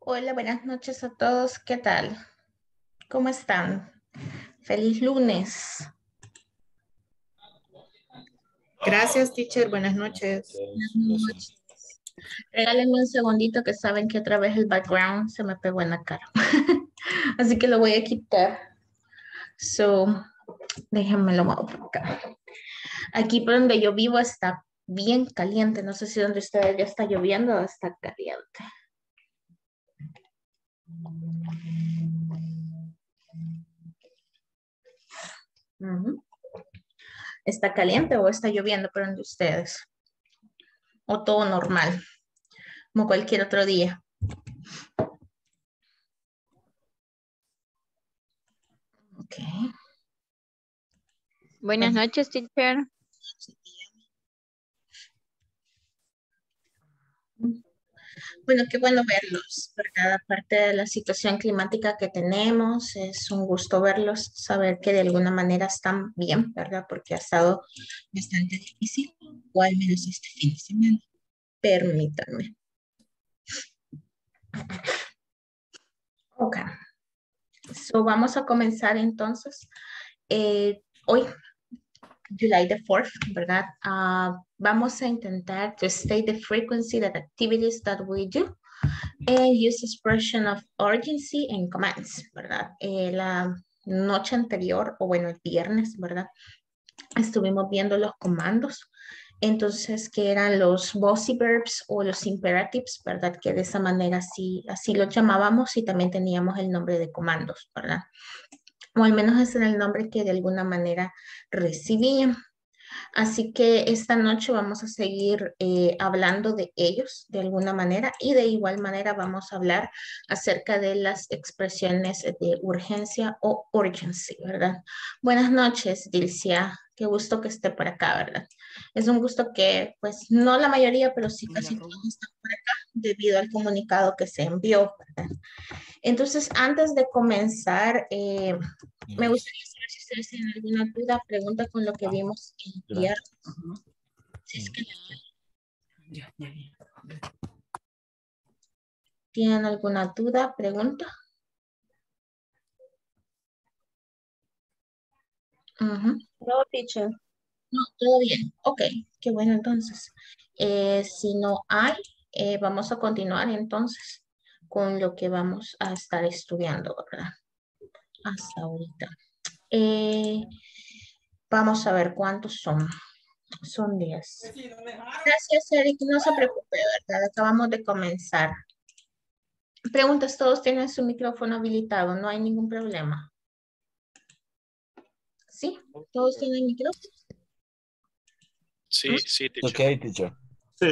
Hola, buenas noches a todos. ¿Qué tal? ¿Cómo están? Feliz lunes. Gracias, teacher. Buenas noches. Buenas noches. Regálenme un segundito que saben que otra vez el background se me pegó en la cara. Así que lo voy a quitar. Déjenme lo muevo por acá. Aquí por donde yo vivo está bien caliente. No sé si donde ustedes ya está lloviendo o está caliente. Ujú. ¿Está caliente o está lloviendo por donde ustedes? O todo normal, como cualquier otro día. Ok. Buenas noches, teacher. Bueno, qué bueno verlos, ¿verdad? Aparte de la situación climática que tenemos, es un gusto verlos, saber que de alguna manera están bien, ¿verdad? Porque ha estado bastante difícil, o al menos este fin de semana. Permítanme. Ok. Vamos a comenzar entonces. Hoy, July the 4th, ¿verdad? Vamos a intentar to state the frequency that activities that we do and use expression of urgency and commands, ¿verdad? La noche anterior, o bueno, el viernes, ¿verdad? Estuvimos viendo los comandos, entonces, que eran los bossy verbs o los imperatives, ¿verdad? Que de esa manera así los llamábamos y también teníamos el nombre de comandos, ¿verdad? O al menos ese era el nombre que de alguna manera recibían. Así que esta noche vamos a seguir hablando de ellos de alguna manera y de igual manera vamos a hablar acerca de las expresiones de urgencia o urgency, ¿verdad? Buenas noches, Dilcia. Qué gusto que esté por acá, ¿verdad? Es un gusto que, pues, no la mayoría, pero sí casi todos están por acá debido al comunicado que se envió, ¿verdad? Entonces, antes de comenzar, me gustaría saber si ustedes tienen alguna duda, pregunta con lo que vimos el viernes. Si es que tienen alguna duda, pregunta. No, teacher. No, todo bien. Ok, qué bueno entonces. Si no hay, vamos a continuar entonces con lo que vamos a estar estudiando, ¿verdad? Hasta ahorita. Vamos a ver cuántos son. Son 10. Gracias, Eric. No se preocupe, ¿verdad? Acabamos de comenzar. Preguntas, todos tienen su micrófono habilitado, no hay ningún problema. ¿Sí? ¿Todos tienen micrófono? Sí, sí, teacher. Ok, teacher. Sí.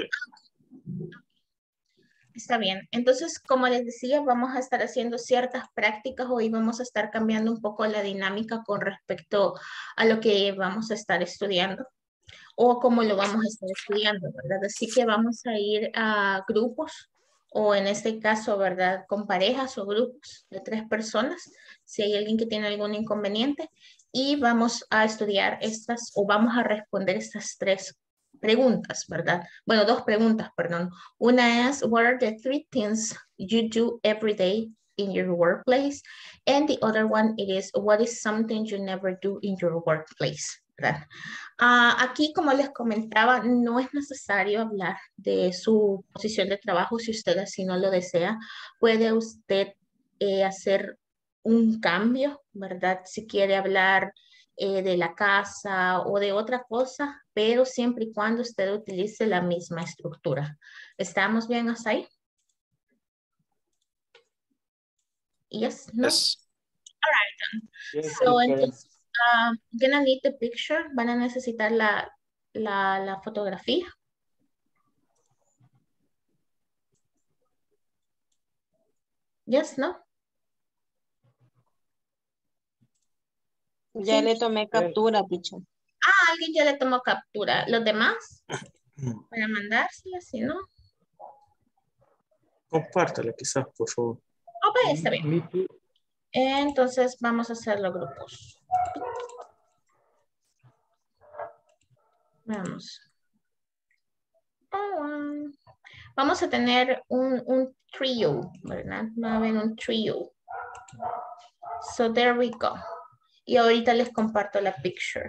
Está bien. Entonces, como les decía, vamos a estar haciendo ciertas prácticas. Hoy vamos a estar cambiando un poco la dinámica con respecto a lo que vamos a estar estudiando o cómo lo vamos a estar estudiando, ¿verdad? Así que vamos a ir a grupos o en este caso, ¿verdad? Con parejas o grupos de 3 personas, si hay alguien que tiene algún inconveniente, y vamos a estudiar estas o vamos a responder estas 3 preguntas, ¿verdad? Bueno, 2 preguntas, perdón. Una es, what are the 3 things you do every day in your workplace? And the other one is, what is something you never do in your workplace? ¿Verdad? Aquí, como les comentaba, no es necesario hablar de su posición de trabajo si usted así no lo desea. Puede usted hacer un cambio, ¿verdad? Si quiere hablar de la casa o de otra cosa, pero siempre y cuando usted utilice la misma estructura. ¿Estamos bien hasta ahí? Yes, no? Yes. All right, then. Yes, So, teacher. entonces, gonna need the picture. Van a necesitar la fotografía. Yes, no? Ya Sí. le tomé captura, teacher. Alguien ya le tomó captura. ¿Los demás? Para mandársela, si no. Compártela quizás, por favor. Ok, está bien. Entonces vamos a hacer los grupos. Vamos. Vamos a tener un trio, ¿verdad? Va a haber un trio. So there we go. Y ahorita les comparto la picture.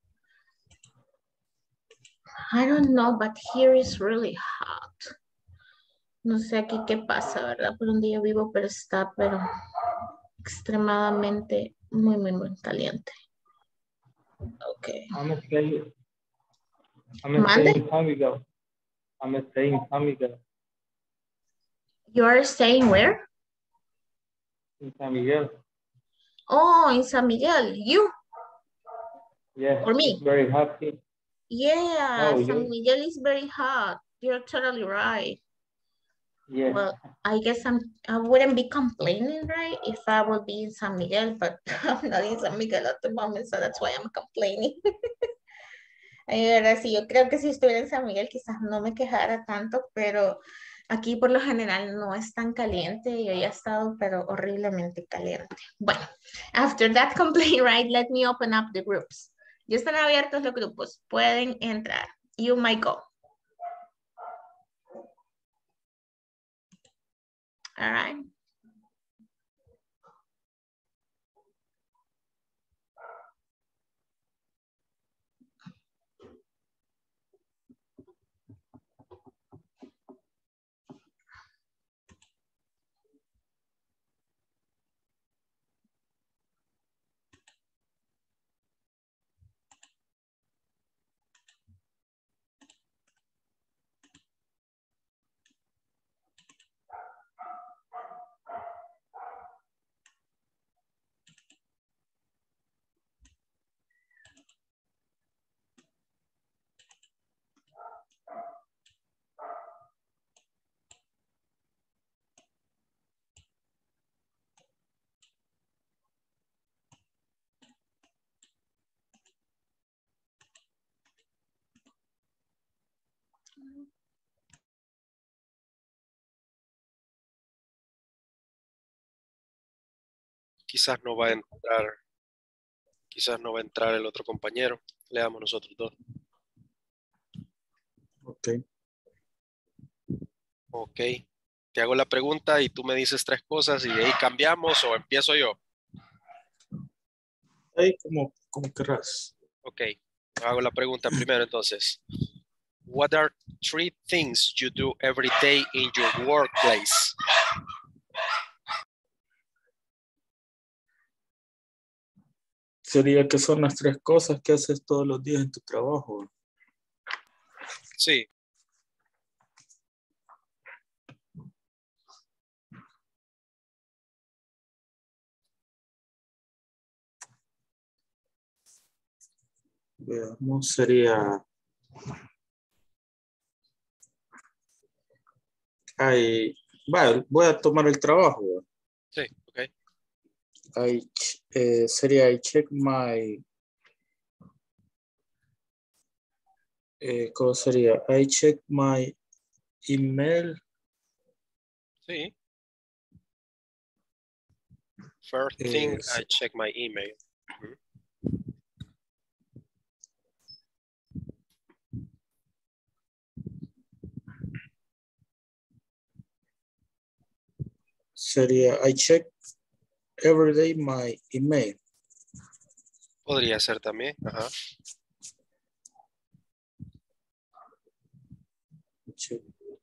I don't know, but here is really hot. No sé aquí qué pasa, ¿verdad? Por donde yo vivo, pero está, extremadamente muy caliente. Ok. I'm staying ¿Mande? in San Miguel. I'm staying in San Miguel. You are staying where? In San Miguel. Oh, in San Miguel. You? Yes, For me? it's very hot here. Yeah, Oh, San yes. Miguel is very hot. You're totally right. Yes. Well, I guess I wouldn't be complaining, right? If I would be in San Miguel, but I'm not in San Miguel at the moment, so that's why I'm complaining. Ay, de verdad, sí, yo creo que si estuviera en San Miguel quizás no me quejara tanto, pero aquí por lo general no es tan caliente. Yo ya he estado, pero horriblemente caliente. Bueno, after that complaint, right, let me open up the groups. Ya están abiertos los grupos, pueden entrar. You might go. All right. Quizás no va a entrar el otro compañero. Le damos nosotros dos. Ok. Ok. Te hago la pregunta y tú me dices tres cosas y de ahí cambiamos o empiezo yo. Ahí como querrás. Ok. Hago la pregunta primero entonces. What are 3 things you do every day in your workplace? Sería que son las 3 cosas que haces todos los días en tu trabajo. Sí. Veamos, sería... voy a tomar el trabajo. Sí, ok. Sería I check my... ¿cómo sería? I check my email. Sí. First thing, I check my email. Sería I check every day my email. Podría ser también. Ajá. Check.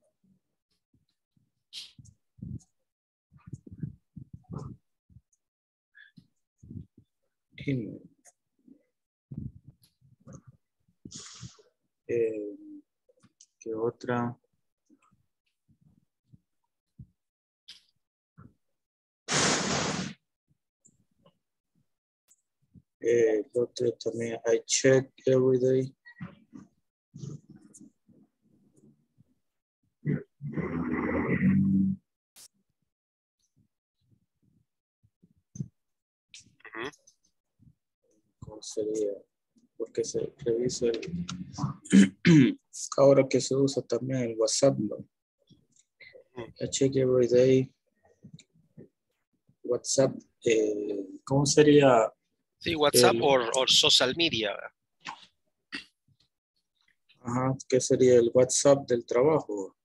Email. ¿Qué otra? Otro también, I check every day. ¿Cómo sería? Porque se revisa ahora que se usa también el WhatsApp, ¿no? I check every day. WhatsApp, ¿cómo sería? Sí, WhatsApp o social media. Ajá, ¿qué sería el WhatsApp del trabajo?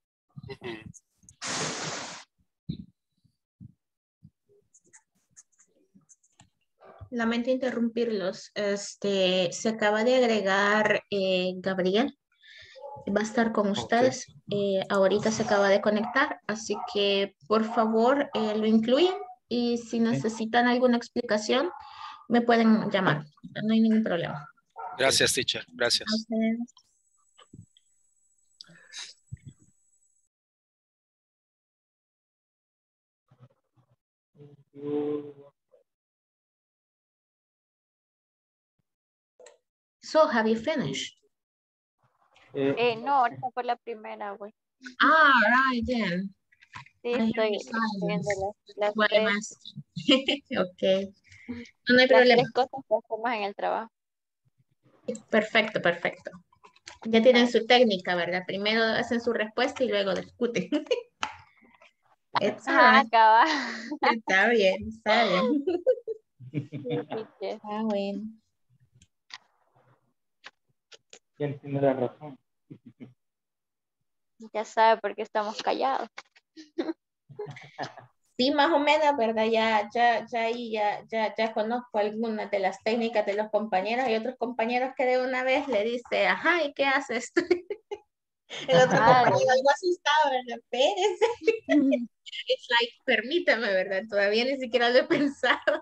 Lamento interrumpirlos. Se acaba de agregar Gabriel. Va a estar con ustedes. Ahorita se acaba de conectar, así que por favor lo incluyen y si necesitan alguna explicación me pueden llamar. No hay ningún problema. Gracias, teacher. Gracias. So, have you finished? No, ahorita por la primera, güey. Ah, right then. Sí, I hear estoy you silence. viendo las Why I'm tres, asking. Ok. No hay las problema. tres cosas que hacemos en el trabajo. Perfecto, perfecto. Ya tienen su técnica, ¿verdad? Primero hacen su respuesta y luego discuten. It's all Ajá, right. acaba. Está bien, está bien. Sí, teacher. Ah, bueno. ¿Quién tiene la razón? Ya sabe por qué estamos callados. Sí, más o menos, ¿verdad? Ya conozco algunas de las técnicas de los compañeros. Hay otros compañeros que de una vez le dice, ajá, ¿y qué haces? El otro Ah, compañero algo asustado, ¿verdad? Espérese. It's like, permítame, ¿verdad? Todavía ni siquiera lo he pensado.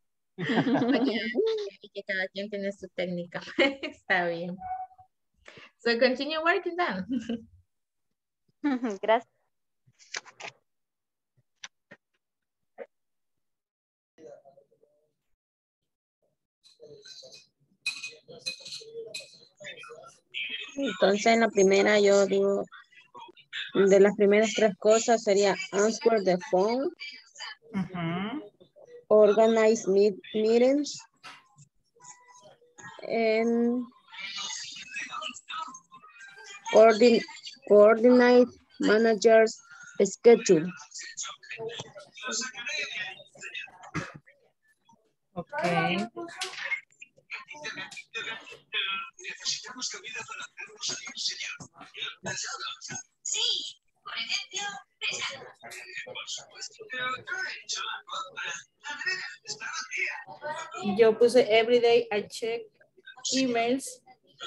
Y que cada quien tiene su técnica. Está bien. So continue working then. Gracias. Entonces, en la primera yo digo, de las primeras tres cosas sería answer the phone, organize meetings, and coordinate managers schedule. Ok. Yo puse everyday I check emails.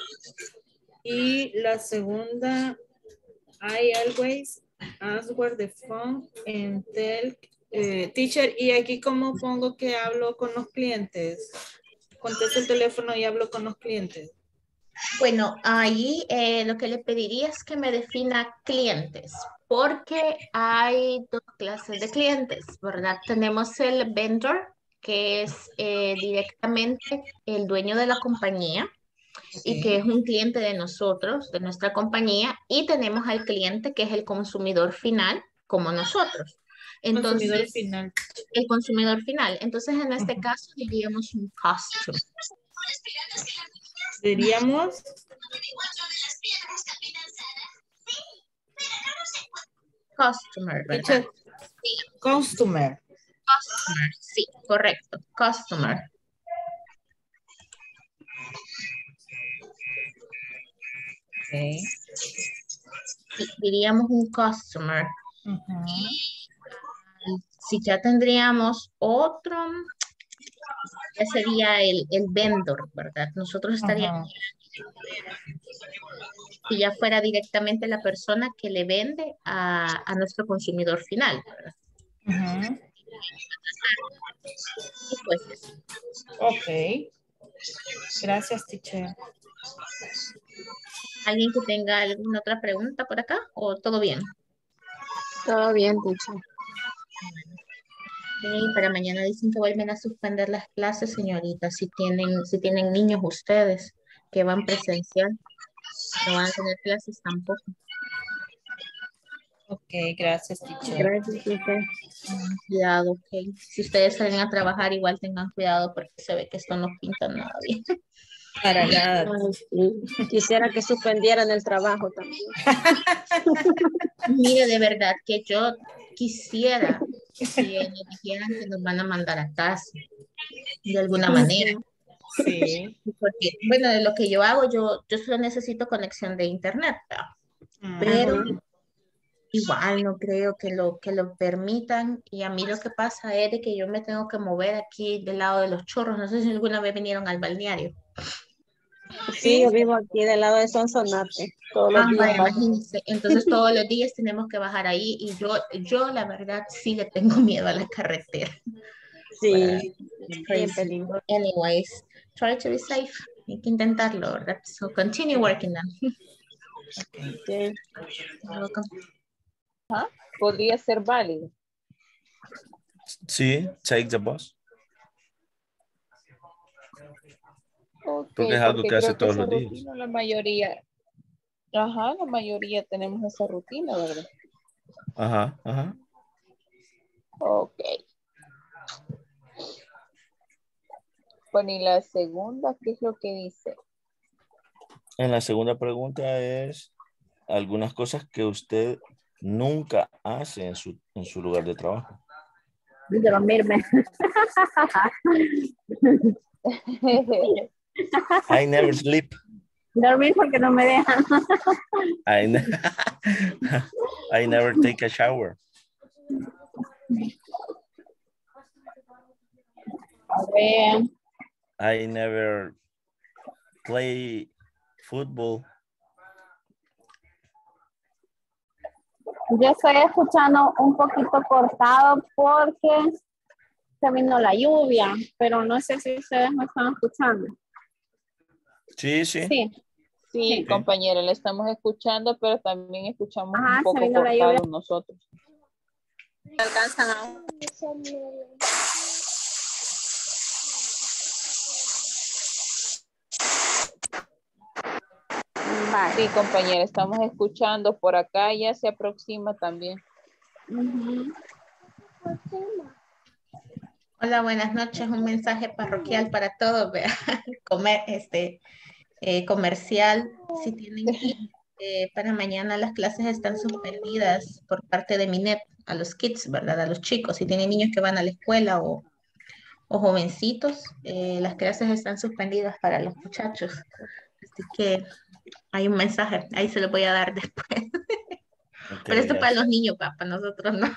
Y la segunda, I always answer the phone and tell teacher. Y aquí cómo pongo que hablo con los clientes. Contesto el teléfono y hablo con los clientes. Bueno, ahí lo que le pediría es que me defina clientes, porque hay dos clases de clientes, ¿verdad? Tenemos el vendor, que es directamente el dueño de la compañía y que es un cliente de nosotros, de nuestra compañía, y tenemos al cliente que es el consumidor final, como nosotros. Entonces, Consumidor final. el consumidor final. Entonces, en este caso, diríamos un customer. Diríamos. Customer, ¿verdad? Customer. Customer, sí, correcto. Customer. Okay. Sí, diríamos un customer. Si ya tendríamos otro, ya sería el vendor, ¿verdad? Nosotros estaríamos, si ya fuera directamente la persona que le vende a nuestro consumidor final, ¿verdad? Y pues eso. Ok. Gracias, teacher. ¿Alguien que tenga alguna otra pregunta por acá o todo bien? Todo bien, teacher. Y para mañana dicen que vuelven a suspender las clases, señoritas, si tienen niños ustedes que van presencial, no van a tener clases tampoco. Ok, gracias, teacher. Gracias, teacher. Cuidado, ok. Si ustedes salen a trabajar, igual tengan cuidado porque se ve que esto no pinta nada bien. Para nada. Ay, sí. Quisiera que suspendieran el trabajo también. Mire, de verdad que yo quisiera que nos dijeran que nos van a mandar a casa de alguna manera. Sí. Porque, bueno, de lo que yo hago, yo solo necesito conexión de internet, ¿verdad? Pero Ajá. igual no creo que lo permitan. Y a mí lo que pasa es de que yo me tengo que mover aquí del lado de los chorros. No sé si alguna vez vinieron al balneario. Sí, yo vivo aquí del lado de Sonsonate. Todos los días Vaya, bajo. imagínense. Entonces todos los días tenemos que bajar ahí y yo la verdad sí le tengo miedo a la carretera. Sí, It's bien crazy. peligroso. Anyways, try to be safe. Hay que intentarlo, ¿verdad? So continue working on. Sí. You're welcome. Podría ser válido. Sí, take the bus. Ok, Porque es algo porque que hace creo que todos esa los días. rutina la mayoría, ajá, la mayoría tenemos esa rutina, ¿verdad? Ajá, ajá. Ok. Bueno, y la segunda, ¿qué es lo que dice? En la segunda pregunta es algunas cosas que usted nunca hace en su lugar de trabajo. Dormirme. I never sleep. Dormir porque no me dejan. I, ne- I never take a shower. A ver. I never play football. Yo estoy escuchando un poquito cortado porque se vino la lluvia, pero no sé si ustedes me están escuchando. Sí, sí. Sí. Sí, Sí. compañera, la estamos escuchando, pero también escuchamos Ajá, un se poco vino la lluvia. cortado nosotros. Alcanzan a... Vale. Sí, compañera, estamos escuchando por acá, ya se aproxima también. Ujú. Hola, buenas noches. Un mensaje parroquial para todos. Vea. Comercial. Si tienen para mañana las clases están suspendidas por parte de Minet a los kids, ¿verdad? A los chicos. Si tienen niños que van a la escuela o jovencitos, las clases están suspendidas para los muchachos. Así que hay un mensaje. Ahí se lo voy a dar después. Ok, Pero esto es para gracias. los niños, para nosotros no.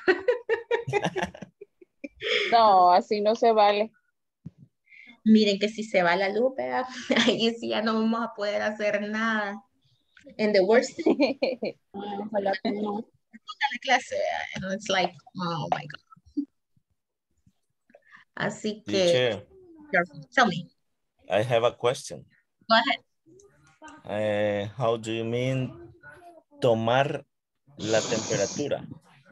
No, así no se vale. Miren que si se va la luz, vea, ahí sí ya no vamos a poder hacer nada. And the worst thing, Ojalá que no. la clase, vea, and it's like, oh my God. Así que, Teacher, tell me, I have a question. go ahead. How do you mean tomar la temperatura?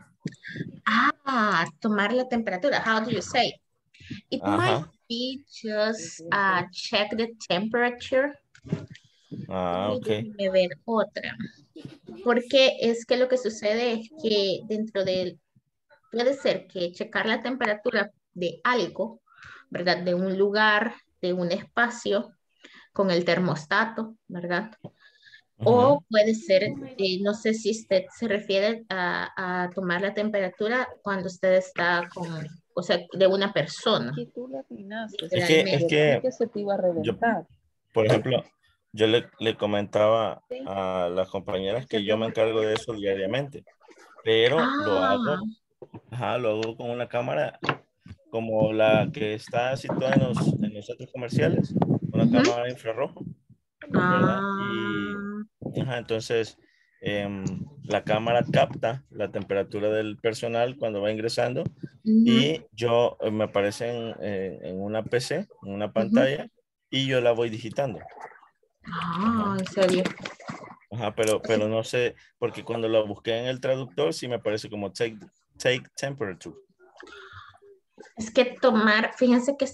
Tomar la temperatura. How do you say? It might Ajá. be just check the temperature. Ah, Y ok. déjenme ver otra. Porque es que lo que sucede es que dentro del, puede ser que checar la temperatura de algo, ¿verdad? De un lugar, de un espacio, con el termostato, ¿verdad? O Ujú. puede ser, no sé si usted se refiere a tomar la temperatura cuando usted está con, o sea, de una persona, Y tú le atinaste. Es que Yo literalmente. creí que se te iba a yo, reventar. por ejemplo, yo le comentaba a las compañeras que yo me encargo de eso diariamente, pero Ah, lo hago con una cámara como la que está situada en los centros comerciales, una ujú. cámara infrarrojo, ¿verdad? Ah, Entonces, la cámara capta la temperatura del personal cuando va ingresando ujú, y yo me aparece en una PC, en una ujú. pantalla, y yo la voy digitando. Ajá. En serio. Ajá, pero no sé, porque cuando lo busqué en el traductor sí me aparece como take temperature. Es que tomar, fíjense que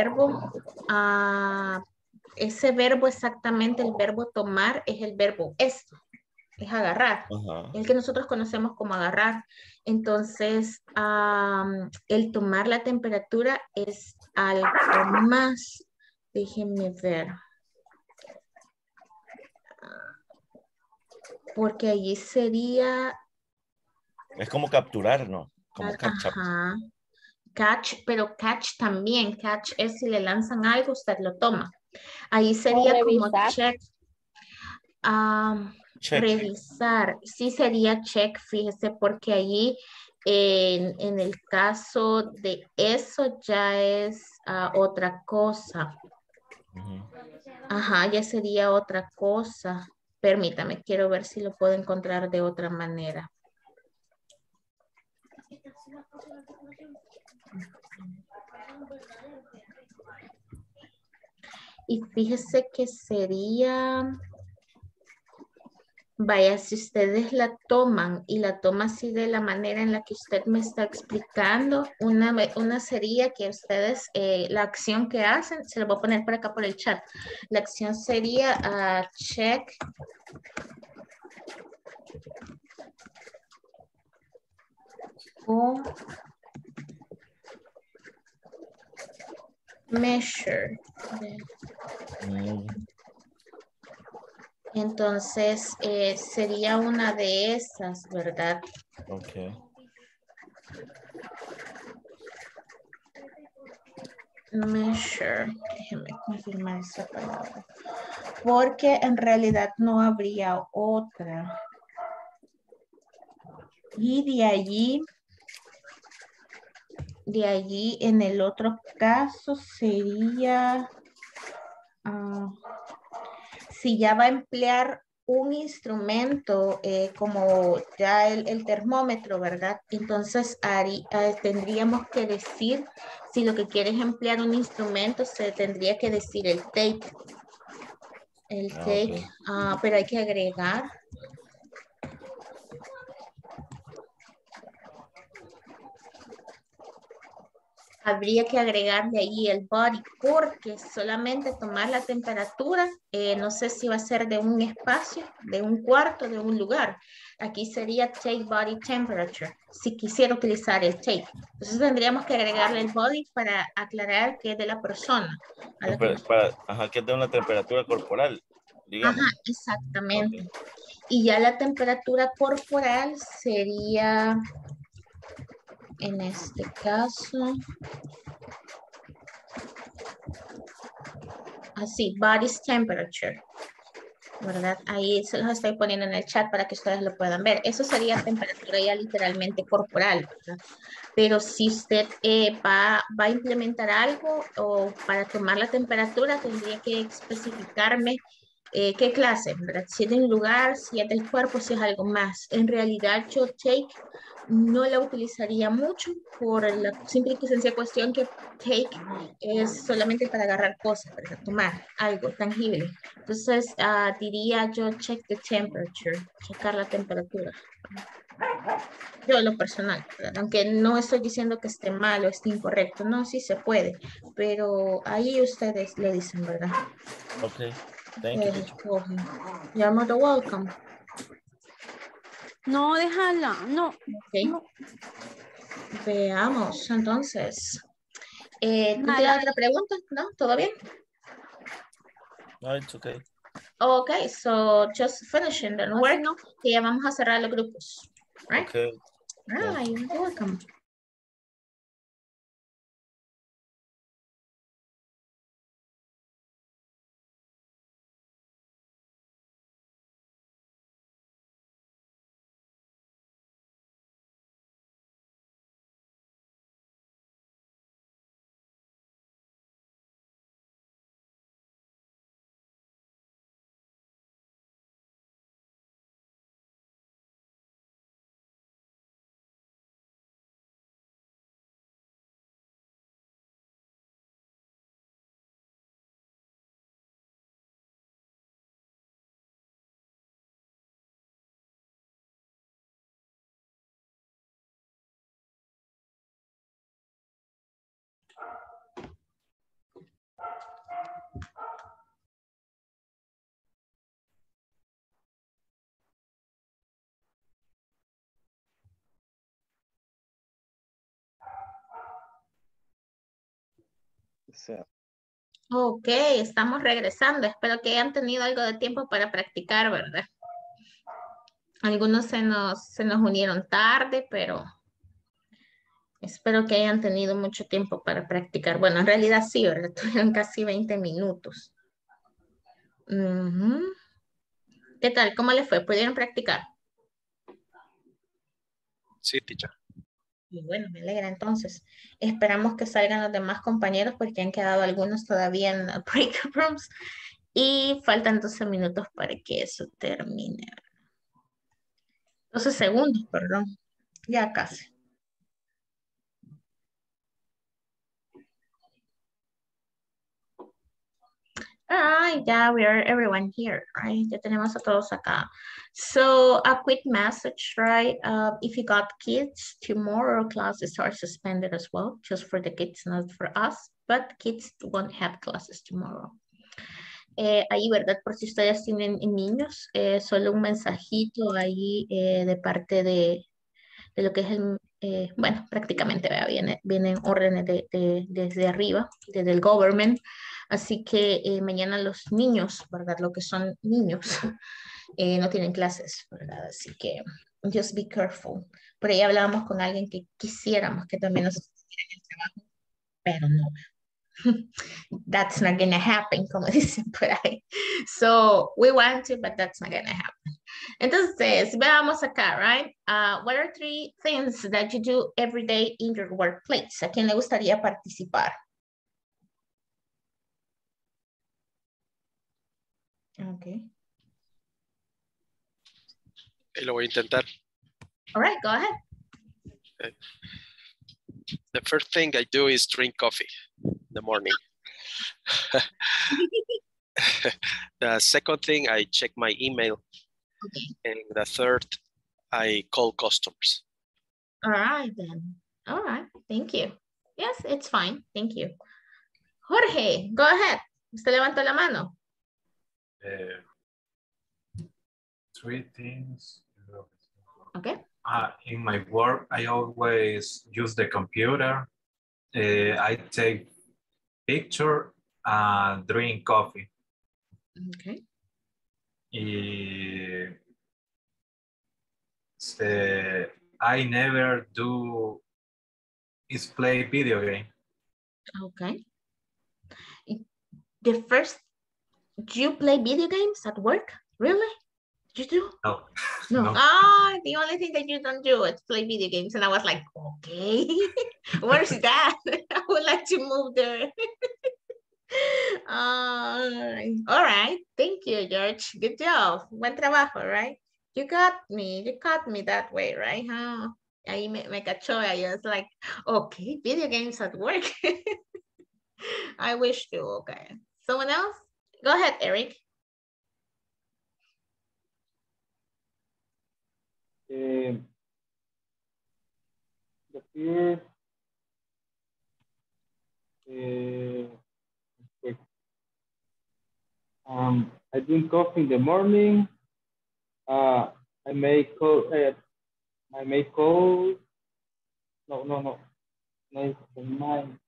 ese verbo exactamente, el verbo tomar es el verbo esto, es agarrar, Ajá. el que nosotros conocemos como agarrar. Entonces, el tomar la temperatura es algo más, déjenme ver, porque allí sería, Es como capturar, ¿no? Como catch up. ajá, catch, pero catch también, catch es si le lanzan algo, usted lo toma. Ahí sería como revisar. check. Check. Revisar, sí sería check, fíjese, porque allí en el caso de eso ya es otra cosa. Ujú. Ajá, ya sería otra cosa. Permítame, quiero ver si lo puedo encontrar de otra manera. Y fíjese que sería, vaya, si ustedes la toman y la toman así de la manera en la que usted me está explicando, una sería que ustedes, la acción que hacen, se lo voy a poner por acá por el chat, la acción sería check o measure. Mm, Entonces, sería una de esas, ¿verdad? ok. Measure. Déjeme confirmar esa palabra. Porque en realidad no habría otra. Y de allí en el otro caso sería, si ya va a emplear un instrumento como ya el termómetro, ¿verdad? Entonces tendríamos que decir, si lo que quieres emplear un instrumento, se tendría que decir el take. El take, Ok. pero hay que agregar. Habría que agregarle ahí el body porque solamente tomar la temperatura, no sé si va a ser de un espacio, de un cuarto, de un lugar. Aquí sería take body temperature, si quisiera utilizar el take. Entonces tendríamos que agregarle el body para aclarar que es de la persona. A la que nos... Ajá, que es de una temperatura corporal, Ajá, digamos. exactamente. Ok. Y ya la temperatura corporal sería, en este caso, así, body's temperature, ¿verdad? Ahí se los estoy poniendo en el chat para que ustedes lo puedan ver. Eso sería temperatura ya literalmente corporal, ¿verdad? Pero si usted va a implementar algo o para tomar la temperatura, tendría que especificarme qué clase, ¿verdad? Si es de un lugar, si es del cuerpo, si es algo más. En realidad, yo take no la utilizaría mucho por la simple y sencilla cuestión que take es solamente para agarrar cosas, para tomar algo tangible. Entonces, diría yo check the temperature, checar la temperatura. Yo en lo personal, ¿verdad? Aunque no estoy diciendo que esté mal o esté incorrecto, no, sí se puede, pero ahí ustedes le dicen, ¿verdad? Ok. Thank you, teacher. You're more than welcome. No, déjala, no. Ok. No. Veamos, entonces. ¿No tiene Nada. otra pregunta? ¿No? ¿Todo bien? No, it's okay. Okay, so just finishing the Así work. no. Y ya vamos a cerrar los grupos. Right? Okay. Ah, you're welcome. Ok, estamos regresando. Espero que hayan tenido algo de tiempo para practicar, ¿verdad? Algunos se nos unieron tarde, pero espero que hayan tenido mucho tiempo para practicar. Bueno, en realidad sí, ¿verdad? Tuvieron casi 20 minutos. Ujú. ¿Qué tal? ¿Cómo le fue? ¿Pudieron practicar? Sí, teacher. Y bueno, me alegra entonces. Esperamos que salgan los demás compañeros porque han quedado algunos todavía en break rooms y faltan 12 minutos para que eso termine. 12 segundos, perdón. Ya casi. Alright, yeah, we are everyone here, right? Ya tenemos a todos acá. So a quick message, right? If you got kids, tomorrow classes are suspended as well, just for the kids, not for us, but kids won't have classes tomorrow. Ahí, ¿verdad? Por si ustedes tienen niños, solo un mensajito ahí de parte de lo que es el, bueno, prácticamente ¿verdad? Vienen órdenes desde arriba, desde el government. Así que mañana los niños, ¿verdad? Lo que son niños, no tienen clases, ¿verdad? Así que just be careful. Por ahí hablábamos con alguien que quisiéramos que también nos estuviera en el trabajo, pero no. That's not gonna happen, como dicen por ahí. So we want to, but that's not gonna happen. Entonces, veamos acá, right? What are 3 things that you do every day in your workplace? ¿A quién le gustaría participar? Okay. Y lo voy a intentar. All right, go ahead. Okay. The first thing I do is drink coffee in the morning. The second thing, I check my email. Okay. And the third, I call customers. All right, then. All right, thank you. Yes, it's fine. Thank you. Jorge, go ahead. Usted levantó la mano. 3 things. Okay. In my work, I always use the computer. I take picture and drink coffee. Okay. I never do is play video game. Okay. The first, do you play video games at work? Really? You do? No. No. No. The only thing that you don't do is play video games. And I was like, okay, where's that? I would like to move there. All right. Thank you, George. Good job. Buen trabajo, right? You got me. You caught me that way, right? Huh? Ahí me cachó. I was like, okay, video games at work. I wish to. Okay. Someone else? Go ahead, Eric. The first, I drink coffee in the morning. I make cold. No, it's mine.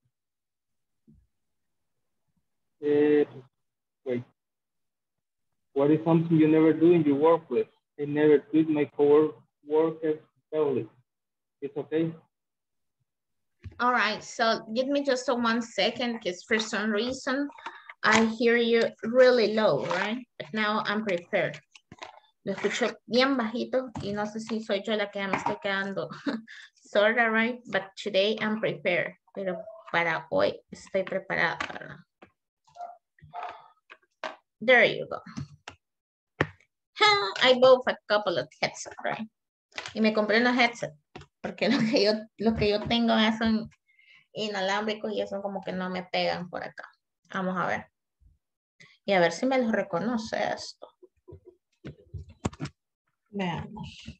Wait. What is something you never do in your workplace? I never treat my coworkers fairly. It's okay. All right, so give me just 1 second because for some reason I hear you really low, right? But now I'm prepared. Lo escucho bien bajito y no sé si soy yo la que me estoy quedando sorda, right? But today I'm prepared. Pero para hoy estoy preparada. There you go. I bought a couple of headsets, right? Y me compré unos headsets porque lo que yo tengo son inalámbricos y eso como que no me pegan por acá. Vamos a ver. Y a ver si me los reconoce esto. Veamos.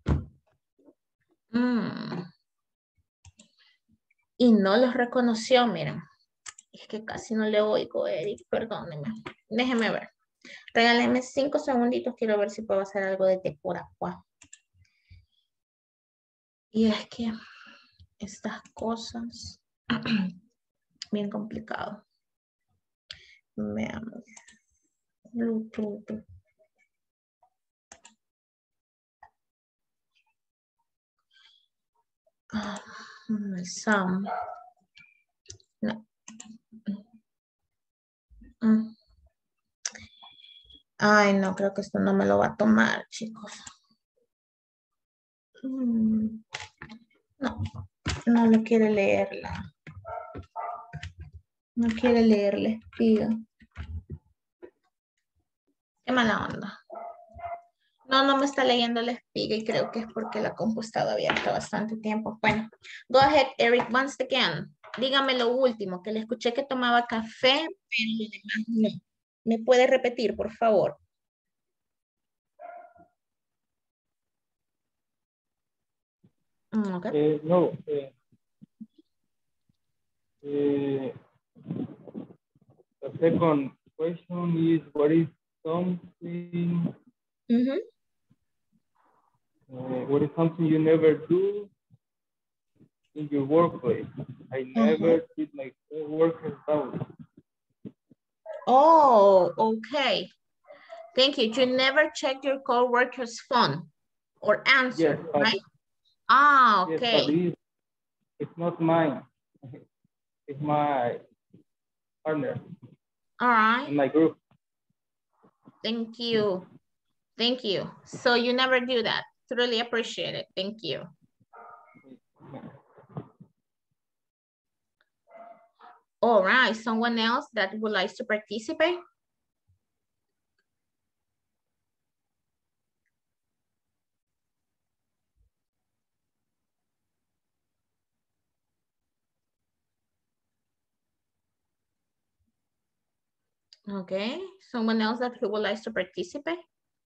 Y no los reconoció, miren. Es que casi no le oigo, Eric, perdóneme. Déjeme ver. Regáleme 5 segunditos, quiero ver si puedo hacer algo de por acá. Y es que estas cosas, bien complicado. Veamos. Bluetooth. Some. No. Ay, no, creo que esto no me lo va a tomar, chicos. No, no lo quiere leerla. No quiere leerle, pido. Qué mala onda. No, no me está leyendo la espiga y creo que es porque la compu estaba abierta bastante tiempo. Bueno, go ahead, Eric, once again. Dígame lo último, que le escuché que tomaba café, pero lo demás no. ¿Me puede repetir, por favor? Okay. No. The second question is, what is something? What is something you never do in your workplace? I never did my coworkers down. Oh, okay. Thank you. You never check your coworker's phone or answer, Yes, right? Ah, yes, okay. but it's not mine. It's my partner. All right. In my group. Thank you. Thank you. So you never do that. Truly appreciate it. Thank you. All right. Someone else that would like to participate? Okay. Someone else that would like to participate?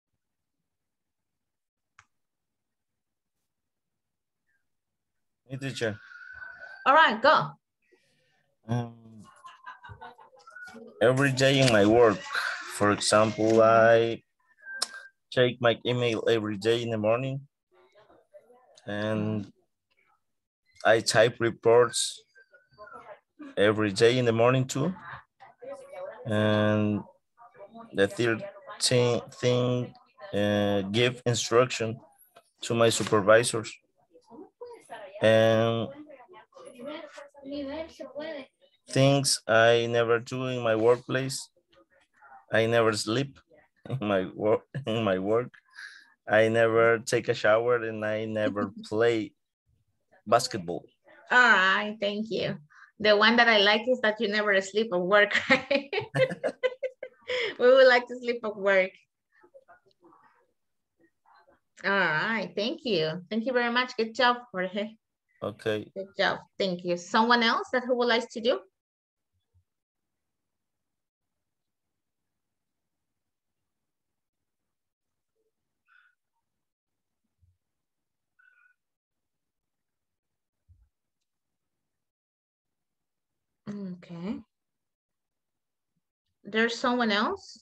Hey, teacher. All right, go. Every day in my work, for example, I check my email every day in the morning, and I type reports every day in the morning too. And the third thing, give instruction to my supervisors. And things I never do in my workplace. I never sleep in my work. I never take a shower, and I never play basketball. All right, thank you. The one that I like is that you never sleep at work, right? We would like to sleep at work. All right, thank you. Thank you very much. Good job, Jorge. Okay. Good job, thank you. Someone else that who would like to do? Okay. There's someone else?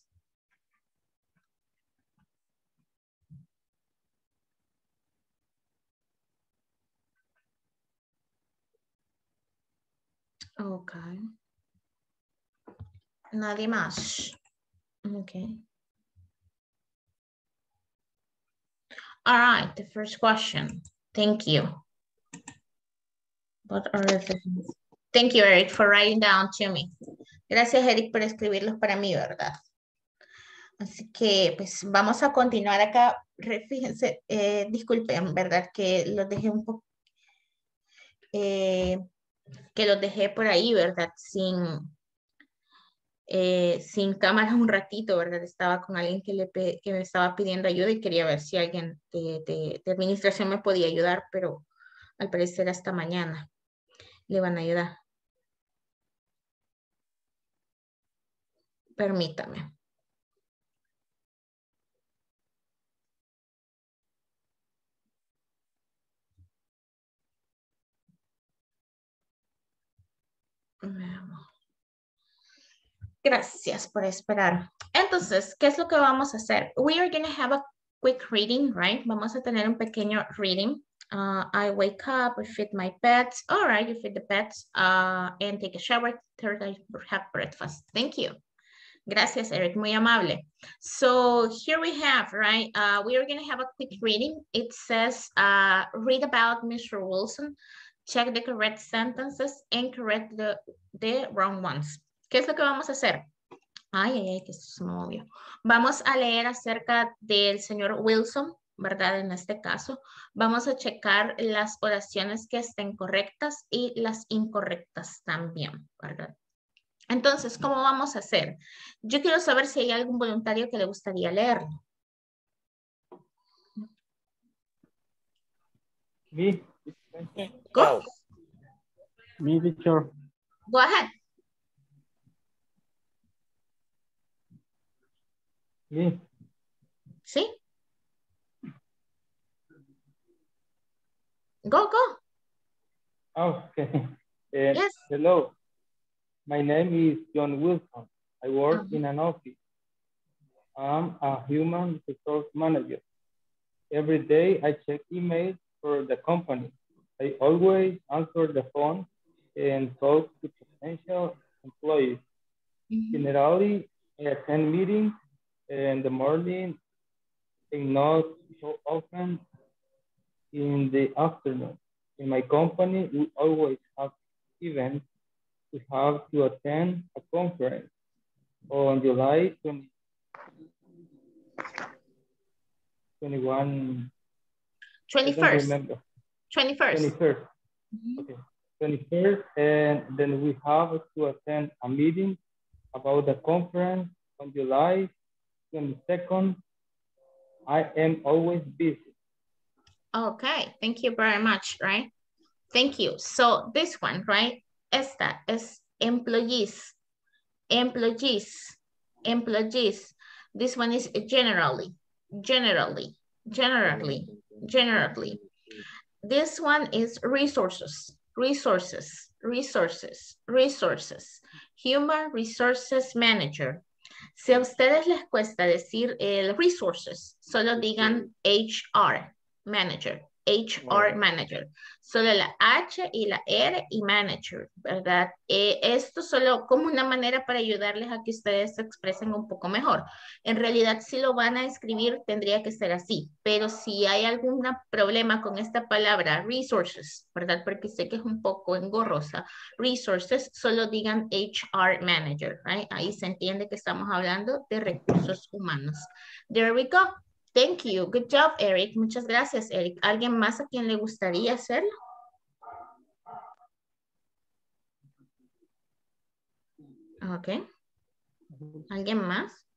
Okay. Nadie más. Okay. All right, the first question. Thank you. What are the things? Thank you, Eric, for writing down to me. Gracias, Eric, por escribirlos para mí, ¿verdad? Así que, pues, vamos a continuar acá. Fíjense, disculpen, ¿verdad? Que los dejé un poco, que los dejé por ahí, ¿verdad? Sin cámaras un ratito, ¿verdad? Estaba con alguien que me estaba pidiendo ayuda y quería ver si alguien de administración me podía ayudar, pero al parecer hasta mañana le van a ayudar. Permítame. Gracias por esperar. Entonces, ¿qué es lo que vamos a hacer? We are going to have a quick reading, right? Vamos a tener un pequeño reading. I wake up, I feed my pets. All right, you feed the pets and take a shower. Third, I have breakfast. Thank you. Gracias, Eric. Muy amable. So here we have, right? We are going to have a quick reading. It says, read about Mr. Wilson. Check the correct sentences and correct the wrong ones. ¿Qué es lo que vamos a hacer? Ay, que esto es muy obvio. Vamos a leer acerca del señor Wilson, ¿verdad? En este caso, vamos a checar las oraciones que estén correctas y las incorrectas también, ¿verdad? Entonces, ¿cómo vamos a hacer? Yo quiero saber si hay algún voluntario que le gustaría leerlo. Me. Go. Me, teacher. Go ahead. Me. ¿Sí? Go, go. Oh, okay. Yes. Hello. My name is John Wilson. I work in an office. I'm a human resource manager. Every day I check emails for the company. I always answer the phone and talk to potential employees. Generally, I attend meetings in the morning and not so often in the afternoon. In my company, we always have events. We have to attend a conference on July 21. 21st. I don't remember. 21st. 21st. Okay. 21st, and then we have to attend a meeting about the conference on July 22nd. I am always busy. Okay, thank you very much, right? Thank you. So this one, right? Esta es employees, employees, employees. This one is generally, generally, generally, generally. This one is resources, resources, resources, resources. Human Resources Manager. Si a ustedes les cuesta decir el resources, solo digan HR Manager, HR Manager. Solo la H y la R y Manager, ¿verdad? Esto solo como una manera para ayudarles a que ustedes se expresen un poco mejor. En realidad, si lo van a escribir, tendría que ser así. Pero si hay algún problema con esta palabra, resources, ¿verdad? Porque sé que es un poco engorrosa. Resources, solo digan HR Manager, right? Ahí se entiende que estamos hablando de recursos humanos. There we go. Thank you. Good job, Eric. Muchas gracias, Eric. ¿Alguien más a quien le gustaría hacerlo? Ok. ¿Alguien más?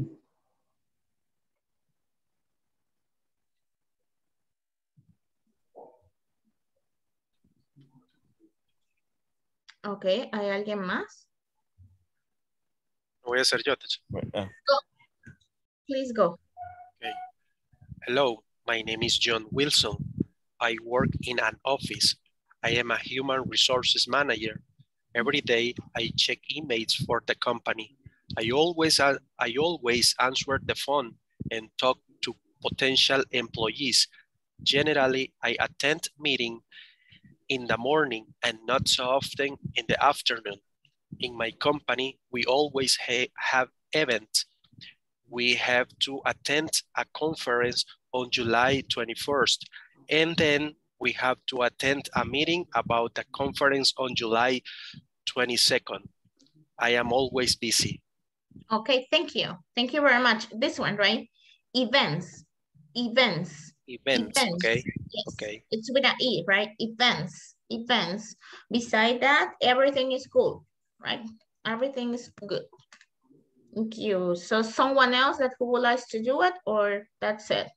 Ok. ¿Hay alguien más? Voy a hacer yo. Go. Please go. Okay. Hello, my name is John Wilson. I work in an office. I am a human resources manager. Every day I check emails for the company. I always answer the phone and talk to potential employees. Generally, I attend meetings in the morning and not so often in the afternoon. In my company, we always have events. We have to attend a conference on July 21st, and then we have to attend a meeting about the conference on July 22nd. I am always busy. Okay, thank you. Thank you very much. This one, right? Events, events. Events, okay. Yes. Okay. It's with an E, right? Events, events. Beside that, everything is cool, right? Everything is good. Thank you. So someone else that who would like to do it, or that's it?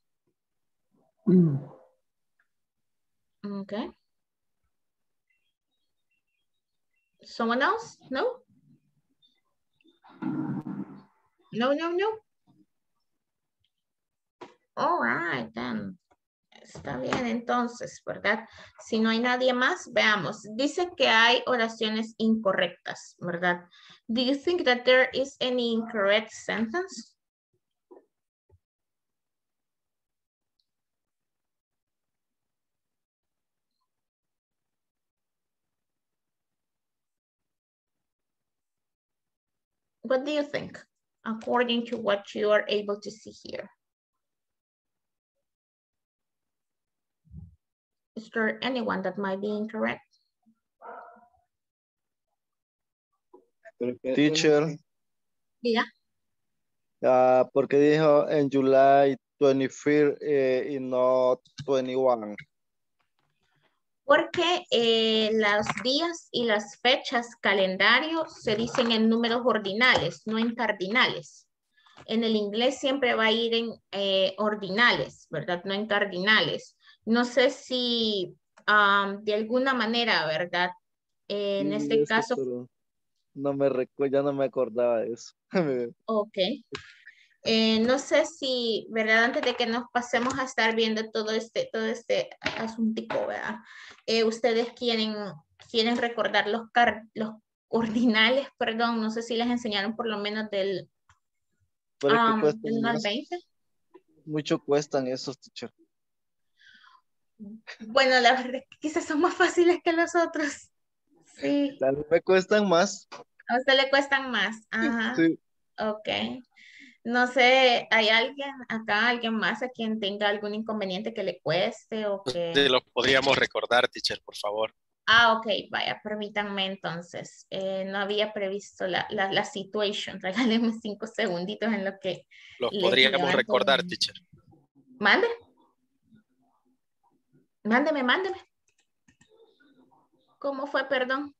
Okay. Someone else? No? No, no, no. All right, then. Está bien, entonces, ¿verdad? Si no hay nadie más, veamos. Dice que hay oraciones incorrectas, ¿verdad? Do you think that there is any incorrect sentence? What do you think, according to what you are able to see here? Is there anyone that might be incorrect? Teacher, Diga. ¿Por qué dijo en July 25 y no 21? Porque los días y las fechas calendario se dicen en números ordinales, no en cardinales. En el inglés siempre va a ir en ordinales, ¿verdad? No en cardinales. No sé si de alguna manera, ¿verdad? En Sí, este eso, caso, pero no me recuerdo, ya no me acordaba de eso. ok. No sé si, ¿verdad? Antes de que nos pasemos a estar viendo todo este asuntico, ¿verdad? Ustedes quieren recordar los ordinales, perdón, no sé si les enseñaron por lo menos del Pero que del cuestan 1 al más. 20. Mucho cuestan esos, teacher. Bueno, la verdad es que quizás son más fáciles que los otros. Sí, Tal vez me cuestan más. a usted le cuestan más. Ajá, Sí. ok. No sé, ¿hay alguien más a quien tenga algún inconveniente que le cueste o Te que... lo podríamos recordar, teacher, por favor. Ah, ok, vaya, permítanme entonces. No había previsto la situation. Regálenme 5 segunditos en lo que Los les podríamos levanto. recordar, teacher. Mande. Mándeme. ¿Cómo fue, perdón?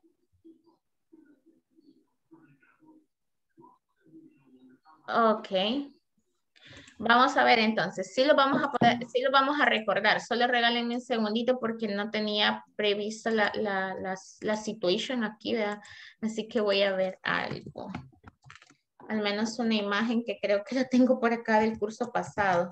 Ok. Vamos a ver entonces. Sí lo vamos a recordar. Solo regálenme un segundito porque no tenía previsto la situation aquí, ¿verdad? Así que voy a ver algo. Al menos una imagen que creo que la tengo por acá del curso pasado.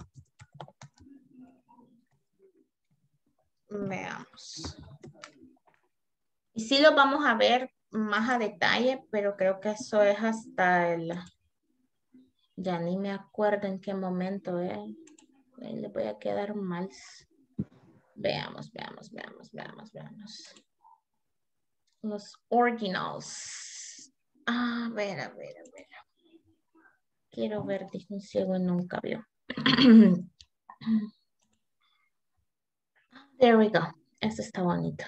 Veamos. Y sí lo vamos a ver más a detalle, pero creo que eso es hasta el... Ya ni me acuerdo en qué momento, Ahí le voy a quedar mal. Veamos. Los originals. A ver. Quiero ver, dije un ciego y nunca vio. There we go. Este está bonito.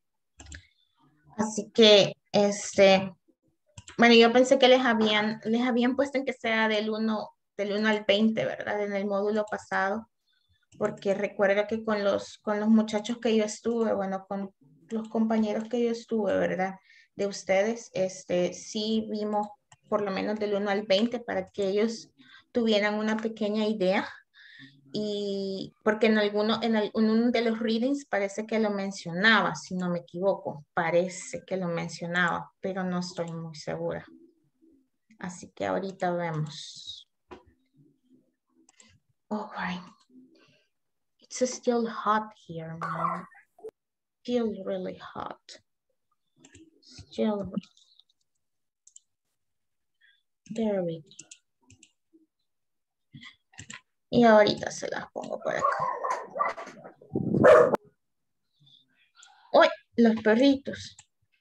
Así que, bueno, yo pensé que les habían puesto en que sea del 1 al 20, ¿verdad? En el módulo pasado, porque recuerda que con los muchachos que yo estuve, bueno, con los compañeros que yo estuve, ¿verdad? De ustedes, sí vimos por lo menos del 1 al 20 para que ellos tuvieran una pequeña idea. Y porque en uno de los readings parece que lo mencionaba, si no me equivoco, parece que lo mencionaba, pero no estoy muy segura. Así que ahorita vemos. All right. It's still hot here, man. Still really hot. Still. There we go. Y ahorita se las pongo por acá. ¡Uy! Los perritos.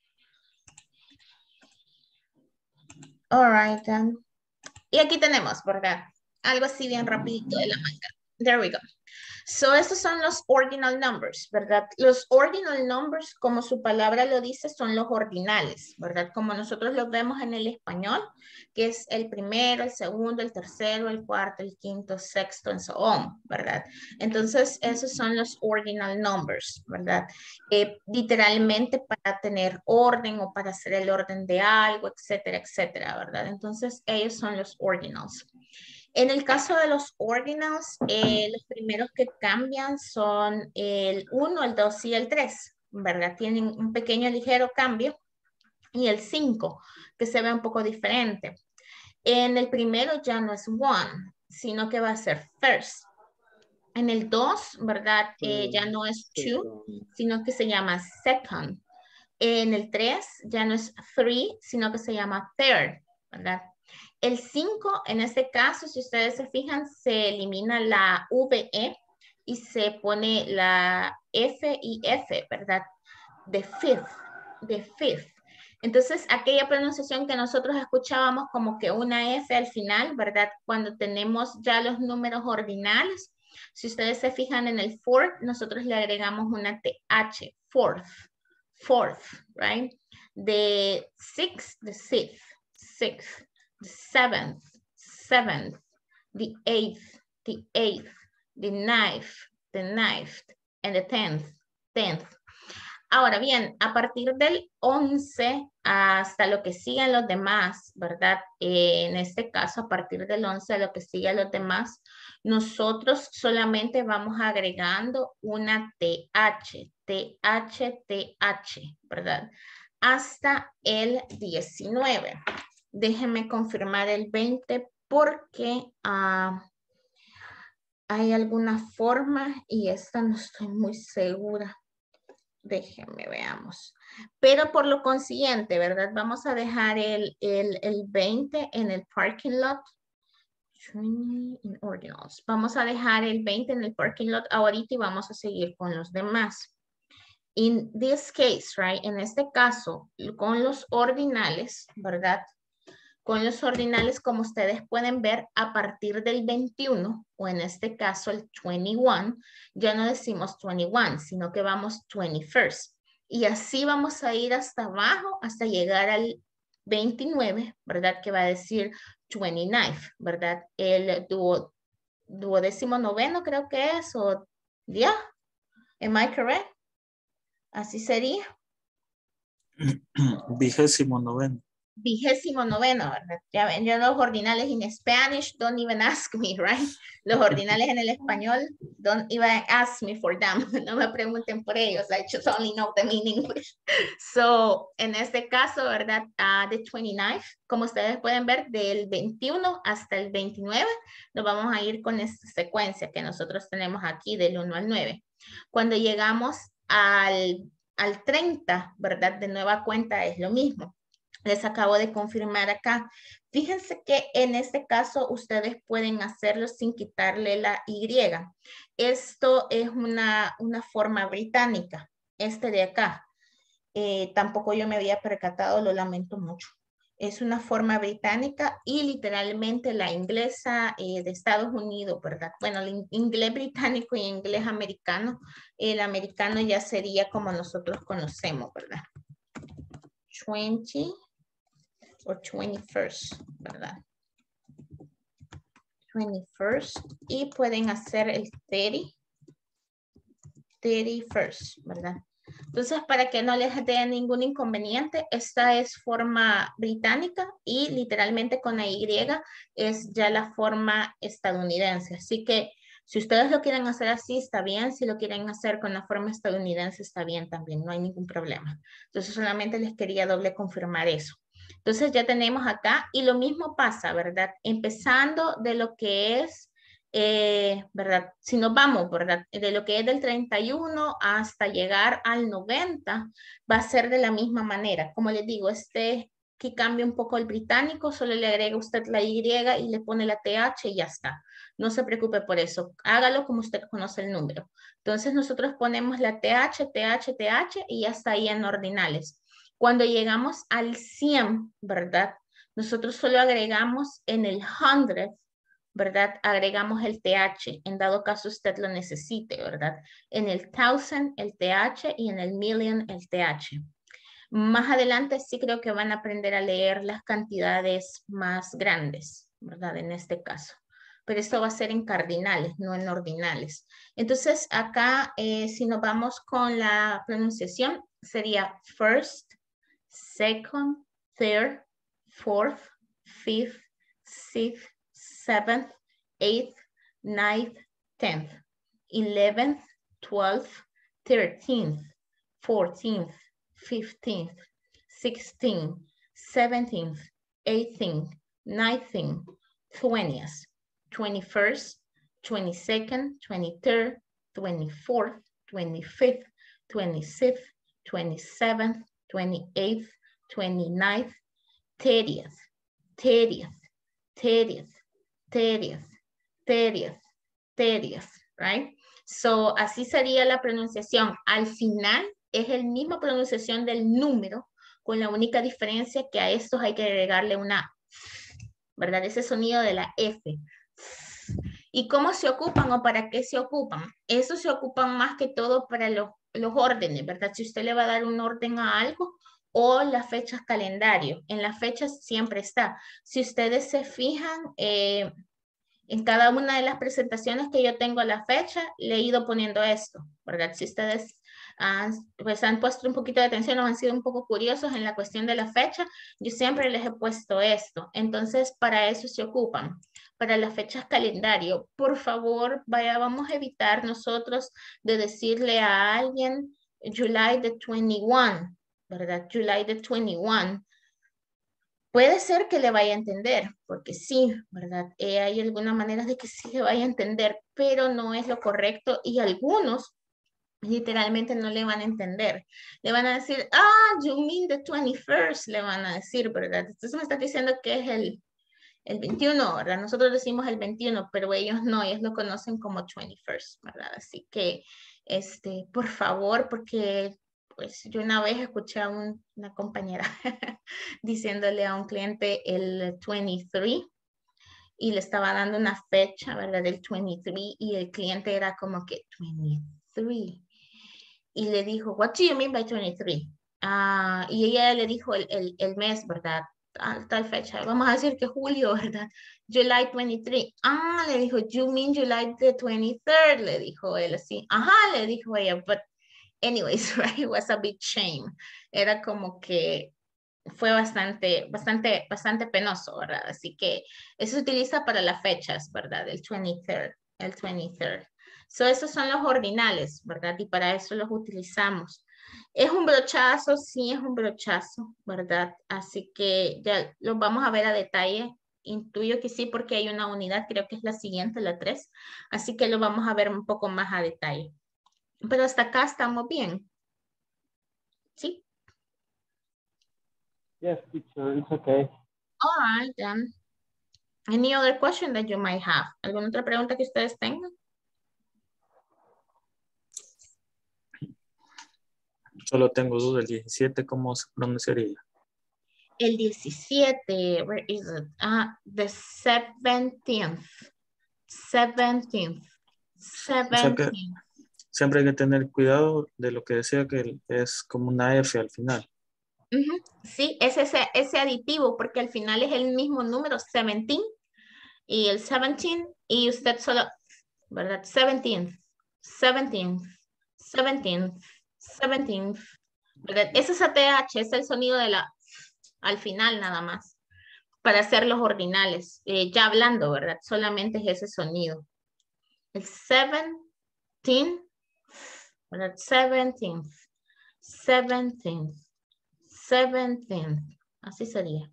All right, then. Y aquí tenemos, ¿verdad? Algo así bien rapidito de la manga. There we go. So, estos son los ordinal numbers, ¿verdad? Los ordinal numbers, como su palabra lo dice, son los ordinales, ¿verdad? Como nosotros los vemos en el español, que es el primero, el segundo, el tercero, el cuarto, el quinto, sexto, and so on, ¿verdad? Entonces, esos son los ordinal numbers, ¿verdad? Literalmente para tener orden o para hacer el orden de algo, etcétera, etcétera, ¿verdad? Entonces, ellos son los ordinals. En el caso de los ordinals, los primeros que cambian son el 1, el 2 y el 3, ¿verdad? Tienen un pequeño ligero cambio. Y el 5, que se ve un poco diferente. En el primero ya no es one, sino que va a ser first. En el 2, ¿verdad? Ya no es two, sino que se llama second. En el 3 ya no es three, sino que se llama third, ¿verdad? El 5, en este caso, si ustedes se fijan, se elimina la VE y se pone la F y F, ¿verdad? The fifth. Entonces, aquella pronunciación que nosotros escuchábamos como que una F al final, ¿verdad? Cuando tenemos ya los números ordinales, si ustedes se fijan en el fourth, nosotros le agregamos una TH, fourth, right? The sixth, the sixth. seventh, seventh, the eighth, the eighth, the ninth, and the tenth, tenth. Ahora bien, a partir del 11 hasta lo que sigan los demás, ¿verdad? En este caso, a partir del 11 a lo que sigan los demás, nosotros solamente vamos agregando una TH, ¿verdad? Hasta el 19. Déjenme confirmar el 20 porque hay alguna forma y esta no estoy muy segura. Déjenme, veamos. Pero por lo consiguiente, ¿verdad? Vamos a dejar el 20 en el parking lot. In ordinals. Vamos a dejar el 20 en el parking lot ahorita y vamos a seguir con los demás. In this case, right? En este caso, con los ordinales, ¿verdad? Con los ordinales, como ustedes pueden ver, a partir del 21, o en este caso el 21, ya no decimos 21, sino que vamos 21st. Y así vamos a ir hasta abajo, hasta llegar al 29, ¿verdad? Que va a decir 29, ¿verdad? El duodécimo noveno creo que es, o ya, am I correct? Así sería. 29. 29, ¿verdad? Ya ven, yo los ordinales in Spanish, don't even ask me, right? Los ordinales en el español, don't even ask me for them. No me pregunten por ellos. I just only know them in English. So, en este caso, ¿verdad? The 29, como ustedes pueden ver, del 21 hasta el 29, nos vamos a ir con esta secuencia que nosotros tenemos aquí del 1 al 9. Cuando llegamos al 30, ¿verdad? De nueva cuenta es lo mismo. Les acabo de confirmar acá. Fíjense que en este caso ustedes pueden hacerlo sin quitarle la Y. Esto es una forma británica, este de acá. Tampoco yo me había percatado, lo lamento mucho. Es una forma británica y literalmente la inglesa de Estados Unidos, ¿verdad? Bueno, el inglés británico y inglés americano. El americano ya sería como nosotros conocemos, ¿verdad? 20 o 21st, ¿verdad? 21st y pueden hacer el 31st, ¿verdad? Entonces, para que no les dé ningún inconveniente, esta es forma británica y literalmente con la Y es ya la forma estadounidense. Así que si ustedes lo quieren hacer así, está bien. Si lo quieren hacer con la forma estadounidense, está bien también. No hay ningún problema. Entonces, solamente les quería doble confirmar eso. Entonces, ya tenemos acá. Y lo mismo pasa, ¿verdad? Empezando de lo que es, ¿verdad? Si nos vamos, ¿verdad? De lo que es del 31 hasta llegar al 90, va a ser de la misma manera. Como les digo, que cambia un poco el británico, solo le agrega usted la Y y le pone la TH y ya está. No se preocupe por eso. Hágalo como usted conoce el número. Entonces nosotros ponemos la TH, TH, TH y ya está ahí en ordinales. Cuando llegamos al 100, ¿verdad? Nosotros solo agregamos en el 100, ¿verdad? Agregamos el TH, en dado caso usted lo necesite, ¿verdad? En el 1000 el TH y en el million el TH. Más adelante sí creo que van a aprender a leer las cantidades más grandes, ¿verdad? En este caso. Pero esto va a ser en cardinales, no en ordinales. Entonces acá, si nos vamos con la pronunciación, sería first, second, third, fourth, fifth, sixth, seventh, eighth, ninth, 10th, 11th, 12th, 13th, 14th, 15th, 16th, 17th, 18th, 19th, 20th, 21st, 22nd, 23rd, 24th, 25th, 26th, 27th, 28th, 29th, 30th, 30th, 30th, 30th, 30th, 30th, right? So, así sería la pronunciación. Al final es el misma pronunciación del número, con la única diferencia que a estos hay que agregarle una, ¿verdad? Ese sonido de la F. ¿Y cómo se ocupan o para qué se ocupan? Eso se ocupan más que todo para los órdenes, ¿verdad? Si usted le va a dar un orden a algo, o las fechas calendario. En las fechas siempre está. Si ustedes se fijan, en cada una de las presentaciones que yo tengo a la fecha, le he ido poniendo esto, ¿verdad? Si ustedes pues han puesto un poquito de atención o han sido un poco curiosos en la cuestión de la fecha, yo siempre les he puesto esto. Entonces, para eso se ocupan. Para las fechas calendario, por favor, vamos a evitar nosotros de decirle a alguien July the 21, ¿verdad? July the 21. Puede ser que le vaya a entender, porque sí, ¿verdad? Hay algunas maneras de que sí le vaya a entender, pero no es lo correcto y algunos literalmente no le van a entender. Le van a decir, you mean the 21st, le van a decir, ¿verdad? Entonces me estás diciendo que es el 21, ¿verdad? Nosotros decimos el 21, pero ellos no, ellos lo conocen como 21st, ¿verdad? Así que, por favor, porque pues yo una vez escuché a una compañera diciéndole a un cliente el 23 y le estaba dando una fecha, ¿verdad? Del 23 y el cliente era como que 23 y le dijo, what do you mean by 23? Y ella le dijo el mes, ¿verdad? Tal fecha, vamos a decir que julio, ¿verdad? July 23. Le dijo, you mean July the 23rd, le dijo él así. Ajá, le dijo ella, but anyways, right, it was a big shame. Era como que fue bastante penoso, ¿verdad? Así que eso se utiliza para las fechas, ¿verdad? El 23rd. So, esos son los ordinales, ¿verdad? Y para eso los utilizamos. Es un brochazo, sí es un brochazo, ¿verdad? Así que ya los vamos a ver a detalle. Intuyo que sí porque hay una unidad, creo que es la siguiente, la 3. Así que lo vamos a ver un poco más a detalle. Pero hasta acá estamos bien. ¿Sí? Yes, teacher, it's okay. All right, then. Any other question that you might have? ¿Alguna otra pregunta que ustedes tengan? Solo tengo duda, el 17, ¿cómo se pronunciaría? El 17, where is it? The 17th. 17th. O sea que siempre hay que tener cuidado de lo que decía que es como una F al final. Sí, es ese aditivo porque al final es el mismo número 17 y el 17 y usted solo, ¿verdad? 17th, 17th, 17th, 17th, ¿verdad? Ese es ATH, es el sonido de la al final nada más para hacer los ordinales. Ya hablando, ¿verdad? Solamente es ese sonido. El 17th, ¿verdad? 17th, 17th. 17th. Así sería.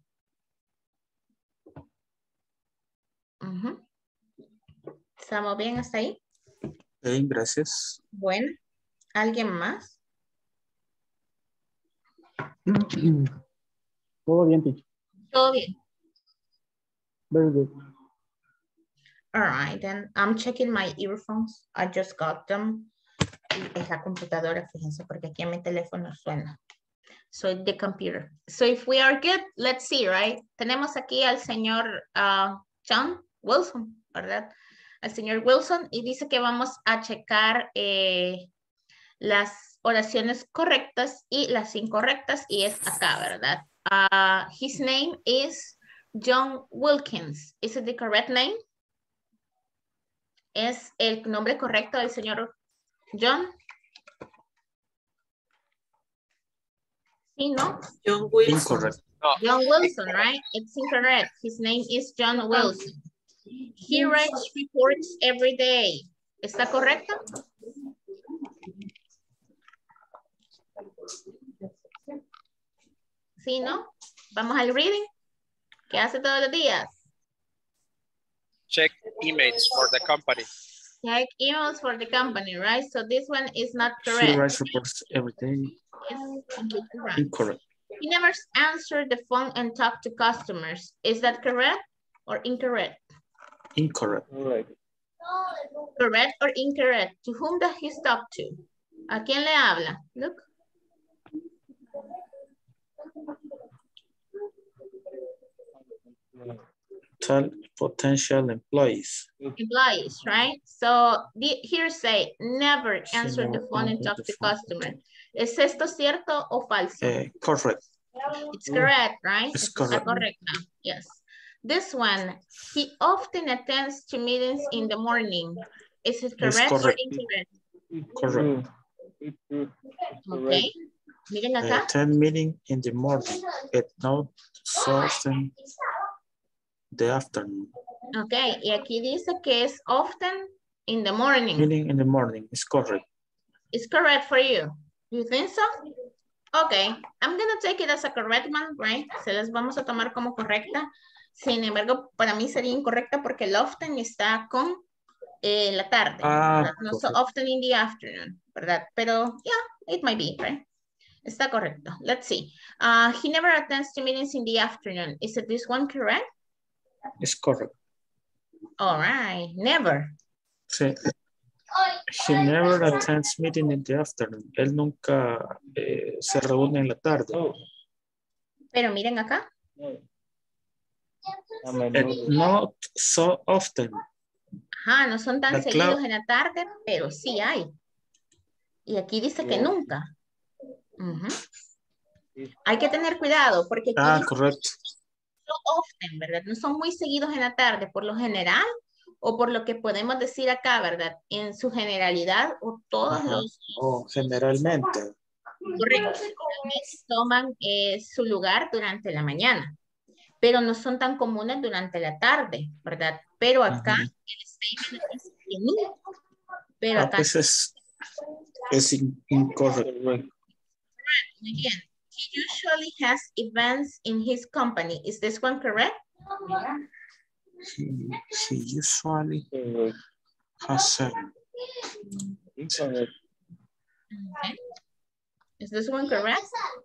¿Estamos bien hasta ahí? Okay, gracias. Bueno, ¿alguien más? Todo bien, teacher. Todo bien. Very good. All right, then I'm checking my earphones. I just got them. Es la computadora, fíjense, porque aquí en mi teléfono suena. So the computer. So if we are good, let's see, right? Tenemos aquí al señor John Wilson, ¿verdad? Al señor Wilson y dice que vamos a checar las oraciones correctas y las incorrectas y es acá, ¿verdad? His name is John Wilkins. Is it the correct name? ¿Es el nombre correcto del señor John? Sí, ¿no? John Wilson. Incorrect. John Wilson, right? It's incorrect. His name is John Wilson. He writes reports every day. ¿Está correcto? Sí, ¿no? Vamos al reading. ¿Qué hace todos los días? Check emails for the company. Check emails for the company, right? So this one is not She correct. writes reports every day. It's completely wrong. Incorrect. He never answered the phone and talked to customers. Is that correct or incorrect? Incorrect. Correct. Correct or incorrect? To whom does he talk to? ¿A quién le habla? Look. potential employees. Employees, right? So here say, never answer the phone and talk to customer. ¿Es esto cierto o falso? Correct. It's correct, right? It's Esto está correct. correcto. Yes. This one, he often attends to meetings in the morning. Is it correct or incorrect? Correct. Okay. Miren acá. Attend meeting in the morning, not so often the afternoon. Okay, y aquí dice que es often in the morning. Meeting in the morning is correct. It's correct for you. You think so? Okay, I'm gonna take it as a correct one, right? Se las vamos a tomar como correcta. Sin embargo, para mí sería incorrecta porque el often está con la tarde. No so often in the afternoon, ¿verdad? Pero, yeah, it might be, right? Está correcto. Let's see. He never attends to meetings in the afternoon. Is it this one correct? It's correct. All right, never. Sí. He never attends meeting in the afternoon. Él nunca se reúne en la tarde. Pero miren acá. Not so often. Ajá, no son tan seguidos en la tarde, pero sí hay. Y aquí dice que nunca. Hay que tener cuidado porque aquí correcto. So often, ¿verdad? No son muy seguidos en la tarde, por lo general, o por lo que podemos decir acá, ¿verdad? En su generalidad, o todos los... O generalmente. Correcto. Toman su lugar durante la mañana, pero no son tan comunes durante la tarde, ¿verdad? Pero acá, el statement dice que nunca. Pero acá... Pues es incorrecto. Muy bien. He usually has events in his company. Is this one correct? He usually has seven. Okay. Is this one correct?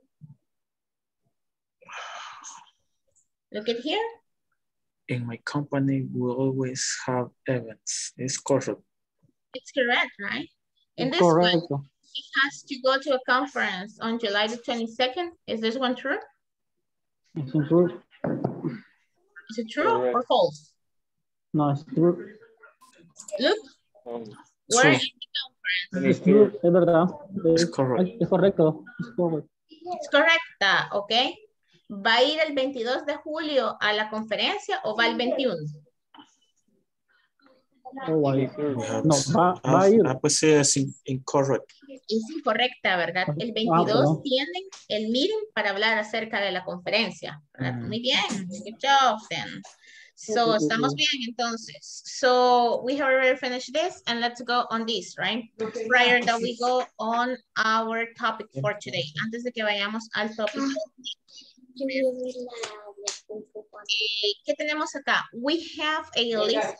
Look at here. In my company, we always have events. It's correct. It's correct, right? In this one, he has to go to a conference on July the 22nd. Is this one true? It's true. Is it true or false? No, it's true. Look, where is the conference? Es true, es verdad. Es correcto. Es correcto. Es correcto. Es correcta, ok. ¿Va a ir el 22 de julio a la conferencia o va el 21? No, va a ir. Pues es incorrecto. Es incorrecta, ¿verdad? El 22 tienen el meeting para hablar acerca de la conferencia. Muy bien. Good job, then. So, estamos bien, entonces. So, we have already finished this, and let's go on this, right? Prior that we go on our topic for today. Antes de que vayamos al topic. ¿Qué tenemos acá? We have a list.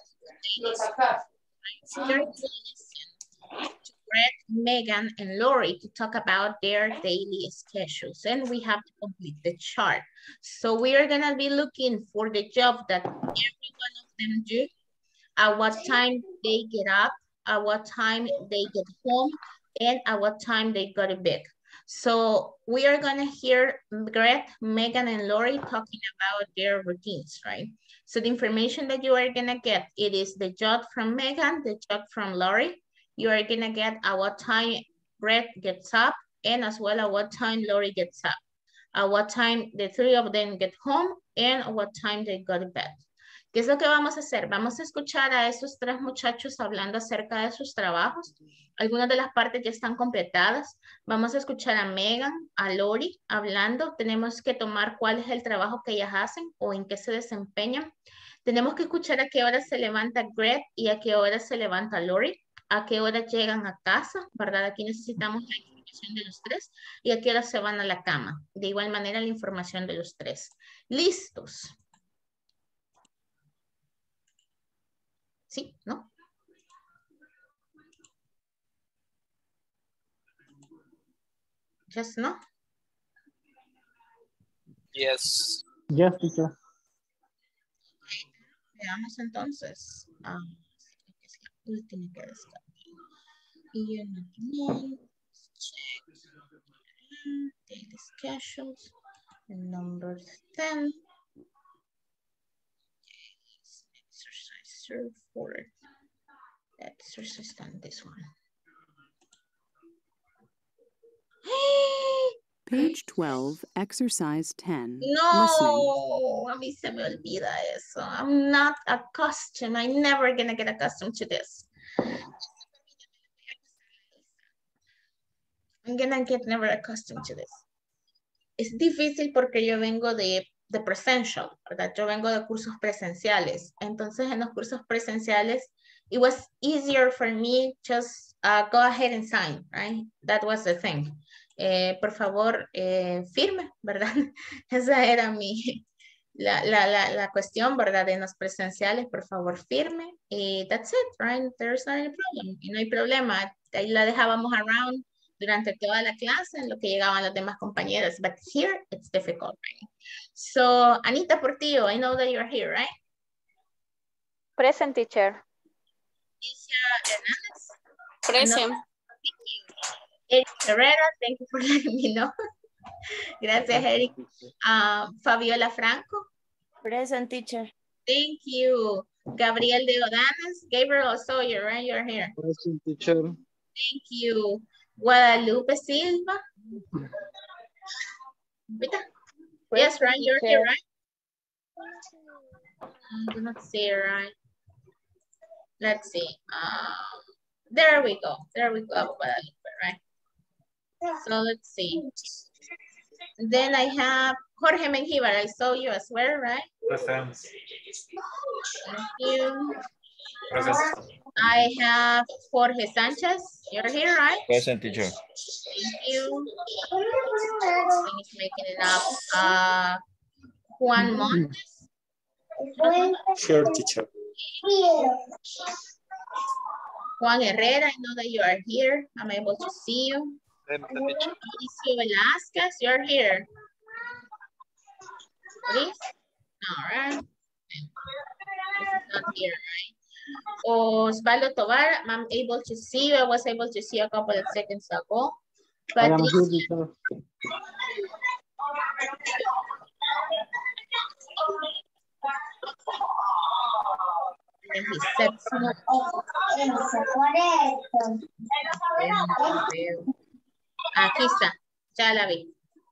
Greg, Megan, and Lori to talk about their daily schedules. And we have to complete the chart. So we are gonna be looking for the job that every one of them do, at what time they get up, at what time they get home, and at what time they go to bed. So we are gonna hear Greg, Megan, and Lori talking about their routines, right? So the information that you are gonna get, it is the job from Megan, the job from Lori. You are gonna get at what time Greg gets up, and as well at what time Lori gets up, at what time the three of them get home, and at what time they go to bed. ¿Qué es lo que vamos a hacer? Vamos a escuchar a esos tres muchachos hablando acerca de sus trabajos. Algunas de las partes ya están completadas. Vamos a escuchar a Megan, a Lori hablando. Tenemos que tomar cuál es el trabajo que ellas hacen o en qué se desempeñan. Tenemos que escuchar a qué hora se levanta Greg y a qué hora se levanta Lori. A qué hora llegan a casa, ¿verdad? Aquí necesitamos la información de los tres y a qué hora se van a la cama. De igual manera la información de los tres. ¿Listos? ¿Sí? ¿No? Just no? Yes. Yes, teacher. Veamos entonces. Última que descargar. Unit 1, check. Daily schedules. And number 10. answer for it. Let's resist on this one. Page 12, exercise 10. Listening. No, a mí se me olvida eso. I'm not accustomed. I'm never gonna get accustomed to this. I'm gonna get never accustomed to this. Es difícil porque yo vengo de presential, ¿verdad? Yo vengo de cursos presenciales. Entonces, en los cursos presenciales, it was easier for me just go ahead and sign, right? That was the thing. Por favor, firme, ¿verdad? Esa era la cuestión, ¿verdad? En los presenciales, por favor, firme. Y that's it, right? There's not any problem. Y no hay problema. Ahí la dejábamos around durante toda la clase en lo que llegaban las demás compañeras. But here, it's difficult, right? So, Anita Portillo, I know that you're here, right? Present, teacher. Alicia Hernandez? Present. No. Eric Herrera, thank you for letting me know. Gracias, Eric. Fabiola Franco. Present, teacher. Thank you. Gabriel de Odanes. Gabriel Sawyer, right? You're here. Present, teacher. Thank you. Guadalupe Silva. Yes, right? You're here, right? I do not see it right. Let's see. There we go. There we go, Guadalupe, right? So let's see. Then I have Jorge Menjivar. I saw you as well, right? Present. Thank you. Present. I have Jorge Sanchez. You're here, right? Present, teacher. Thank you. He's making it up. Juan Montes. Here, teacher. Juan Herrera, I know that you are here. I'm able to see you. Mauricio Velasquez, you're here. Please? All right. This is not here, right? Osvaldo Tovar, I'm able to see you. I was able to see you a couple of seconds ago. I am Patricia. here, teacher. And he said aquí está, ya la vi.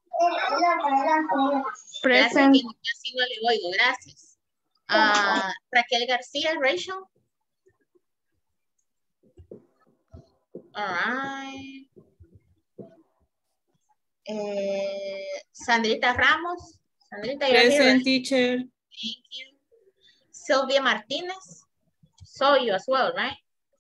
Gracias, que casi no le oigo, gracias. Raquel García, Rachel. All right. Sandrita Ramos. Sandrita, you're here, Present, right? teacher. Thank you. Sylvia Martínez. Saw you as well, right?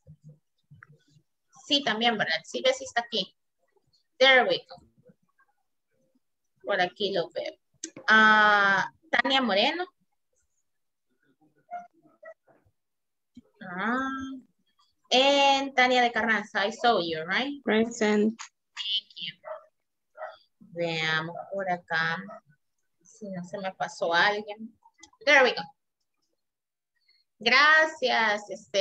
Sí, también, ¿verdad? Sí, ves, sí está aquí. There we go. Por aquí lo veo. Tania Moreno. And Tania de Carranza, I saw you, right? Present. Thank you. Veamos por acá. Si no se me pasó alguien. There we go. Gracias,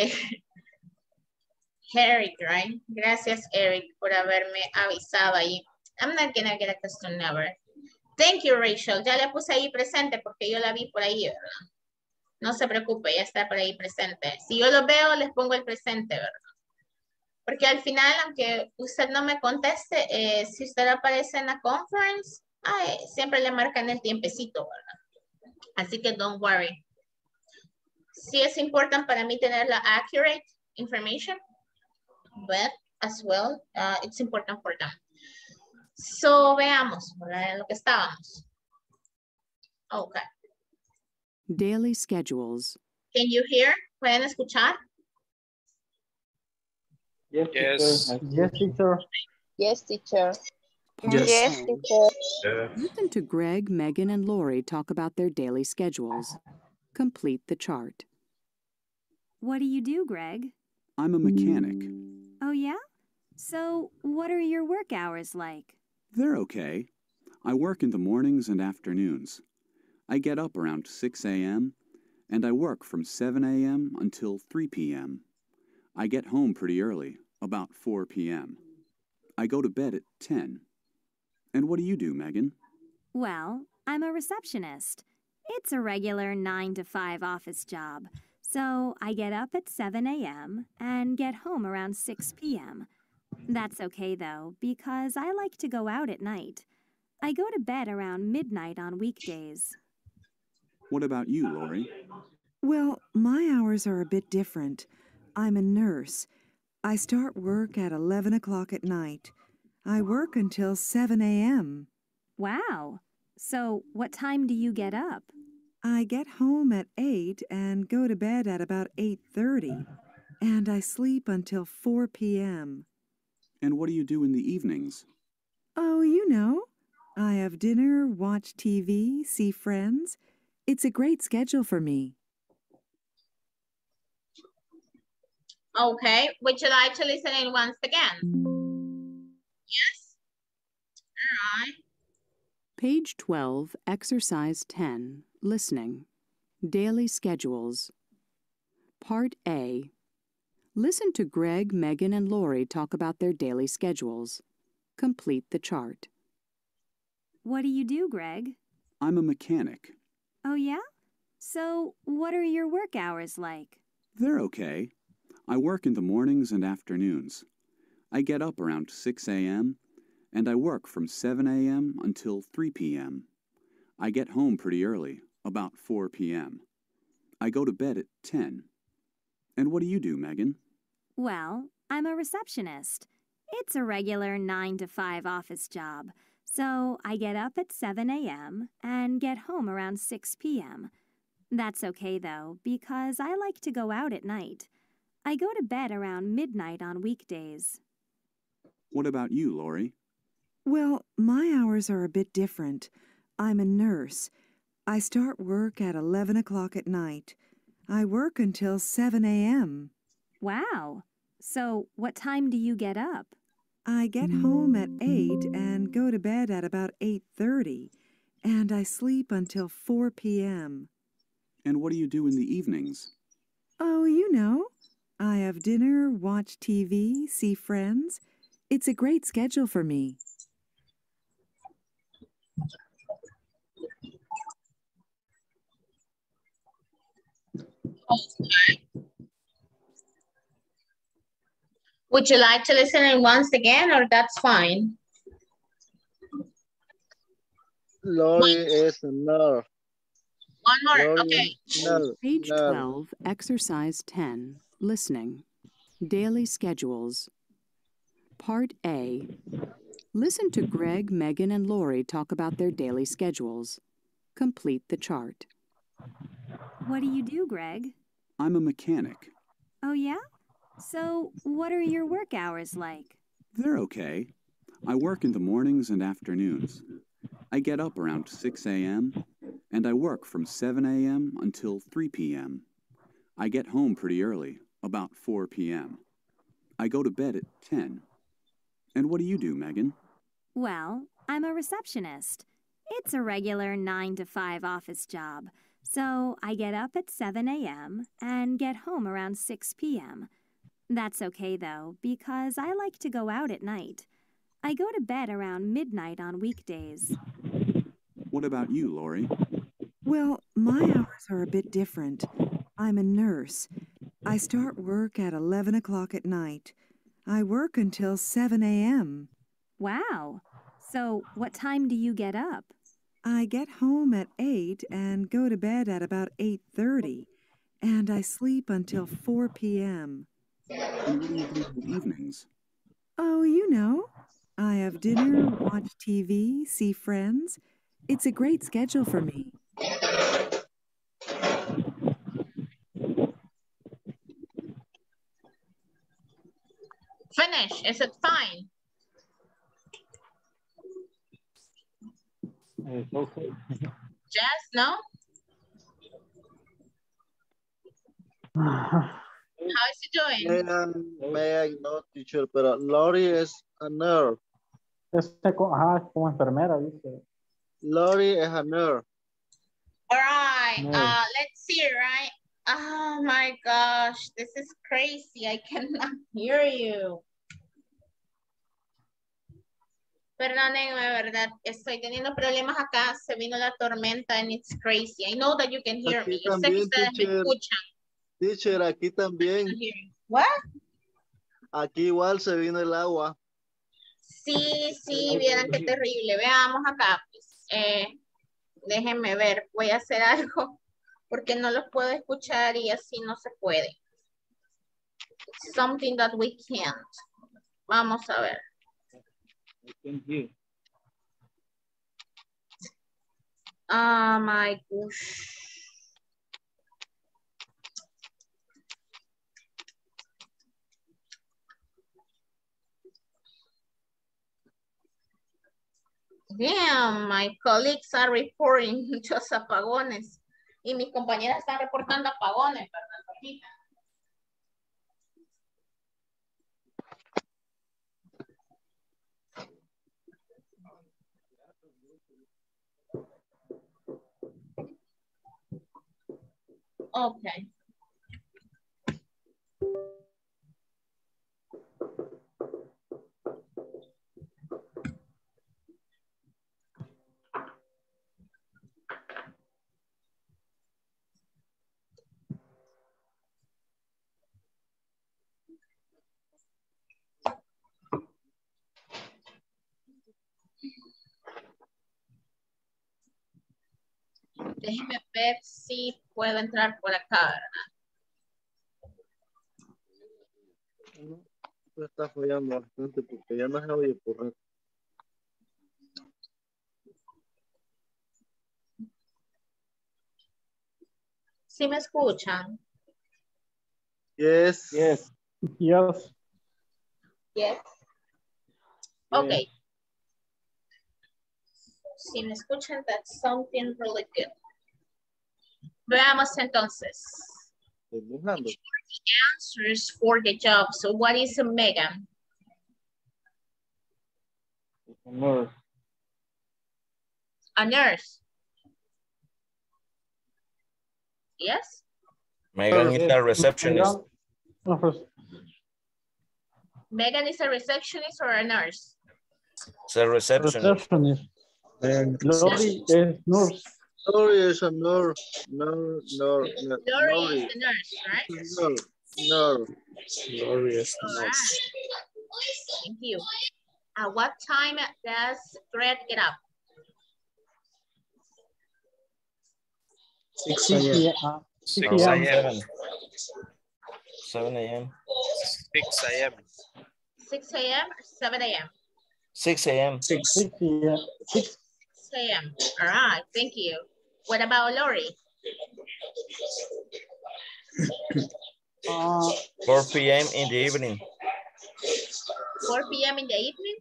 Eric, right? Gracias, Eric, por haberme avisado ahí. I'm not gonna get accustomed never. Thank you, Rachel. Ya le puse ahí presente porque yo la vi por ahí, ¿verdad? No se preocupe, ya está por ahí presente. Si yo lo veo, les pongo el presente, ¿verdad? Porque al final, aunque usted no me conteste, si usted aparece en la conference, siempre le marcan el tiempecito, ¿verdad? Así que don't worry. Sí es importante para mí tener la accurate information, but as well, it's important for them. So, veamos, ¿verdad? Lo que estábamos. Okay. Daily schedules. Can you hear? ¿Pueden escuchar? Yes, Yes. teacher. Yes, teacher. Yes, teacher. Yes, teacher. Listen to Greg, Megan, and Lori talk about their daily schedules. Complete the chart. What do you do, Greg? I'm a mechanic. Oh, yeah? So, what are your work hours like? They're okay. I work in the mornings and afternoons. I get up around 6 a.m. and I work from 7 a.m. until 3 p.m. I get home pretty early, about 4 p.m. I go to bed at 10. And what do you do, Megan? Well, I'm a receptionist. It's a regular 9 to 5 office job. So I get up at 7 a.m. and get home around 6 p.m. That's okay though, because I like to go out at night. I go to bed around midnight on weekdays. What about you, Lori? Well, my hours are a bit different. I'm a nurse. I start work at 11 o'clock at night. I work until 7 a.m. Wow. So what time do you get up? I get home at 8 and go to bed at about 8:30. And I sleep until 4 p.m. And what do you do in the evenings? Oh, you know. I have dinner, watch TV, see friends. It's a great schedule for me. Okay, would you like to listen in once again? Yes? All right. Page 12, Exercise 10, Listening. Daily Schedules. Part A. Listen to Greg, Megan, and Lori talk about their daily schedules. Complete the chart. What do you do, Greg? I'm a mechanic. Oh, yeah? So what are your work hours like? They're okay. I work in the mornings and afternoons. I get up around 6 a.m. and I work from 7 a.m. until 3 p.m. I get home pretty early, about 4 p.m. I go to bed at 10. And what do you do, Megan? Well, I'm a receptionist. It's a regular 9 to 5 office job. So I get up at 7 a.m. and get home around 6 p.m. That's okay though, because I like to go out at night. I go to bed around midnight on weekdays. What about you, Lori? Well, my hours are a bit different. I'm a nurse. I start work at 11 o'clock at night. I work until 7 a.m. Wow. So what time do you get up? I get home at 8 and go to bed at about 8:30. And I sleep until 4 p.m. And what do you do in the evenings? Oh, you know. I have dinner, watch TV, see friends. It's a great schedule for me. Okay. Would you like to listen in once again, or that's fine? Lori is a nurse. One more, Lori okay. Page 12, Exercise 10, Listening. Daily Schedules. Part A. Listen to Greg, Megan, and Lori talk about their daily schedules. Complete the chart. What do you do, Greg? I'm a mechanic. Oh, yeah? So what are your work hours like? They're okay. I work in the mornings and afternoons. I get up around 6 a.m. and I work from 7 a.m. until 3 p.m. I get home pretty early, about 4 p.m. I go to bed at 10. And what do you do, Megan? Well, I'm a receptionist. It's a regular 9 to 5 office job. So I get up at 7 a.m. and get home around 6 p.m. That's okay though, because I like to go out at night. I go to bed around midnight on weekdays. What about you, Lori? Well, my hours are a bit different. I'm a nurse. I start work at 11 o'clock at night. I work until 7 a.m. Wow. So what time do you get up? I get home at 8 and go to bed at about 8:30. And I sleep until 4 p.m. And what do you do in the evenings? Oh, you know. I have dinner, watch TV, see friends. It's a great schedule for me. Finish. Is it fine? It's okay. Yes, no? How is he doing? May I know, teacher, pero Lori is a nurse. Como enfermera, dice. Lori is a nurse. All right, No. let's see, right? Oh my gosh, this is crazy. I cannot hear you. Perdónenme, ¿verdad? Estoy teniendo problemas acá. Se vino la tormenta and it's crazy. I know that you can hear me. Yo sé que ustedes me escuchan. Teacher, aquí también. What? Aquí igual se vino el agua. Sí, sí, vieran qué terrible. Veamos acá. Pues, déjenme ver, voy a hacer algo porque no los puedo escuchar y así no se puede. Something that we can't. Vamos a ver. Oh my gosh. Damn, my colleagues are reporting muchos apagones. Y mis compañeras están reportando apagones, ¿verdad, Paquita? Okay. Déjeme ver si puedo entrar por acá, ¿verdad? No, está fallando bastante porque ya no se oye por rato. ¿Sí me escuchan? Yes. Yes. Yes. Yes. Okay. Si me escuchan, that's something really good. Veamos entonces. The answers for the job. So what is a Megan? A nurse. A nurse. Yes? Megan is a receptionist. Megan is a receptionist or a nurse? It's a receptionist. Lori is nurse. Lori is a nurse. Lori is a nurse, right? No. Lori is a All nurse. right. Thank you. At what time does Greg get up? 6 a.m. 6 a.m. 7 a.m. 6 a.m. 6 a.m. or 7 a.m.? 6 a.m. 6 a.m. 6 a.m. All right, thank you. What about Lori? 4 p.m. in the evening. 4 p.m. in the evening?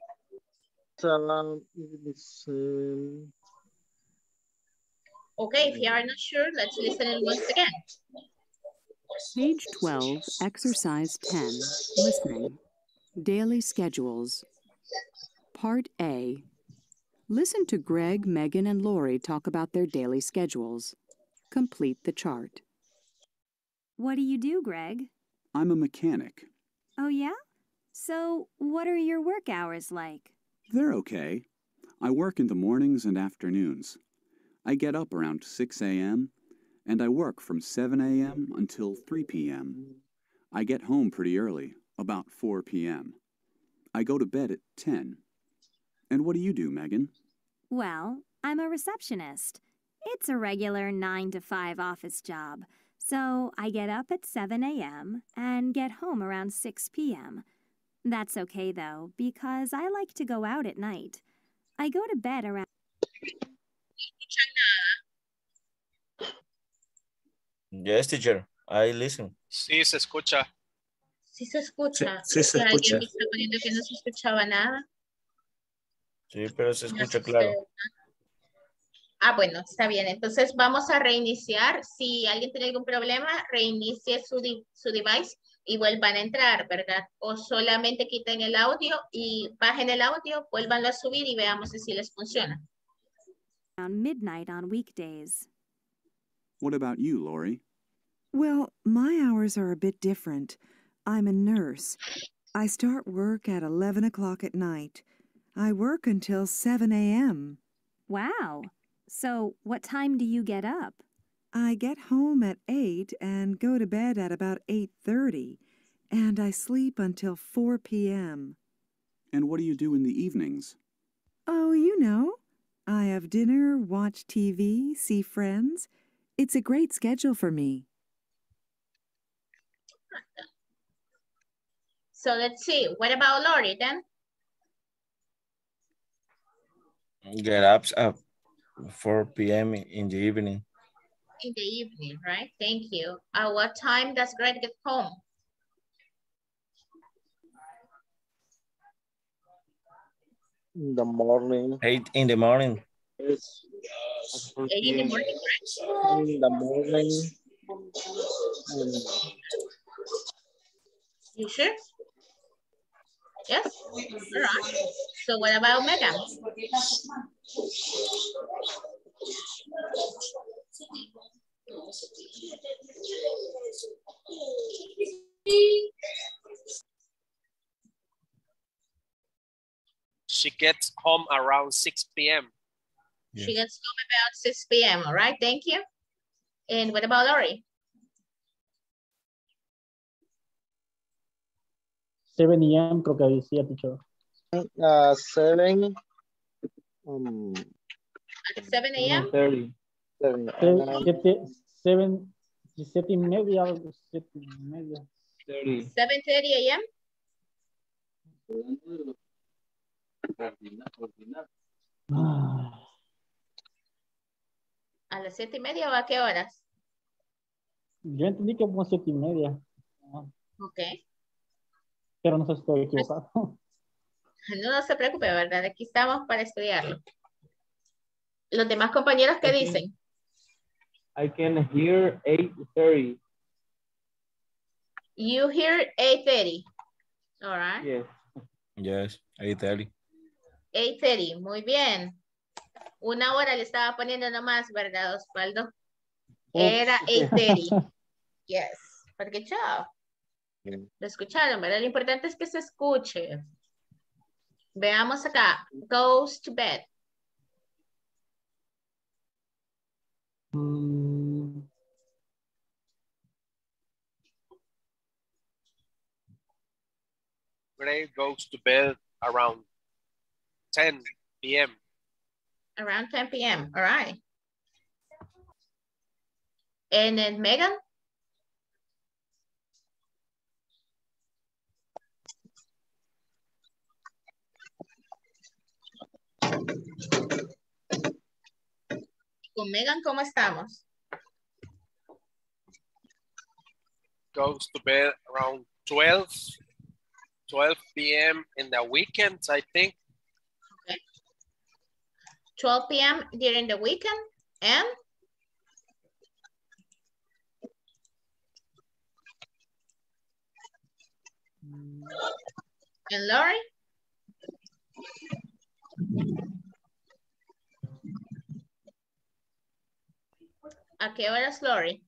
Okay, if you are not sure, let's listen in once again. Page 12, Exercise 10, Listening. Daily Schedules. Part A. Listen to Greg, Megan, and Lori talk about their daily schedules. Complete the chart. What do you do, Greg? I'm a mechanic. Oh, yeah? So, what are your work hours like? They're okay. I work in the mornings and afternoons. I get up around 6 a.m. and I work from 7 a.m. until 3 p.m. I get home pretty early, about 4 p.m. I go to bed at 10. And what do you do, Megan? Well, I'm a receptionist. It's a regular 9 to 5 office job. So I get up at 7 a.m. and get home around 6 p.m. That's okay, though, because I like to go out at night. I go to bed around... Yes, teacher. I listen. Sí, se escucha. Sí se escucha. Sí, se Que alguien escucha. me está poniendo que no se escuchaba nada. Sí, pero se No escucha sé. claro. Ah, bueno, está bien. Entonces vamos a reiniciar. Si alguien tiene algún problema, reinicie su device y vuelvan a entrar, ¿verdad? O solamente quiten el audio y bajen el audio, vuélvanlo a subir y veamos si les funciona. around midnight on weekdays. What about you, Lori? Well, my hours are a bit different. I'm a nurse. I start work at 11 o'clock at night. I work until 7 a.m. Wow. So, what time do you get up? I get home at 8 and go to bed at about 8:30, and I sleep until 4 p.m. And what do you do in the evenings? Oh, you know, I have dinner, watch TV, see friends. It's a great schedule for me. So let's see. What about Lori then? Get up at 4 p.m. in the evening. In the evening, right? Thank you. At what time does Greg get home? In the morning. 8 in the morning. Yes. 8 in the morning, right? In the morning. You sure? Yes? All right. So what about Megan? She gets home around 6 p.m. She gets home about 6 p.m. All right, thank you. And what about Lori? 7 a.m. creo que decía, teacher. 7. At 7 a.m.? 7:30. 7:30. 7:30 a.m.? ¿A las 7:30 o a qué horas? Yo entendí que como 7:30. Ok. Pero no sé si estoy equivocado. No se preocupe, ¿verdad? Aquí estamos para estudiarlo. Los demás compañeros, ¿qué dicen? I can hear 8:30. You hear 8:30. All right. Yes. Yes, 8:30. 8:30, muy bien. Una hora le estaba poniendo nomás, ¿verdad, Osvaldo? Era 8:30. Yes. But good job. Lo escucharon, ¿verdad? Lo importante es que se escuche. Veamos acá. Goes to bed. Greg goes to bed around 10 p.m. Around 10 p.m. All right. And then Megan? Con Megan, ¿cómo estamos? Goes to bed around 12 p.m. in the weekends, I think. Okay. 12 p.m. during the weekend, and? And Lori? ¿A qué horas, Lori?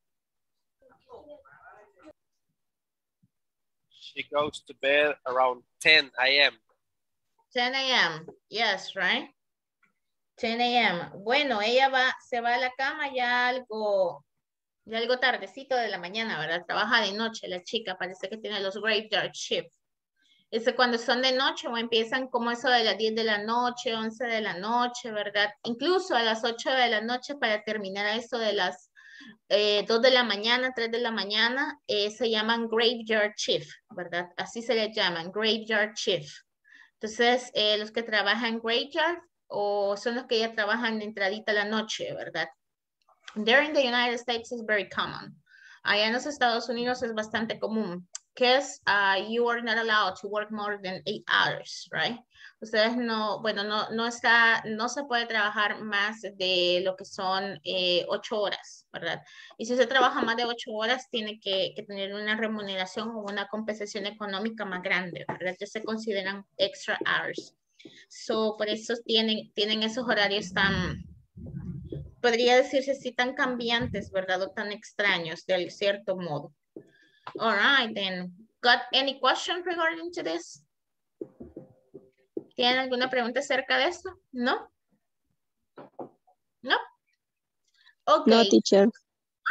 She goes to bed around 10 a.m. 10 a.m. Yes, right? 10 a.m. Bueno, ella se va a la cama ya algo tardecito de la mañana, ¿verdad? Trabaja de noche la chica, parece que tiene los graveyard shift. Cuando son de noche o empiezan como eso de las 10 de la noche, 11 de la noche, ¿verdad? Incluso a las 8 de la noche para terminar a eso de las 2 de la mañana, 3 de la mañana, se llaman graveyard shift, ¿verdad? Así se les llaman, graveyard shift. Entonces, los que trabajan graveyard o son los que ya trabajan de entradita a la noche, ¿verdad? There in the United States is very common. Allá en los Estados Unidos es bastante común. Because you are not allowed to work more than 8 hours, right? Ustedes no se puede trabajar más de lo que son 8 horas, ¿verdad? Y si usted trabaja más de 8 horas, tiene que tener una remuneración o una compensación económica más grande, ¿verdad? Ya se consideran extra hours. So, por eso tienen esos horarios tan, podría decirse así, tan cambiantes, ¿verdad? O tan extraños, de cierto modo. All right, then. Got any question regarding to this? ¿Tienen alguna pregunta acerca de esto? ¿No? ¿No? Okay. No, teacher.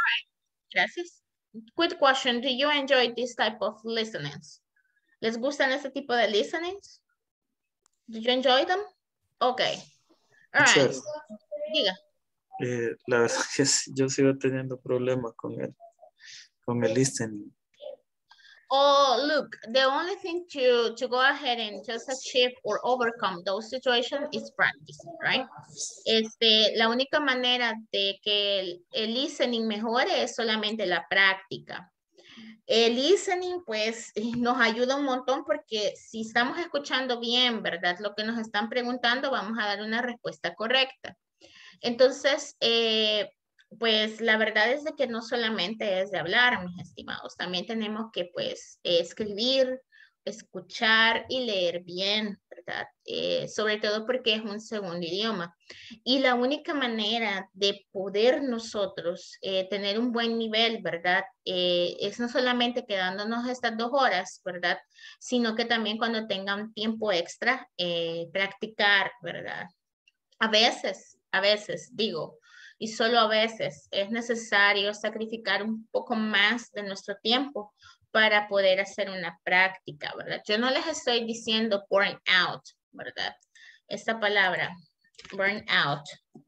Gracias. Quick question. Do you enjoy this type of listenings? ¿Les gustan este tipo de listenings? Do you enjoy them? Okay. All right. Teacher, Diga. la verdad que yo sigo teniendo problemas con el listening. Oh, look, the only thing to go ahead and just achieve or overcome those situations is practice, right? La única manera de que el listening mejore es solamente la práctica. El listening, pues, nos ayuda un montón porque si estamos escuchando bien, ¿verdad? Lo que nos están preguntando, vamos a dar una respuesta correcta. Entonces, pues la verdad es de que no solamente es de hablar, mis estimados, también tenemos que pues escribir, escuchar y leer bien, ¿verdad? Sobre todo porque es un segundo idioma. Y la única manera de poder nosotros tener un buen nivel, ¿verdad? Es no solamente quedándonos estas 2 horas, ¿verdad? Sino que también cuando tengan tiempo extra, practicar, ¿verdad? A veces, digo, y solo a veces es necesario sacrificar un poco más de nuestro tiempo para poder hacer una práctica, ¿verdad? Yo no les estoy diciendo burn out, ¿verdad? Esta palabra, burn out.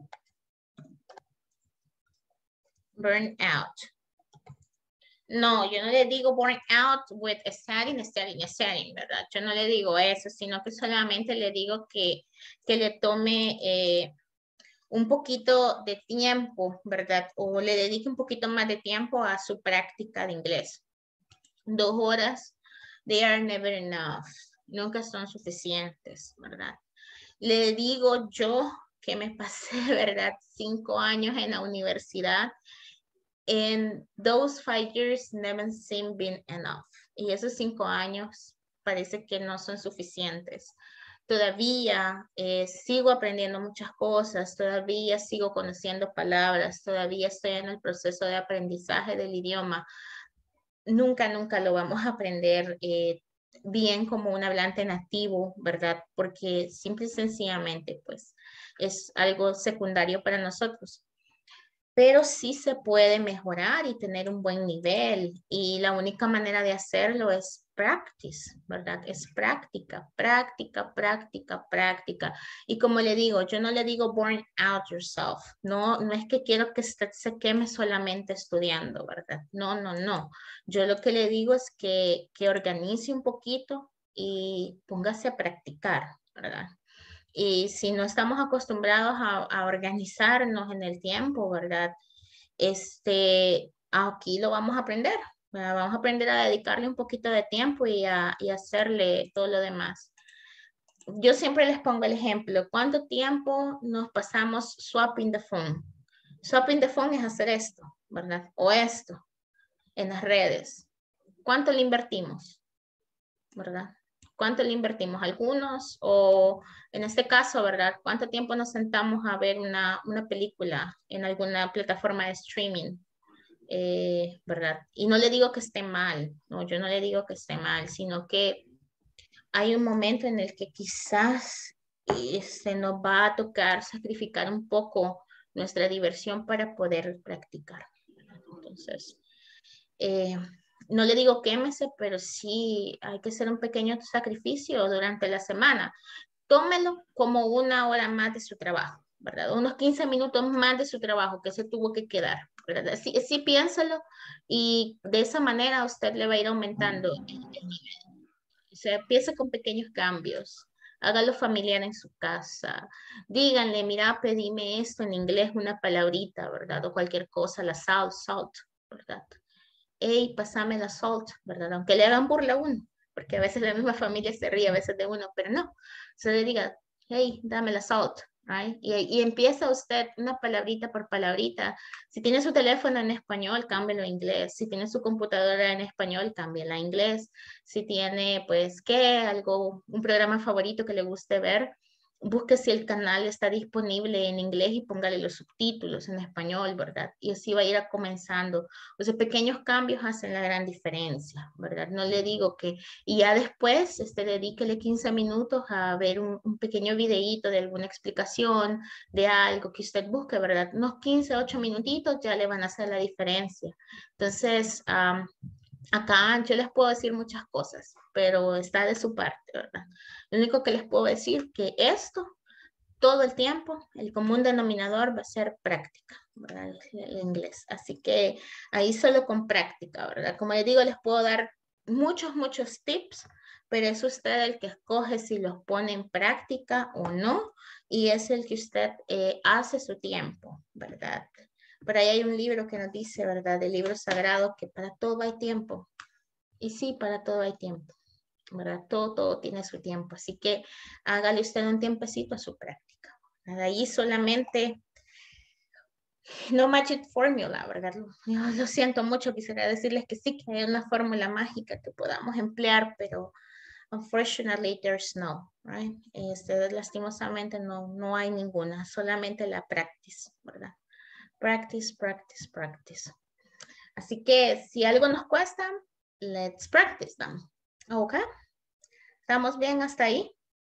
Burn out. No, yo no le digo burn out with studying, ¿verdad? Yo no le digo eso, sino que solamente le digo que le tome un poquito de tiempo, ¿verdad? O le dedique un poquito más de tiempo a su práctica de inglés. 2 horas, they are never enough. Nunca son suficientes, ¿verdad? Le digo yo que me pasé, ¿verdad? 5 años en la universidad. And those 5 years never seem been enough. Y esos 5 años parece que no son suficientes. Todavía sigo aprendiendo muchas cosas, todavía sigo conociendo palabras, todavía estoy en el proceso de aprendizaje del idioma. Nunca lo vamos a aprender bien como un hablante nativo, ¿verdad? Porque simple y sencillamente, pues, es algo secundario para nosotros. Pero sí se puede mejorar y tener un buen nivel. Y la única manera de hacerlo es practice, ¿verdad? Es práctica. Y como le digo, yo no le digo burn out yourself. No es que quiero que usted se queme solamente estudiando, ¿verdad? No. Yo lo que le digo es que organice un poquito y póngase a practicar, ¿verdad? Y si no estamos acostumbrados a organizarnos en el tiempo, ¿verdad? Aquí lo vamos a aprender. ¿Verdad? Vamos a aprender a dedicarle un poquito de tiempo y hacerle todo lo demás. Yo siempre les pongo el ejemplo. ¿Cuánto tiempo nos pasamos swapping the phone? Swapping the phone es hacer esto, ¿verdad? O esto en las redes. ¿Cuánto le invertimos? ¿Verdad? ¿Cuánto le invertimos? Algunos, o en este caso, ¿verdad? ¿Cuánto tiempo nos sentamos a ver una película en alguna plataforma de streaming? ¿Verdad? Y no le digo que esté mal, no, yo no le digo que esté mal, sino que hay un momento en el que quizás se nos va a tocar sacrificar un poco nuestra diversión para poder practicar. Entonces, no le digo quémese, pero sí hay que hacer un pequeño sacrificio durante la semana. Tómelo como 1 hora más de su trabajo, ¿verdad? Unos 15 minutos más de su trabajo que se tuvo que quedar, ¿verdad? Sí piénsalo y de esa manera usted le va a ir aumentando el nivel. O sea, empieza con pequeños cambios. Hágalo familiar en su casa. Díganle, mira, pedime esto en inglés, una palabrita, ¿verdad? O cualquier cosa, la salt, ¿verdad? Hey, pásame la salt, ¿verdad? Aunque le hagan burla a uno, porque a veces la misma familia se ríe a veces de uno, pero no. Se le diga, hey, dame la salt, right? Y empieza usted una palabrita por palabrita. Si tiene su teléfono en español, cámbialo a inglés. Si tiene su computadora en español, cámbiala a inglés. Si tiene, pues, un programa favorito que le guste ver, busque si el canal está disponible en inglés y póngale los subtítulos en español, ¿verdad? Y así va a ir comenzando. O sea, pequeños cambios hacen la gran diferencia, ¿verdad? No le digo que, y ya después, dedíquele 15 minutos a ver un pequeño videíto de alguna explicación de algo que usted busque, ¿verdad? Unos 15, 8 minutitos ya le van a hacer la diferencia. Entonces, acá yo les puedo decir muchas cosas, pero está de su parte, ¿verdad? Lo único que les puedo decir que esto, todo el tiempo, el común denominador va a ser práctica, ¿verdad? El inglés. Así que ahí solo con práctica, ¿verdad? Como les digo, les puedo dar muchos tips, pero es usted el que escoge si los pone en práctica o no, y es el que usted hace su tiempo, ¿verdad? Por ahí hay un libro que nos dice, ¿verdad? El libro sagrado, que para todo hay tiempo. Y sí, para todo hay tiempo, ¿verdad? Todo tiene su tiempo. Así que hágale usted un tiempecito a su práctica. De ahí solamente, no magic formula, ¿verdad? Yo lo siento mucho, quisiera decirles que sí, que hay una fórmula mágica que podamos emplear, pero unfortunately there's no, right? Lastimosamente no hay ninguna, solamente la practice, ¿verdad? Practice. Así que si algo nos cuesta, let's practice them. Ok. ¿Estamos bien hasta ahí?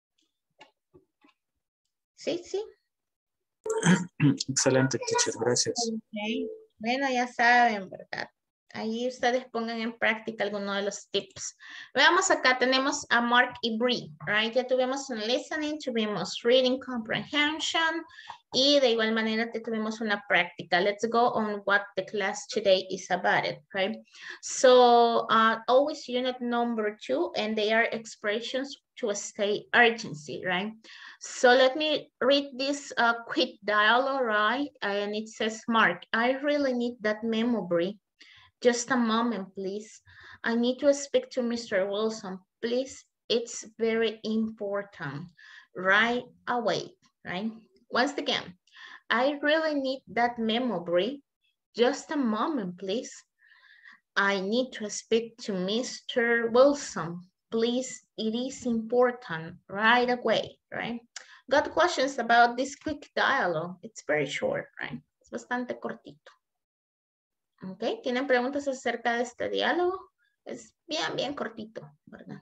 Sí. Excelente, teacher. Gracias. Okay. Bueno, ya saben, ¿verdad? Ahí ustedes pongan en práctica alguno de los tips. Veamos acá, tenemos a Mark y Bree, right? Ya tuvimos un listening, tuvimos reading comprehension, y de igual manera tuvimos una práctica. Let's go on what the class today is about it, right? So, always unit number 2, and they are expressions to state urgency, right? So let me read this quick dialogue, right? And it says, Mark, I really need that memo, Bree. Just a moment, please. I need to speak to Mr. Wilson, please. It's very important. Right away, right? Once again, I really need that memo, Bree. Just a moment, please. I need to speak to Mr. Wilson, please. It is important. Right away, right? Got questions about this quick dialogue? It's very short, right? Es bastante cortito. Ok, ¿tienen preguntas acerca de este diálogo? Es bien cortito, ¿verdad?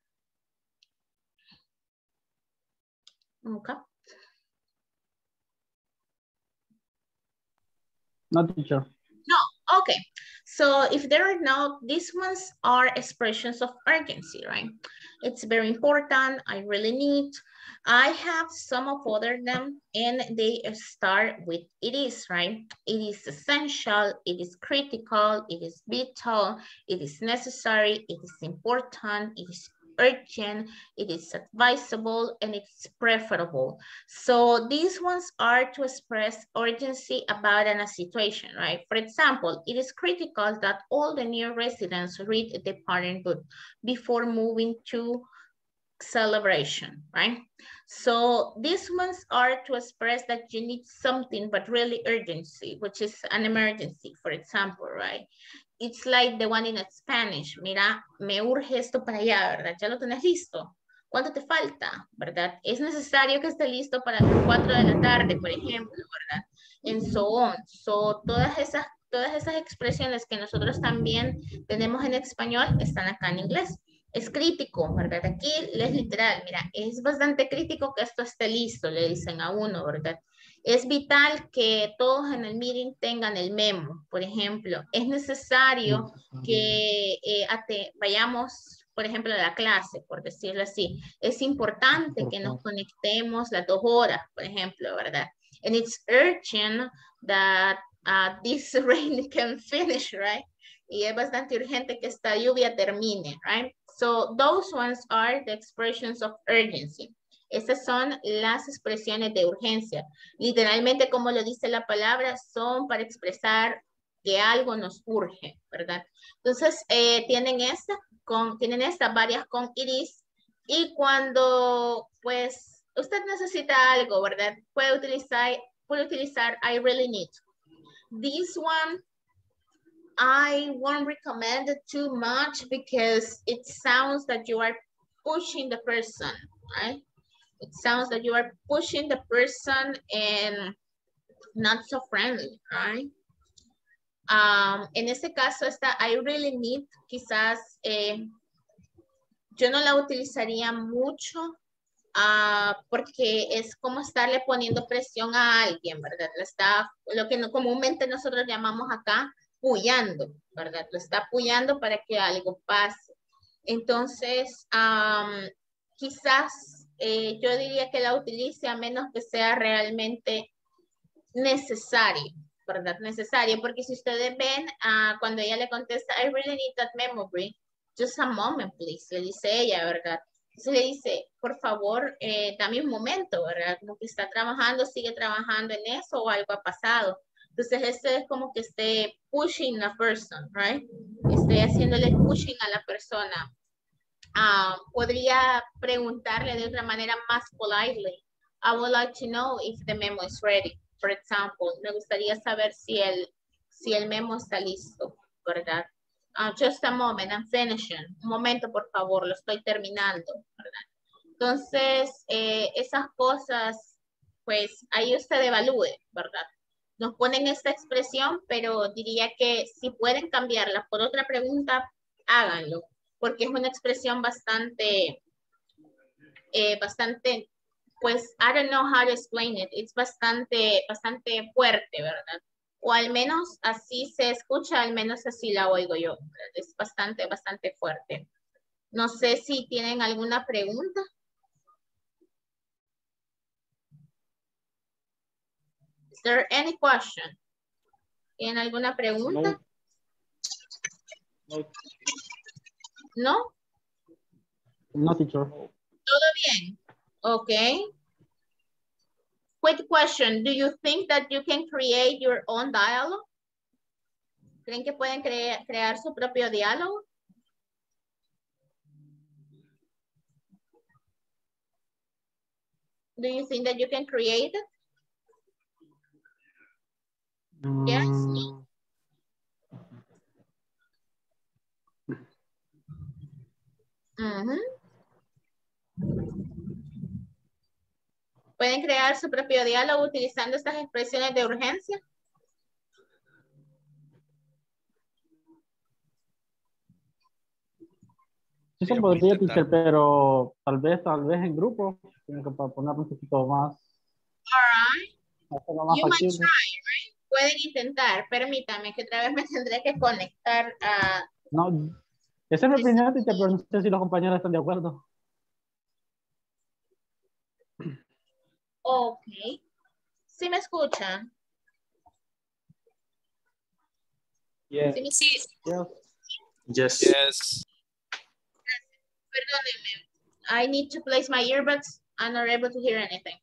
Ok. No, teacher. No, okay. So if there are no, these ones are expressions of urgency, right? It's very important, I really need. I have some of other them, and they start with it is, right? It is essential, it is critical, it is vital, it is necessary, it is important, it is urgent, it is advisable, and it's preferable. So these ones are to express urgency about a situation, right? For example, it is critical that all the new residents read the parent book before moving to celebration, right? So these ones are to express that you need something, but really urgency, which is an emergency, for example, right? It's like the one in Spanish. Mira, me urge esto para allá, ¿verdad? ¿Ya lo tenés listo? ¿Cuánto te falta? ¿Verdad? Es necesario que esté listo para las 4 de la tarde, por ejemplo, ¿verdad? And so on. So, todas esas expresiones que nosotros también tenemos en español están acá en inglés. Es crítico, ¿verdad? Aquí es literal, mira, es bastante crítico que esto esté listo, le dicen a uno, ¿verdad? Es vital que todos en el meeting tengan el memo, por ejemplo. Es necesario que vayamos, por ejemplo, a la clase, por decirlo así. Es importante que nos conectemos las 2 horas, por ejemplo, ¿verdad? And it's urgent that this rain can finish, right? Y es bastante urgente que esta lluvia termine, right? So those ones are the expressions of urgency. Estas son las expresiones de urgencia. Literalmente, como lo dice la palabra, son para expresar que algo nos urge, ¿verdad? Entonces, tienen varias con it is, y cuando, pues, usted necesita algo, ¿verdad? Puede utilizar I really need. This one, I won't recommend it too much because it sounds that you are pushing the person, right? It sounds that you are pushing the person and not so friendly, right? En este caso está I really need, quizás yo no la utilizaría mucho porque es como estarle poniendo presión a alguien, ¿verdad? Lo está, lo que comúnmente nosotros llamamos acá, puyando, ¿verdad? Lo está puyando para que algo pase. Entonces, quizás yo diría que la utilice a menos que sea realmente necesario, ¿verdad? Necesario, porque si ustedes ven, cuando ella le contesta, I really need that memory, just a moment, please, le dice ella, ¿verdad? Entonces le dice, por favor, dame un momento, ¿verdad? Como que está trabajando, sigue trabajando en eso o algo ha pasado. Entonces, esto es como que esté pushing a person, right? Esté haciéndole pushing a la persona. Podría preguntarle de otra manera más politely. I would like to know if the memo is ready. For example, me gustaría saber si el memo está listo, ¿verdad? Just a moment, I'm finishing. Un momento, por favor, lo estoy terminando, ¿verdad? Entonces, esas cosas, pues, ahí usted evalúe, ¿verdad? Nos ponen esta expresión, pero diría que si pueden cambiarla por otra pregunta, háganlo, porque es una expresión bastante, pues, I don't know how to explain it. It's bastante fuerte, ¿verdad? O al menos así se escucha, al menos así la oigo yo. ¿Verdad? Es bastante fuerte. No sé si tienen alguna pregunta. Is there any question? ¿Tienen alguna pregunta? No. ¿No? No, teacher. ¿Todo bien? Okay. Quick question. Do you think that you can create your own dialogue? ¿Creen que pueden crear su propio diálogo? Do you think that you can create it? Yes? ¿Pueden crear su propio diálogo utilizando estas expresiones de urgencia? Sí se podría, teacher, pero tal vez en grupo, tengo que poner un poquito más. All right. Más You might factible. try, right? Pueden intentar, permítame que otra vez me tendré que conectar a... No, esa es mi opinión, teacher, pero no sé si los compañeros están de acuerdo. Ok. ¿Sí me escuchan? Yes. ¿Sí me escuchan? Yes. Yes. Perdónenme. I need to place my earbuds. I'm not able to hear anything.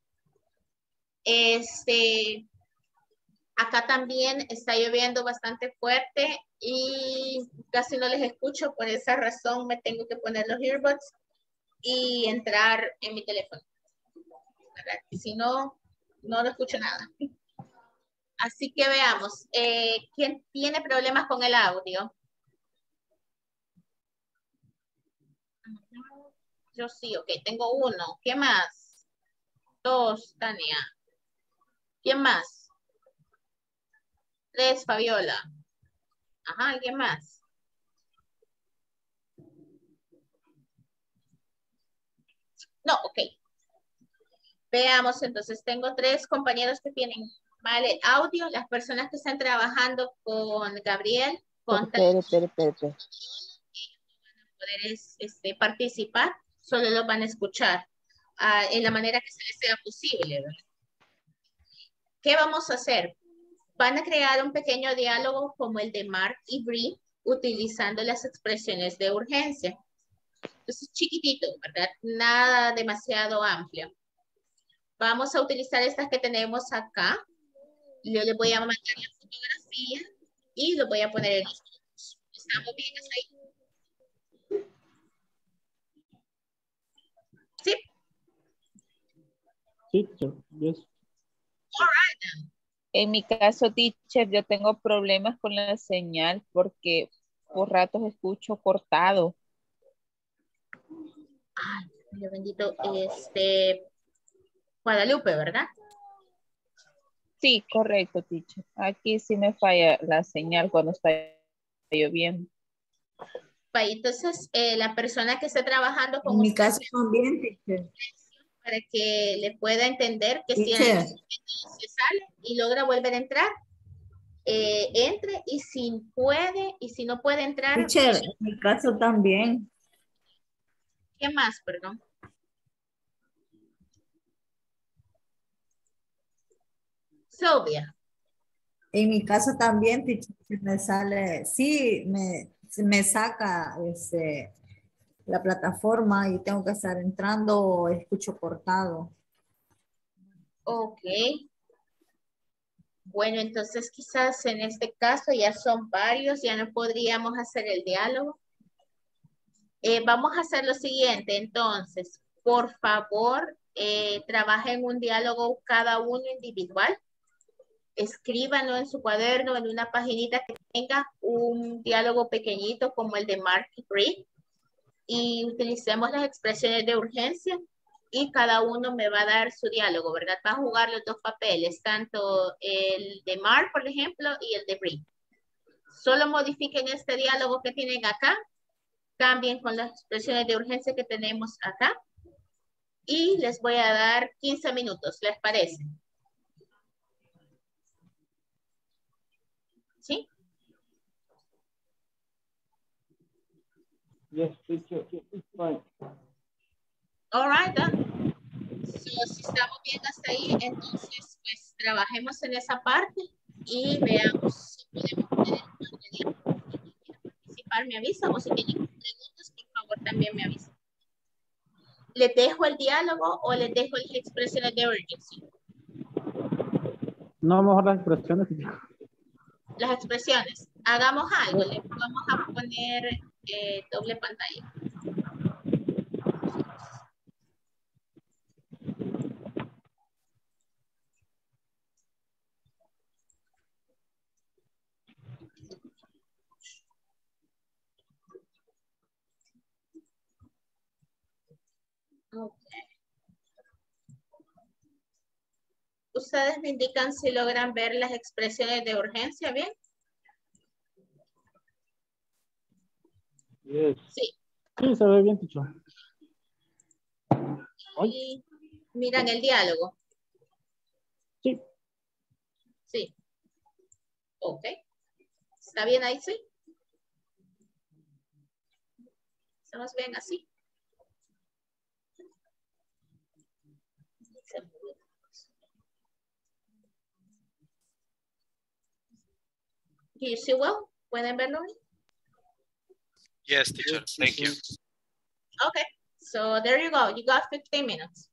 Acá también está lloviendo bastante fuerte y casi no les escucho. Por esa razón me tengo que poner los earbuds y entrar en mi teléfono. ¿Verdad? Y si no, no lo escucho nada. Así que veamos. ¿Quién tiene problemas con el audio? Yo sí, ok. Tengo uno. ¿Qué más? Dos, Tania. ¿Quién más? Tres, Fabiola. Ajá, ¿alguien más? No, ok. Veamos, entonces tengo tres compañeros que tienen mal el audio. Las personas que están trabajando con Gabriel, con Espere. poder participar, solo los van a escuchar en la manera que se les sea posible, ¿verdad? ¿Qué vamos a hacer? Van a crear un pequeño diálogo como el de Mark y Brie, utilizando las expresiones de urgencia. Entonces, chiquitito, ¿verdad? Nada demasiado amplio. Vamos a utilizar estas que tenemos acá. Yo les voy a mandar la fotografía y lo voy a poner en los grupos. ¿Estamos bien hasta ahí? ¿Sí? Sí, teacher. Yes. All right, then. En mi caso, teacher, yo tengo problemas con la señal porque por ratos escucho cortado. Ay, Dios bendito. Guadalupe, ¿verdad? Sí, correcto, teacher. Aquí sí me falla la señal cuando está lloviendo. Entonces, la persona que esté trabajando con En mi usted, caso también, teacher. para que le pueda entender que si en Teacher, algún momento se sale y logra volver a entrar, entre, y si puede, y si no puede entrar, teacher, en mi caso también. ¿qué más, perdón? Sylvia. En mi caso también, teacher, me sale, sí, me saca la plataforma y tengo que estar entrando o escucho cortado. Ok. Bueno, entonces quizás en este caso ya son varios, ya no podríamos hacer el diálogo. Vamos a hacer lo siguiente, entonces, por favor, trabajen un diálogo cada uno individual. Escríbanlo en su cuaderno, en una paginita que tenga un diálogo pequeñito como el de Mark y Rick, y utilicemos las expresiones de urgencia y cada uno me va a dar su diálogo, ¿verdad? Va a jugar los dos papeles, tanto el de Mark, por ejemplo, y el de Rick. Solo modifiquen este diálogo que tienen acá, cambien con las expresiones de urgencia que tenemos acá y les voy a dar 15 minutos, ¿les parece? ¿Sí? Yes, teacher. It's fine. All right, then. So, si estamos bien hasta ahí, entonces, pues, trabajemos en esa parte y veamos si podemos tener un par de días. Si quiere participar, me avisa, o si tienen preguntas, por favor, también me avisa. ¿Les dejo el diálogo o les dejo las expresiones de urgency? No, mejor las expresiones, teacher. Las expresiones. Hagamos algo, le vamos a poner doble pantalla. Okay. Ustedes me indican si logran ver las expresiones de urgencia, ¿bien? Yes. Sí. Sí, se ve bien, teacher. Y miran el diálogo. Sí. Sí. Ok. ¿Está bien ahí, sí? ¿Estamos bien así? Do you see well? ¿Pueden verlo? Yes, teacher. Thank you. Okay. So there you go. You got 15 minutes.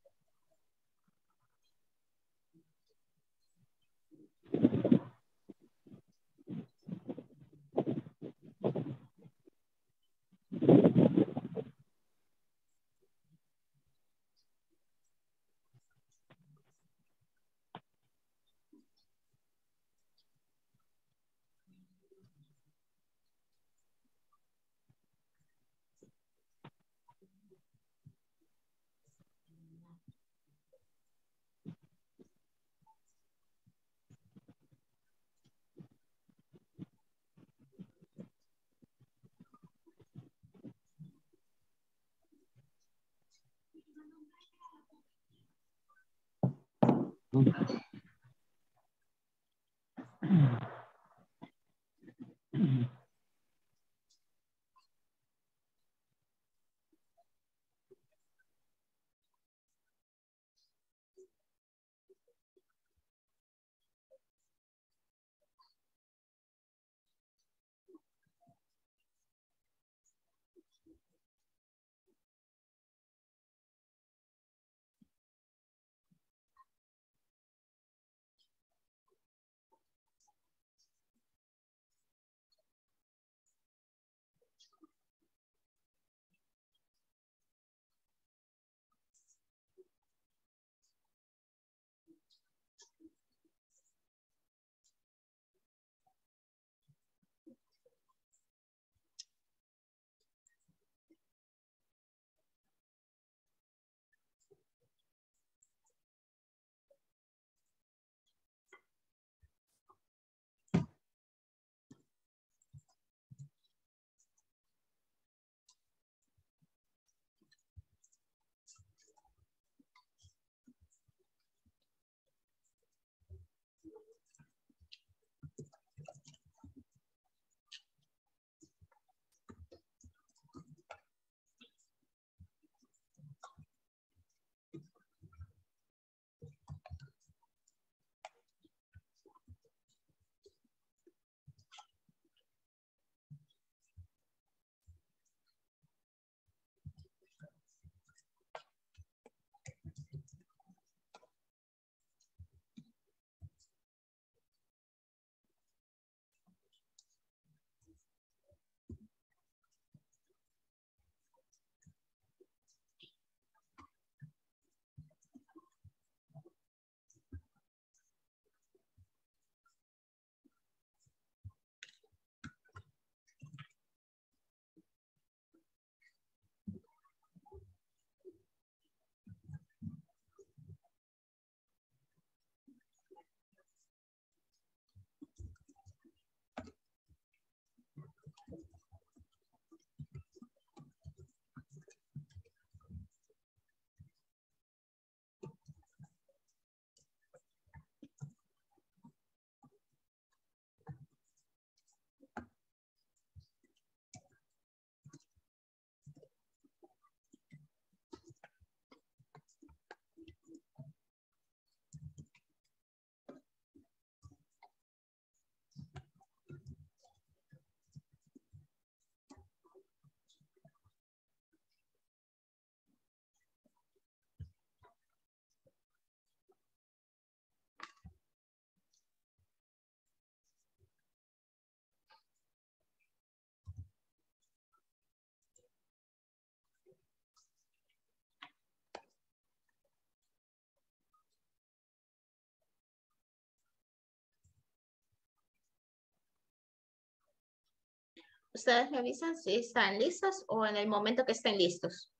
Ustedes me avisan si están listos o en el momento que estén listos.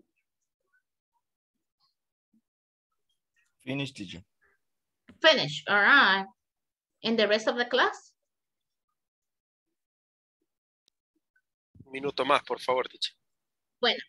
Finish, teacher. Finish, all right. And the rest of the class? Un minuto más, por favor, teacher. Bueno.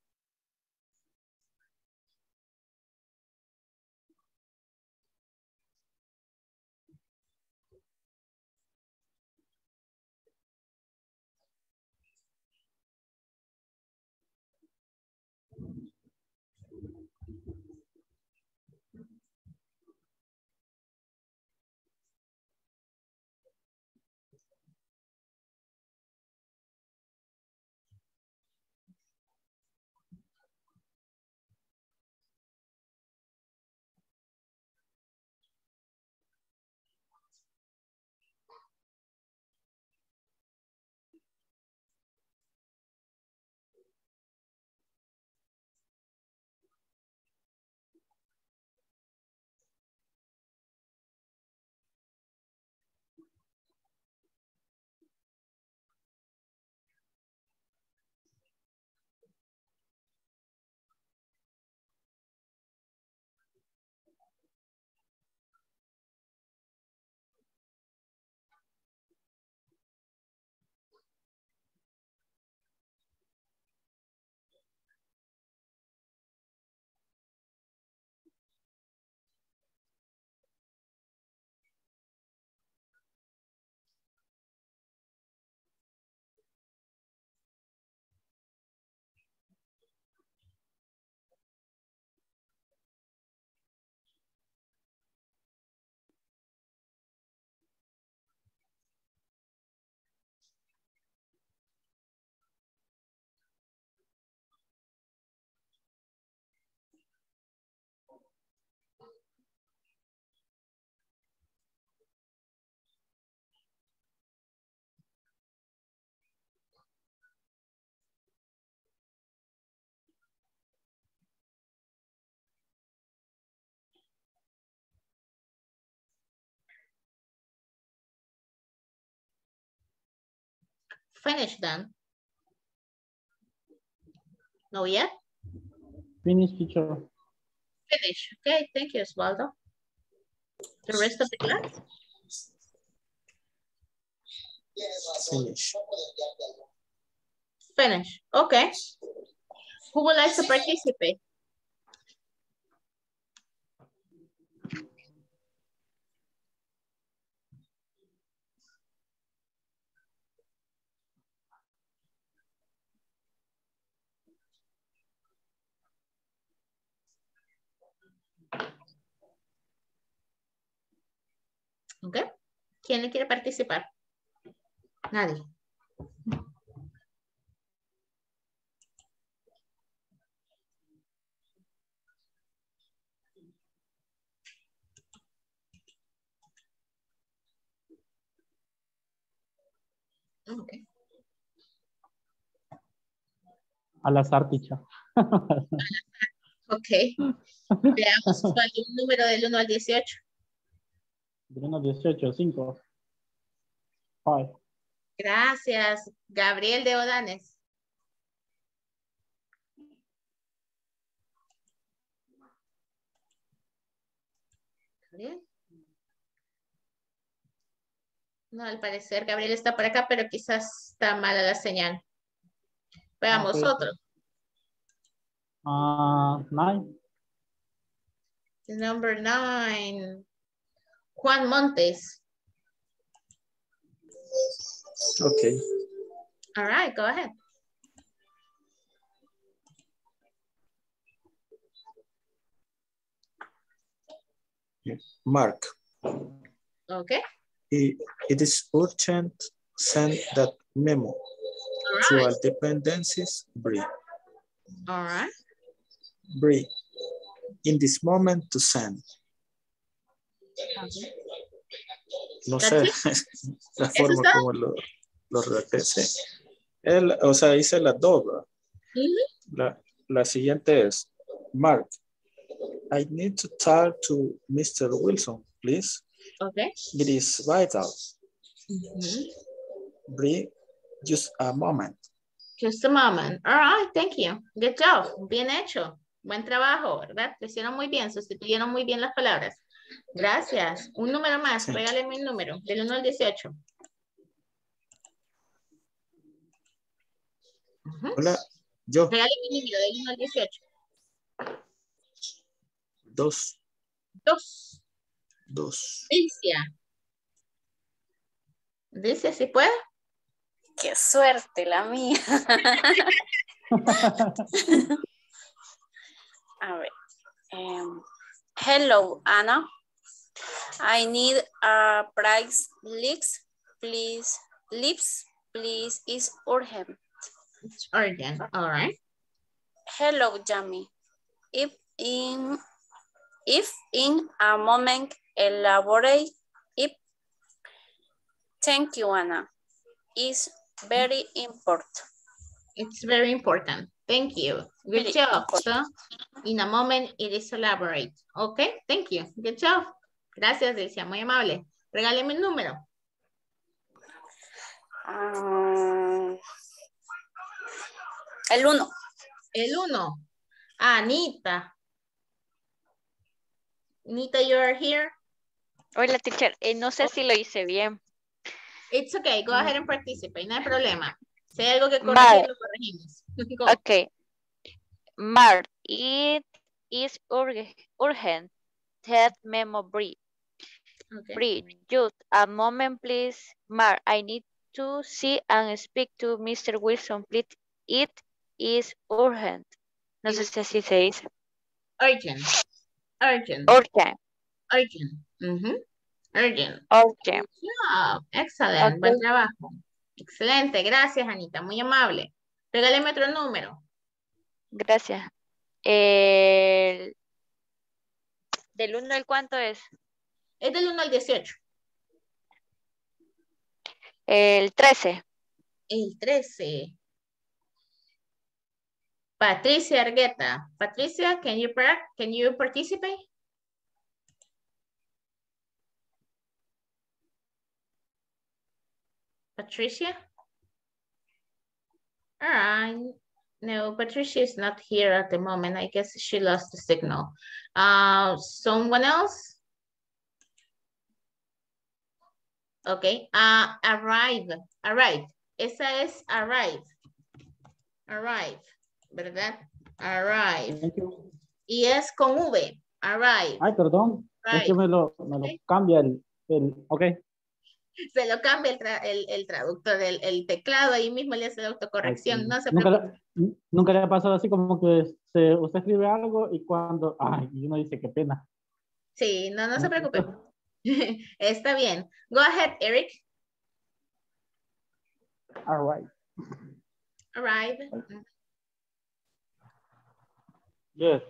Finish then. No yet? Finish, teacher. Finish. Okay, thank you, Osvaldo. The rest of the class? Finish. Finish. Okay. Who would like to participate? Okay. ¿Quién le quiere participar? Nadie. Okay. Al azar, teacher. Ok. Veamos cuál es el número del 1 al 18. Del 1 al 18, 5. 5. Gracias. Gabriel de Odanes. Gabriel. No, al parecer Gabriel está por acá, pero quizás está mala la señal. Veamos Okay. otro. 9. Number 9. Juan Montes. Okay. All right, go ahead. Mark. Okay. It is urgent. Send that memo to all dependencies. Bree. All right. Bree. In this moment to send. Okay. No sé la forma como lo redacté. Sí. O sea, hice las dos. La siguiente es, Mark, I need to talk to Mr. Wilson, please. Okay. It is vital. Bree, Just a moment. Just a moment. All right, thank you. Good job. Bien hecho. Buen trabajo, ¿verdad? Lo hicieron muy bien, sustituyeron muy bien las palabras. Gracias. Un número más, Sí. regáleme un número, del 1 al 18. Hola, yo. Regáleme un número del 1 al 18. 2. 2. 2. Dice, ¿sí puede? Qué suerte la mía. A ver. Hello, Anna. I need a price list, please. Please, it's urgent. It's urgent, all right. Hello, Jamie. If in a moment, elaborate. Thank you, Anna. It's very important. It's very important. Thank you. Good Very job. important. So, in a moment, it is elaborate. Okay, thank you. Good job. Gracias, Delcia. Muy amable. Regáleme un número. El 1. El 1. Anita. Anita, you are here. Hola, teacher. No sé si lo hice bien. It's okay. Go ahead and participate. No hay problema. Si hay algo que corregir, lo corregimos. Go. Okay. Mark, it is urgent. That memo brief. Okay. Brief. Just a moment, please. Mark, I need to see and speak to Mr. Wilson, please. It is urgent. No sé si así se dice. Urgent. Urgent. Urgent. Urgent. Mm-hmm. Urgent. Urgent. Yeah. Excellent. Okay. Buen trabajo. Excelente. Gracias, Anita. Muy amable. Regáleme otro número. Gracias. ¿Del 1 al cuánto es? Es del 1 al 18. El 13. El 13. Patricia Argueta. Patricia, can you participate? Patricia? All right. No, Patricia is not here at the moment. I guess she lost the signal. Someone else? Okay. Arrive. Esa es arrive. Arrive. ¿Verdad? Arrive. Thank you. Y es con V. Arrive. Ay, perdón. Right. Es que me lo cambia el ok. Se lo cambia el traductor, el teclado, ahí mismo le hace la autocorrección, no se preocupe. Nunca le ha pasado así como que usted escribe algo y cuando, y uno dice, qué pena. Sí, no se preocupe. Está bien. Go ahead, Eric. All right. Arrive. Yes.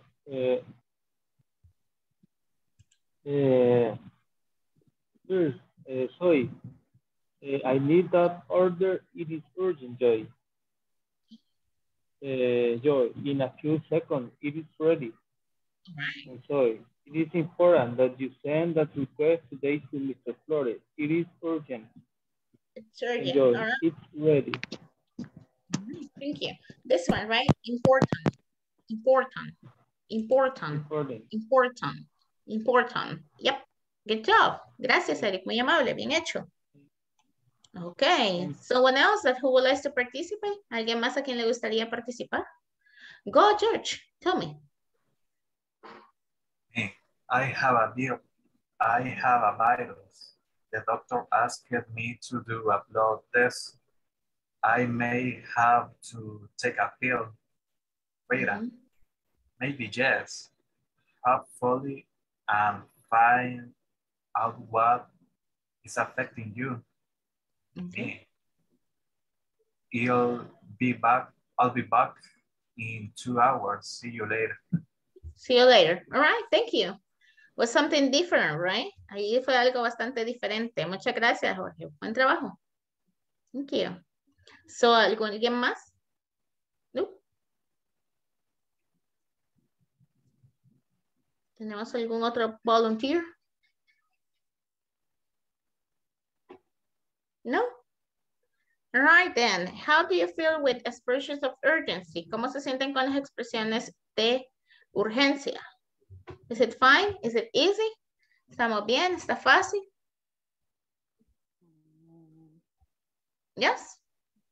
Sorry. I need that order. It is urgent, Joy. Joy, in a few seconds, it is ready. Right. Sorry. It is important that you send that request today to Mr. Flores. It is urgent. It's urgent. Joy, All right. it's ready. Thank you. This one, right? Important. Yep. Good job. Gracias, Eric. Muy amable. Bien hecho. Okay. Someone else who would like to participate? ¿Alguien más a quien le gustaría participar? Go, George. Tell me. I have a virus. The doctor asked me to do a blood test. I may have to take a pill. Rita, maybe yes. Hopefully, and find out what is affecting you. Me. I'll be back in 2 hours. See you later. See you later. All right, thank you. Was something different, right? Ahí fue algo bastante diferente. Muchas gracias, Jorge. Buen trabajo. Thank you. So, ¿alguien más? No. ¿Tenemos algún otro volunteer? No. All right then, how do you feel with expressions of urgency? ¿Cómo se sienten con las expresiones de urgencia? Is it fine? Is it easy? ¿Estamos bien? ¿Está fácil? Yes.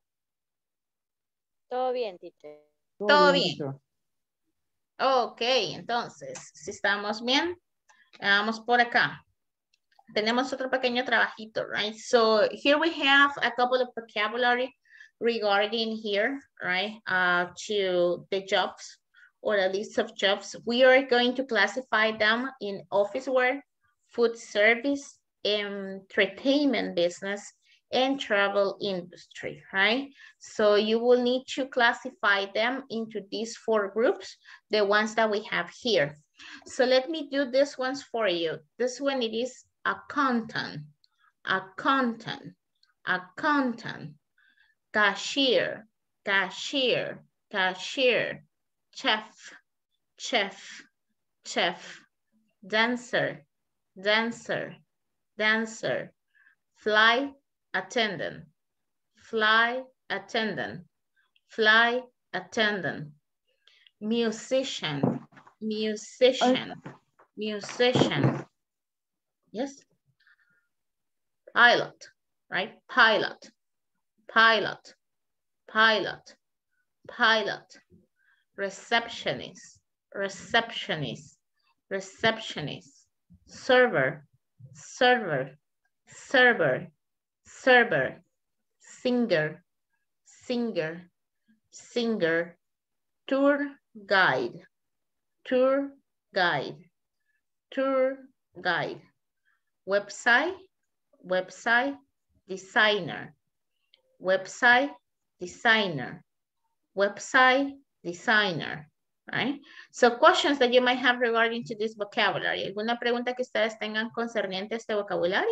Todo bien, teacher. Todo bien. Ok, entonces, si estamos bien, vamos por acá. Tenemos otro pequeño trabajito, right? So here we have a couple of vocabulary regarding here, right? To the jobs or a list of jobs. We are going to classify them in office work, food service, entertainment business, and travel industry, right? So you will need to classify them into these 4 groups, the ones that we have here. So let me do these ones for you. This one, it is accountant, accountant, accountant, cashier, cashier, cashier, chef, chef, chef, dancer, dancer, dancer, flight attendant, flight attendant, flight attendant, musician, musician, musician. Yes. Pilot, right? Pilot, pilot, pilot, pilot, receptionist, receptionist, receptionist, server, server, server, server, singer, singer, singer, tour guide, tour guide, tour guide, website, website designer, website designer, website designer, right? So questions that you might have regarding to this vocabulary. ¿Alguna pregunta que ustedes tengan concerniente a este vocabulario?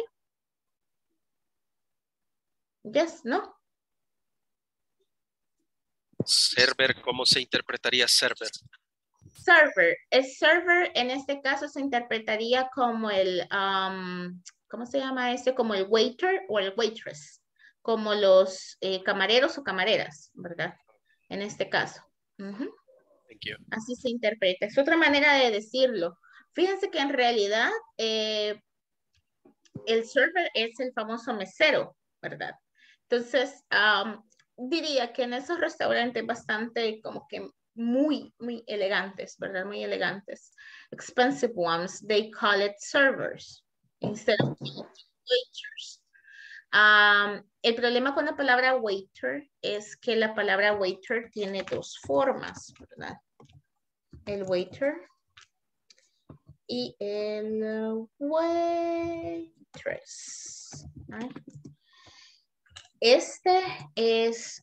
Yes, no? Server, ¿cómo se interpretaría server? Server. El server en este caso se interpretaría como el, ¿cómo se llama este? Como el waiter o el waitress. Como los camareros o camareras, ¿verdad? En este caso. Thank you. Así se interpreta. Es otra manera de decirlo. Fíjense que en realidad el server es el famoso mesero, ¿verdad? Entonces, diría que en esos restaurantes bastante como que muy elegantes, ¿verdad? Muy elegantes. Expensive ones, they call it servers instead of waiters. El problema con la palabra waiter es que la palabra waiter tiene 2 formas, ¿verdad? El waiter y el waitress. ¿Right? Este es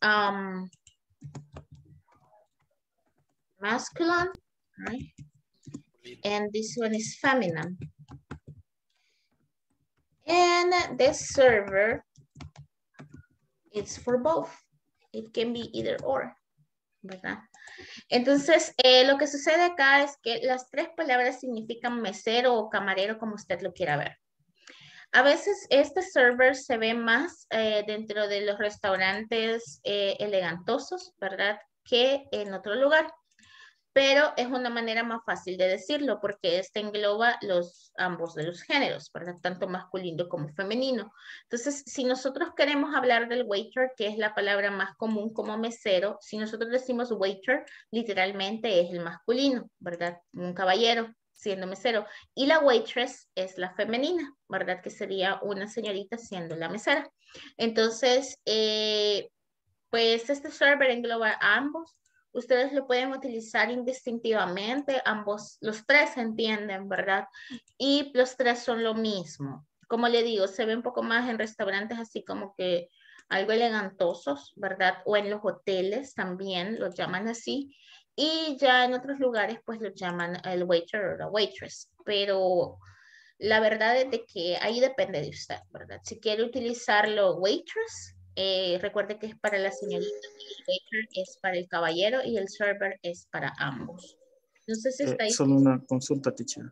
masculine, right? And this one is feminine. And the server, it's for both. It can be either or, ¿verdad? Entonces, lo que sucede acá es que las 3 palabras significan mesero o camarero, como usted lo quiera ver. A veces este server se ve más dentro de los restaurantes elegantosos, ¿verdad? Que en otro lugar. Pero es una manera más fácil de decirlo porque este engloba ambos de los géneros, ¿verdad? Tanto masculino como femenino. Entonces, si nosotros queremos hablar del waiter, que es la palabra más común como mesero, si nosotros decimos waiter, literalmente es el masculino, ¿verdad? Un caballero siendo mesero. Y la waitress es la femenina, ¿verdad? Que sería una señorita siendo la mesera. Entonces, pues este server engloba a ambos. Ustedes lo pueden utilizar indistintivamente, los 3 se entienden, ¿verdad? Y los 3 son lo mismo. Como le digo, se ve un poco más en restaurantes así como que algo elegantosos, ¿verdad? O en los hoteles también los llaman así. Y ya en otros lugares pues los llaman el waiter o la waitress. Pero la verdad es de que ahí depende de usted, ¿verdad? Si quiere utilizarlo waitress, recuerde que es para la señorita, el waiter es para el caballero y el server es para ambos. No sé si está ahí. Solo una consulta, teacher.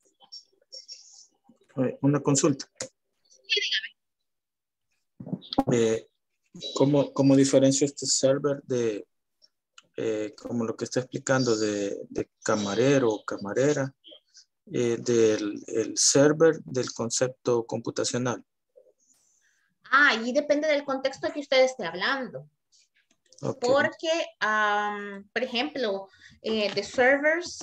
Una consulta. Sí, dígame. ¿Cómo diferencio este server de, como lo que está explicando, de camarero o camarera, del el server del concepto computacional? Ahí depende del contexto que usted esté hablando. Okay. Porque, por ejemplo, the servers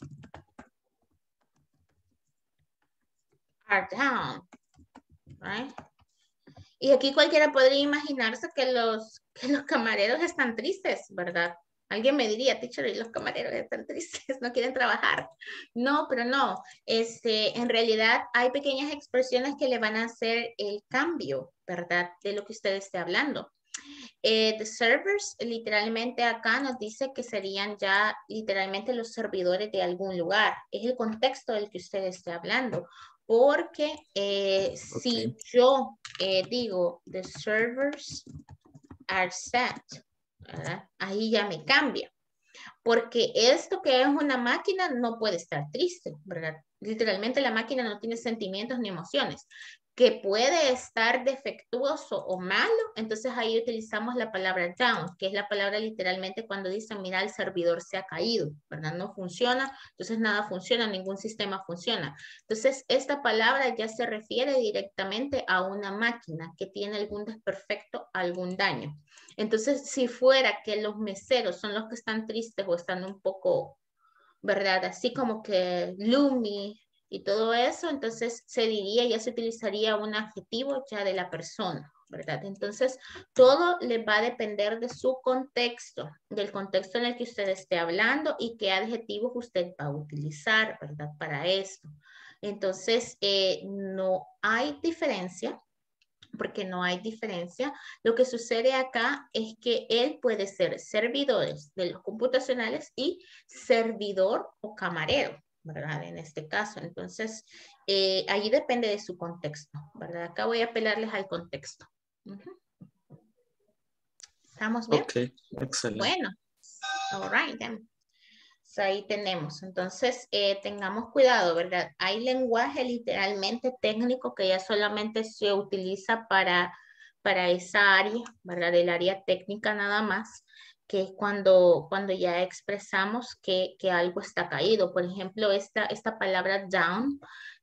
are down, right? Y aquí cualquiera podría imaginarse que los camareros están tristes, ¿verdad? Alguien me diría, teacher, y los camareros están tristes, no quieren trabajar. No, pero no. En realidad hay pequeñas expresiones que le van a hacer el cambio, ¿verdad? De lo que usted esté hablando. The servers, literalmente acá nos dice que serían ya literalmente los servidores de algún lugar. Es el contexto del que usted esté hablando. Porque si yo digo the servers are set, ¿verdad? Ahí ya me cambia. Porque esto que es una máquina no puede estar triste, ¿verdad? Literalmente la máquina no tiene sentimientos ni emociones. Que puede estar defectuoso o malo, entonces ahí utilizamos la palabra down, que es la palabra literalmente cuando dicen, mira, el servidor se ha caído, ¿verdad? No funciona, entonces nada funciona, ningún sistema funciona. Entonces, esta palabra ya se refiere directamente a una máquina que tiene algún desperfecto, algún daño. Entonces, si fuera que los meseros son los que están tristes o están un poco, ¿verdad? Así como que gloomy, y todo eso, entonces se diría, ya se utilizaría un adjetivo ya de la persona, ¿verdad? Entonces, todo le va a depender de su contexto, del contexto en el que usted esté hablando y qué adjetivos usted va a utilizar, ¿verdad? Para esto. Entonces, no hay diferencia, porque no hay diferencia. Lo que sucede acá es que él puede ser servidores de los computacionales y servidor o camarero, ¿verdad? En este caso. Entonces, allí depende de su contexto, ¿verdad? Acá voy a apelarles al contexto. ¿Estamos bien? Ok, excelente. Bueno, all right then. So, ahí tenemos. Entonces, tengamos cuidado, ¿verdad? Hay lenguaje literalmente técnico que ya solamente se utiliza para esa área, ¿verdad? El área técnica nada más, que es cuando ya expresamos que algo está caído. Por ejemplo, esta palabra down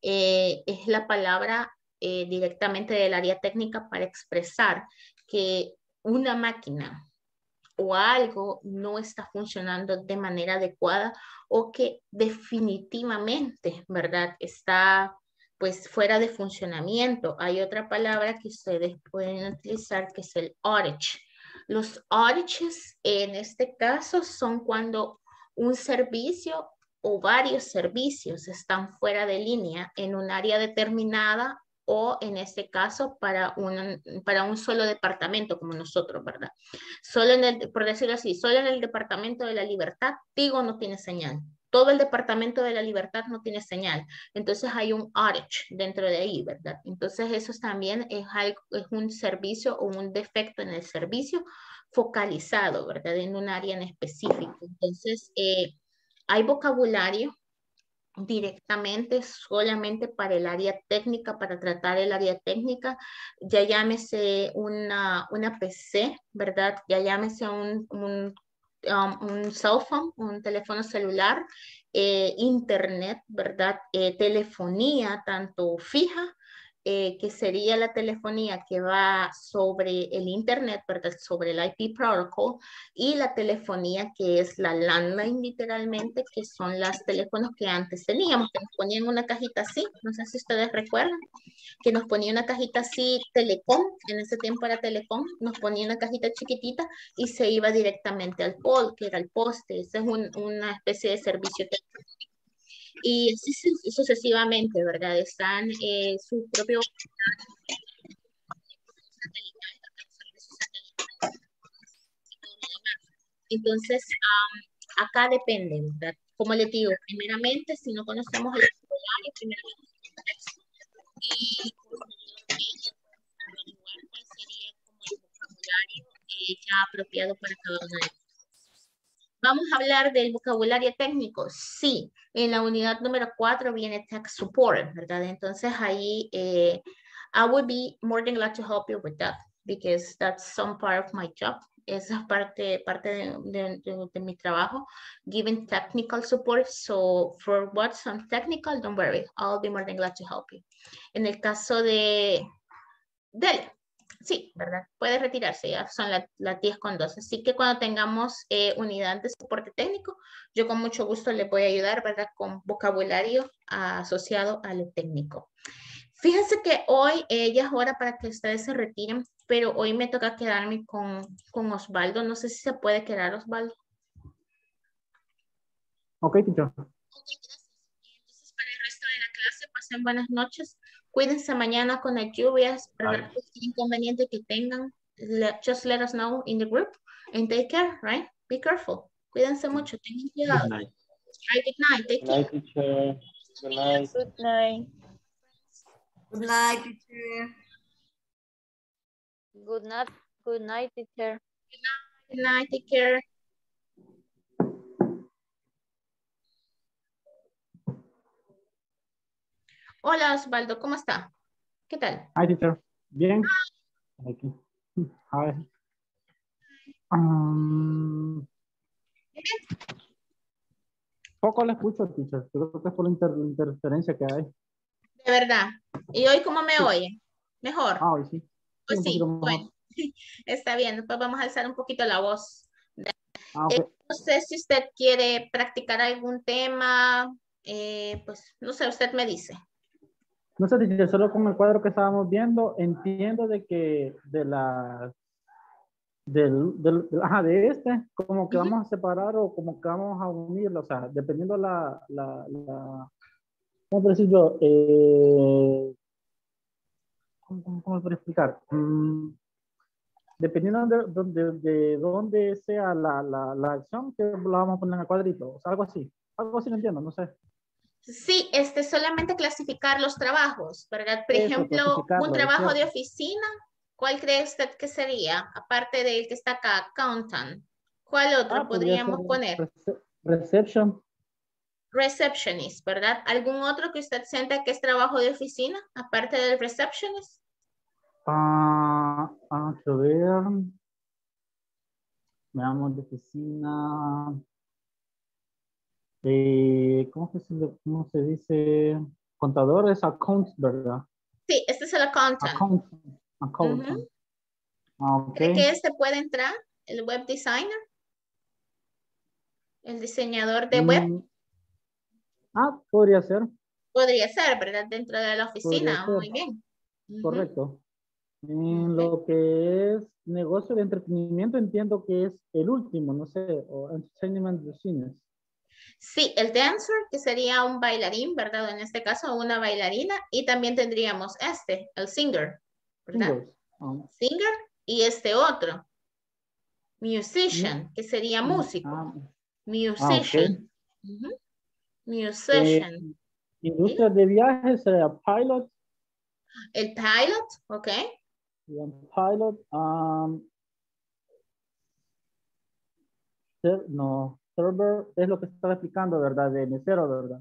es la palabra directamente del área técnica para expresar que una máquina o algo no está funcionando de manera adecuada o que definitivamente, ¿verdad? Está pues fuera de funcionamiento. Hay otra palabra que ustedes pueden utilizar que es el outage. Los outages en este caso son cuando un servicio o varios servicios están fuera de línea en un área determinada o en este caso para un solo departamento como nosotros, ¿verdad? Solo por decirlo así, solo en el departamento de la Libertad, Tigo no tiene señal. Todo el departamento de la Libertad no tiene señal. Entonces hay un outage dentro de ahí, ¿verdad? Entonces eso también es un servicio o un defecto en el servicio focalizado, ¿verdad? En un área en específico. Entonces hay vocabulario directamente solamente para el área técnica, para tratar el área técnica, ya llámese una PC, ¿verdad? Ya llámese un cell phone, un teléfono celular, internet, ¿verdad? Telefonía, tanto fija, que sería la telefonía que va sobre el internet, ¿verdad? Sobre el IP protocol, y la telefonía que es la landline literalmente, que son los teléfonos que antes teníamos, que nos ponían una cajita así, no sé si ustedes recuerdan, que nos ponía una cajita así, Telecom, en ese tiempo era Telecom, nos ponía una cajita chiquitita y se iba directamente al pole, que era el poste. Esa es una especie de servicio técnico. Y así sucesivamente, ¿verdad? Están su propio... Entonces, acá depende, ¿verdad? Como les digo, primeramente, si no conocemos el vocabulario, primeramente el contexto, y averiguar cuál sería como el vocabulario ya apropiado para cada una de ellas. ¿Vamos a hablar del vocabulario técnico? Sí, en la unidad número 4 viene Tech Support, ¿verdad? Entonces ahí, I would be more than glad to help you with that. because that's some part of my job. Esa es parte de mi trabajo, giving technical support. So for what's some technical, don't worry, I'll be more than glad to help you. En el caso de Dele, sí, ¿verdad? Puede retirarse, ya son las 10:12. Así que cuando tengamos unidad de soporte técnico, yo con mucho gusto le voy a ayudar, ¿verdad? Con vocabulario asociado a lo técnico. Fíjense que hoy ya es hora para que ustedes se retiren, pero hoy me toca quedarme con Osvaldo. No sé si se puede quedar, Osvaldo. Ok, teacher. Ok, gracias. Entonces, para el resto de la clase, pasen buenas noches. Cuídense mañana con las lluvias, ¿verdad? Cualquier inconveniente que tengan, just let us know in the group and take care, right? Be careful. Cuídense mucho. Tengan cuidado. Good night. Right, good night. Take Good care. night, teacher. Good night. Good night. Good night, teacher. Good night. Good night, teacher. Good night. Take care. Hola, Osvaldo. ¿Cómo está? ¿Qué tal? Hi, teacher. Bien. Aquí. Hi. Poco le escucho, teacher. Creo que es por la interferencia que hay. De verdad. ¿Y hoy cómo me oye? ¿Mejor? Ah, hoy sí. Pues un sí, poquito mejor. bueno. Está bien. Después vamos a alzar un poquito la voz. Ok. No sé si usted quiere practicar algún tema. Pues, no sé, usted me dice. No sé, teacher, solo con el cuadro que estábamos viendo, entiendo de que de este, como que vamos a separar o como que vamos a unirlo, o sea, dependiendo ¿cómo decir yo? ¿Cómo puedo explicar? Dependiendo de dónde sea la acción, que la vamos a poner en el cuadrito, o sea, algo así no entiendo, no sé. Sí, solamente clasificar los trabajos, ¿verdad? Por Eso, ejemplo, un trabajo ¿cierto? de oficina, ¿cuál cree usted que sería? Aparte del que está acá, accountant. ¿Cuál otro podríamos poner? Reception. Receptionist, ¿verdad? ¿Algún otro que usted sienta que es trabajo de oficina, aparte del receptionist? A ver. Veamos de oficina. ¿Cómo se dice? Contadores, accounts, ¿verdad? Sí, este es el accountant. Accountant. Okay. ¿Cree que este puede entrar? ¿El web designer? ¿El diseñador de web? Podría ser. Podría ser, ¿verdad? Dentro de la oficina. Muy bien. Correcto. En lo que es negocio de entretenimiento, entiendo que es el último, no sé, o entertainment business. Sí, el dancer, que sería un bailarín, ¿verdad? En este caso, una bailarina. Y también tendríamos el singer, ¿verdad? Singer y este otro. Musician, que sería músico. Musician. Okay. Musician. Industria de viajes sería pilot. El pilot, ok. Pilot. Server es lo que estaba explicando, ¿verdad? De mesero, ¿verdad?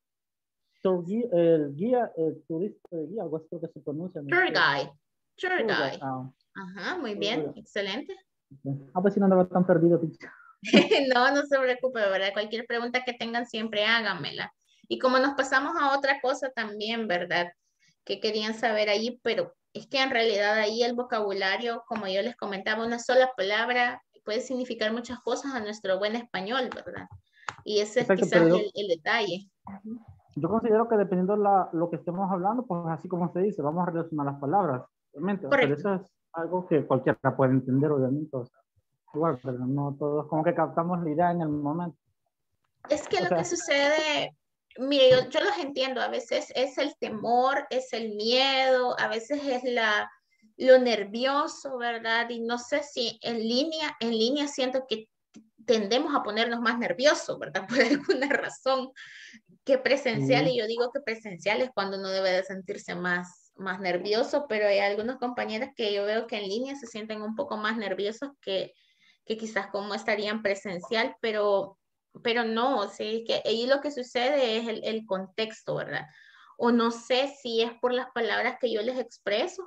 El guía, el turista de guía, algo así que se pronuncia. Tour guide. Tour guide. Ajá, muy bien, excelente. Pues si no andaba tan perdido, teacher. No se preocupe, ¿verdad? Cualquier pregunta que tengan siempre háganmela. Y como nos pasamos a otra cosa también, ¿verdad? Que querían saber ahí, pero es que en realidad ahí el vocabulario, como yo les comentaba, una sola palabra puede significar muchas cosas a nuestro buen español, ¿verdad? Y ese es quizás el detalle. Yo considero que dependiendo lo que estemos hablando, pues así como se dice, vamos a relacionar las palabras, obviamente. Pero eso es algo que cualquiera puede entender, obviamente. O sea, igual, pero no todos como que captamos la idea en el momento. Es que lo que sucede, mire, yo los entiendo, a veces es el temor, es el miedo, a veces es lo nervioso, ¿verdad? Y no sé si en línea siento que tendemos a ponernos más nerviosos, ¿verdad? Por alguna razón que presencial, y yo digo que presencial es cuando uno debe de sentirse más nervioso, pero hay algunos compañeros que yo veo que en línea se sienten un poco más nerviosos que quizás como estarían presencial, pero no, sí, que ahí lo que sucede es el contexto, ¿verdad? O no sé si es por las palabras que yo les expreso,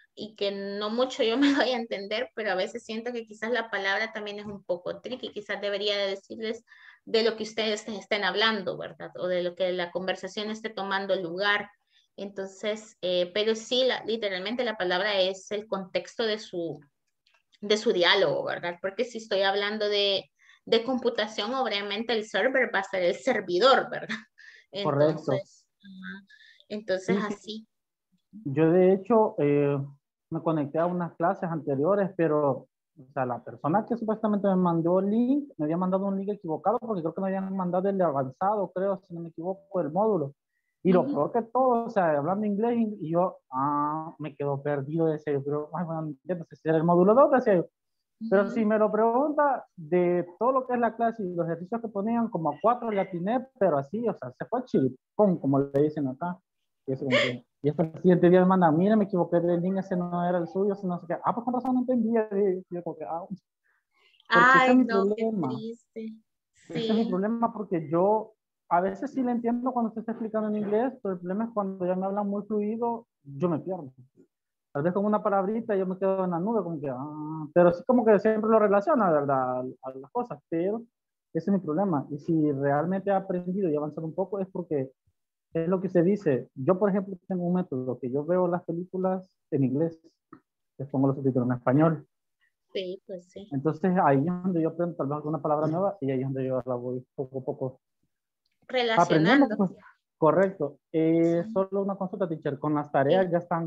y que no mucho yo me doy a entender, pero a veces siento que quizás la palabra también es un poco tricky, quizás debería de decirles de lo que ustedes estén hablando, ¿verdad? O de lo que la conversación esté tomando lugar. Entonces, pero sí, literalmente la palabra es el contexto de su diálogo, ¿verdad? Porque si estoy hablando de computación, obviamente el server va a ser el servidor, ¿verdad? Correcto. Entonces Sí, sí. así. Yo de hecho me conecté a unas clases anteriores, pero o sea, la persona que supuestamente me mandó el link, me había mandado un link equivocado porque creo que me habían mandado el avanzado, creo, si no me equivoco, el módulo. Y lo peor que todo, o sea, hablando inglés y yo, me quedo perdido de ese, pero, ay, bueno, no sé si era el módulo 2, decía yo. Pero si me lo pregunta de todo lo que es la clase y los ejercicios que ponían, como a 4 le atiné, pero así, o sea, se fue chilipón, como le dicen acá. Y eso como que, y hasta el siguiente día me manda, mira, me equivoqué del link, ese no era el suyo, sino no sé qué. Pues con razón no entendía. Y yo como que, porque ese es Ay, mi no, qué problema. triste. Ese es mi Sí. problema porque yo a veces sí le entiendo cuando se está explicando en inglés, pero el problema es cuando ya me hablan muy fluido, yo me pierdo. Tal vez con una palabrita yo me quedo en la nube, como que, pero sí como que siempre lo relaciona, ¿verdad? A las cosas, pero ese es mi problema. Y si realmente he aprendido y avanzado un poco es porque es lo que se dice. Yo, por ejemplo, tengo un método que yo veo las películas en inglés, les pongo los subtítulos en español. Sí, pues sí. Entonces ahí es donde yo aprendo tal vez alguna palabra nueva y ahí es donde yo la voy poco a poco aprendiendo. Relacionando. Pues, correcto. Solo una consulta, teacher. Con las tareas ya están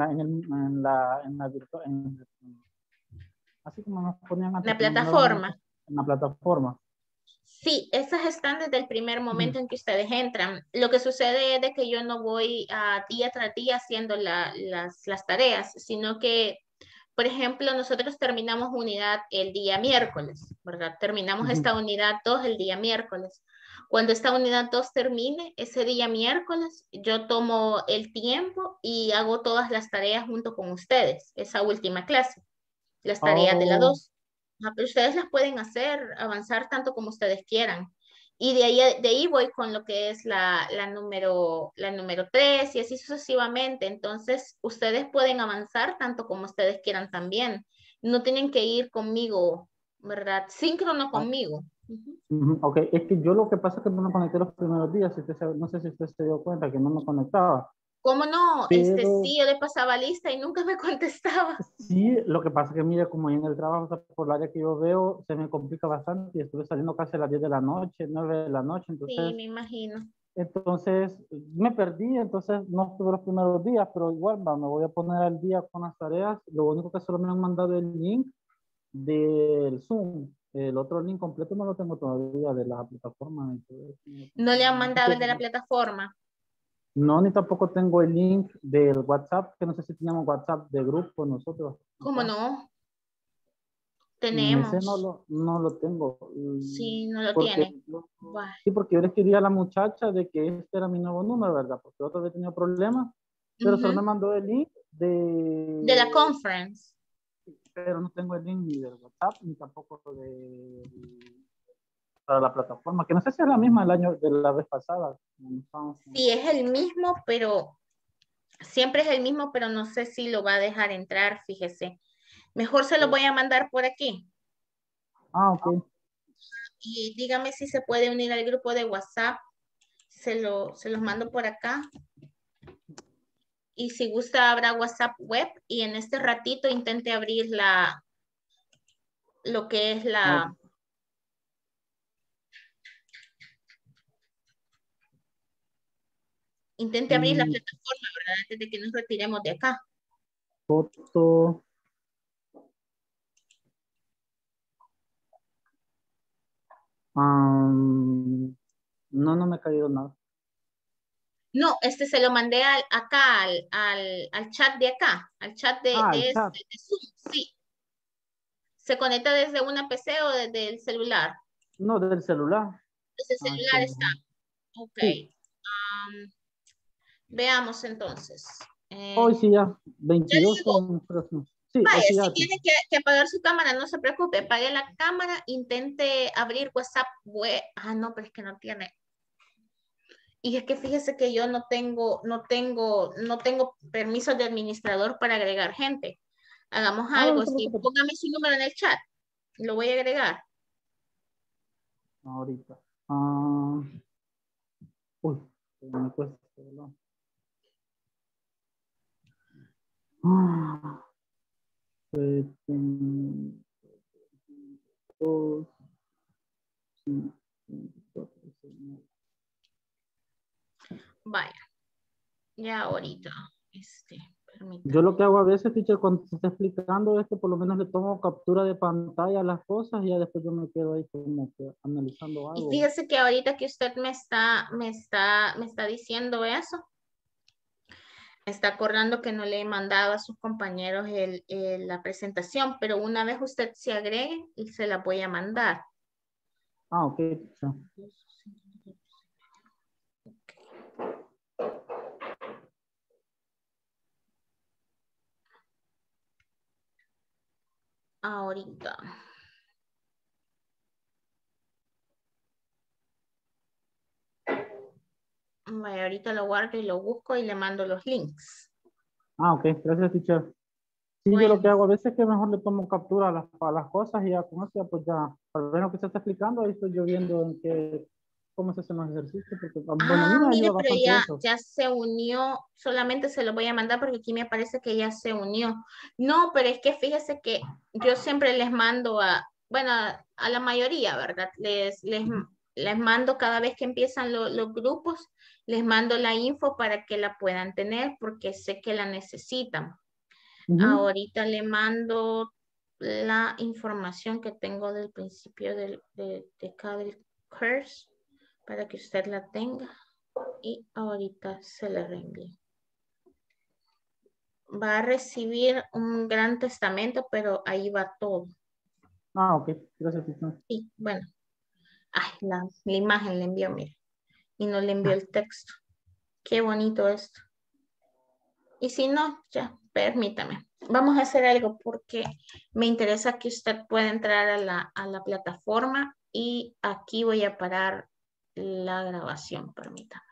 así como nos ponían antes. La plataforma. En la plataforma. Sí, esas están desde el primer momento en que ustedes entran. Lo que sucede es de que yo no voy día tras día haciendo las tareas, sino que, por ejemplo, nosotros terminamos unidad el día miércoles, ¿verdad? Terminamos esta unidad 2 el día miércoles. Cuando esta unidad 2 termine, ese día miércoles, yo tomo el tiempo y hago todas las tareas junto con ustedes, esa última clase, las tareas de la 2. Pero ustedes las pueden hacer, avanzar tanto como ustedes quieran. Y de ahí voy con lo que es la número 3 y así sucesivamente. Entonces, ustedes pueden avanzar tanto como ustedes quieran también. No tienen que ir conmigo, ¿verdad? Síncrono conmigo. Ok, es que yo lo que pasa es que no me conecté los primeros días. No sé si usted se dio cuenta que no me conectaba. ¿Cómo no? Pero, Sí, yo le pasaba lista y nunca me contestaba. Sí, lo que pasa es que mire, como en el trabajo, o sea, por el área que yo veo, se me complica bastante y estuve saliendo casi a las 10 de la noche, 9 de la noche, entonces... Sí, me imagino. Entonces, me perdí, entonces no estuve los primeros días, pero igual me voy a poner al día con las tareas. Lo único que solo me han mandado el link del Zoom. El otro link completo no lo tengo todavía de la plataforma. ¿No le han mandado el de la plataforma? No, ni tampoco tengo el link del WhatsApp, que no sé si tenemos WhatsApp de grupo nosotros. ¿Cómo no? Ese Tenemos. no lo tengo. Sí, no lo tiene. Sí, porque yo le escribí a la muchacha de que este era mi nuevo número, ¿verdad? Porque otro había tenido problemas, pero solo me mandó el link de la conference. Pero no tengo el link ni del WhatsApp, ni tampoco para la plataforma, que no sé si es la misma de la vez pasada. Sí, es el mismo, pero siempre es el mismo, pero no sé si lo va a dejar entrar, fíjese. Mejor se lo voy a mandar por aquí. Ok. Y dígame si se puede unir al grupo de WhatsApp. Se los mando por acá. Y si gusta, abra WhatsApp web y en este ratito intente abrir lo que es la... Intente abrir la plataforma, ¿verdad? Antes de que nos retiremos de acá. Foto. No me ha caído nada. No, se lo mandé acá, al chat de acá, al chat de Zoom, sí. ¿Se conecta desde una PC o desde el celular? No, desde el celular. Desde el celular está. Ok. Sí. Veamos entonces. Hoy sí ya, 22 son próximos. Sí, vaya, sí, si tiene que apagar su cámara, no se preocupe, apague la cámara, intente abrir WhatsApp web. No, pero es que no tiene. Y es que fíjese que yo no tengo permiso de administrador para agregar gente. Hagamos algo, sí, póngame su número en el chat. Lo voy a agregar. Ahorita. Uy, me cuesta. ¿No? Vaya. Ya ahorita. Yo lo que hago a veces, teacher, cuando se está explicando es que por lo menos le tomo captura de pantalla a las cosas y ya después yo me quedo ahí como que analizando algo. Y fíjese que ahorita que usted me está diciendo eso, me está acordando que no le he mandado a sus compañeros la presentación, pero una vez usted se agregue y se la voy a mandar. Ah, ok. Ahorita. Vaya, ahorita lo guardo y lo busco y le mando los links. Ah, ok. Gracias, teacher. Sí, bueno. Yo lo que hago a veces es que mejor le tomo captura a las cosas y ya con eso, pues ya, al ver lo que se está explicando, ahí estoy yo viendo en qué, cómo se hacen los ejercicios. Porque, bueno, mire, pero ya se unió, solamente se lo voy a mandar porque aquí me parece que ya se unió. No, pero es que fíjese que yo siempre les mando a la mayoría, ¿verdad? Les mando cada vez que empiezan los grupos, les mando la info para que la puedan tener porque sé que la necesitan. Ahorita le mando la información que tengo del principio de cada curso para que usted la tenga y ahorita se la reenvío. Va a recibir un gran testamento, pero ahí va todo. Ah, ok. Gracias. Sí, bueno. Ay, la imagen le envió, mire. Y no le envió el texto. Qué bonito esto. Y si no, ya, permítame. Vamos a hacer algo porque me interesa que usted pueda entrar a la plataforma y aquí voy a parar la grabación, permítame.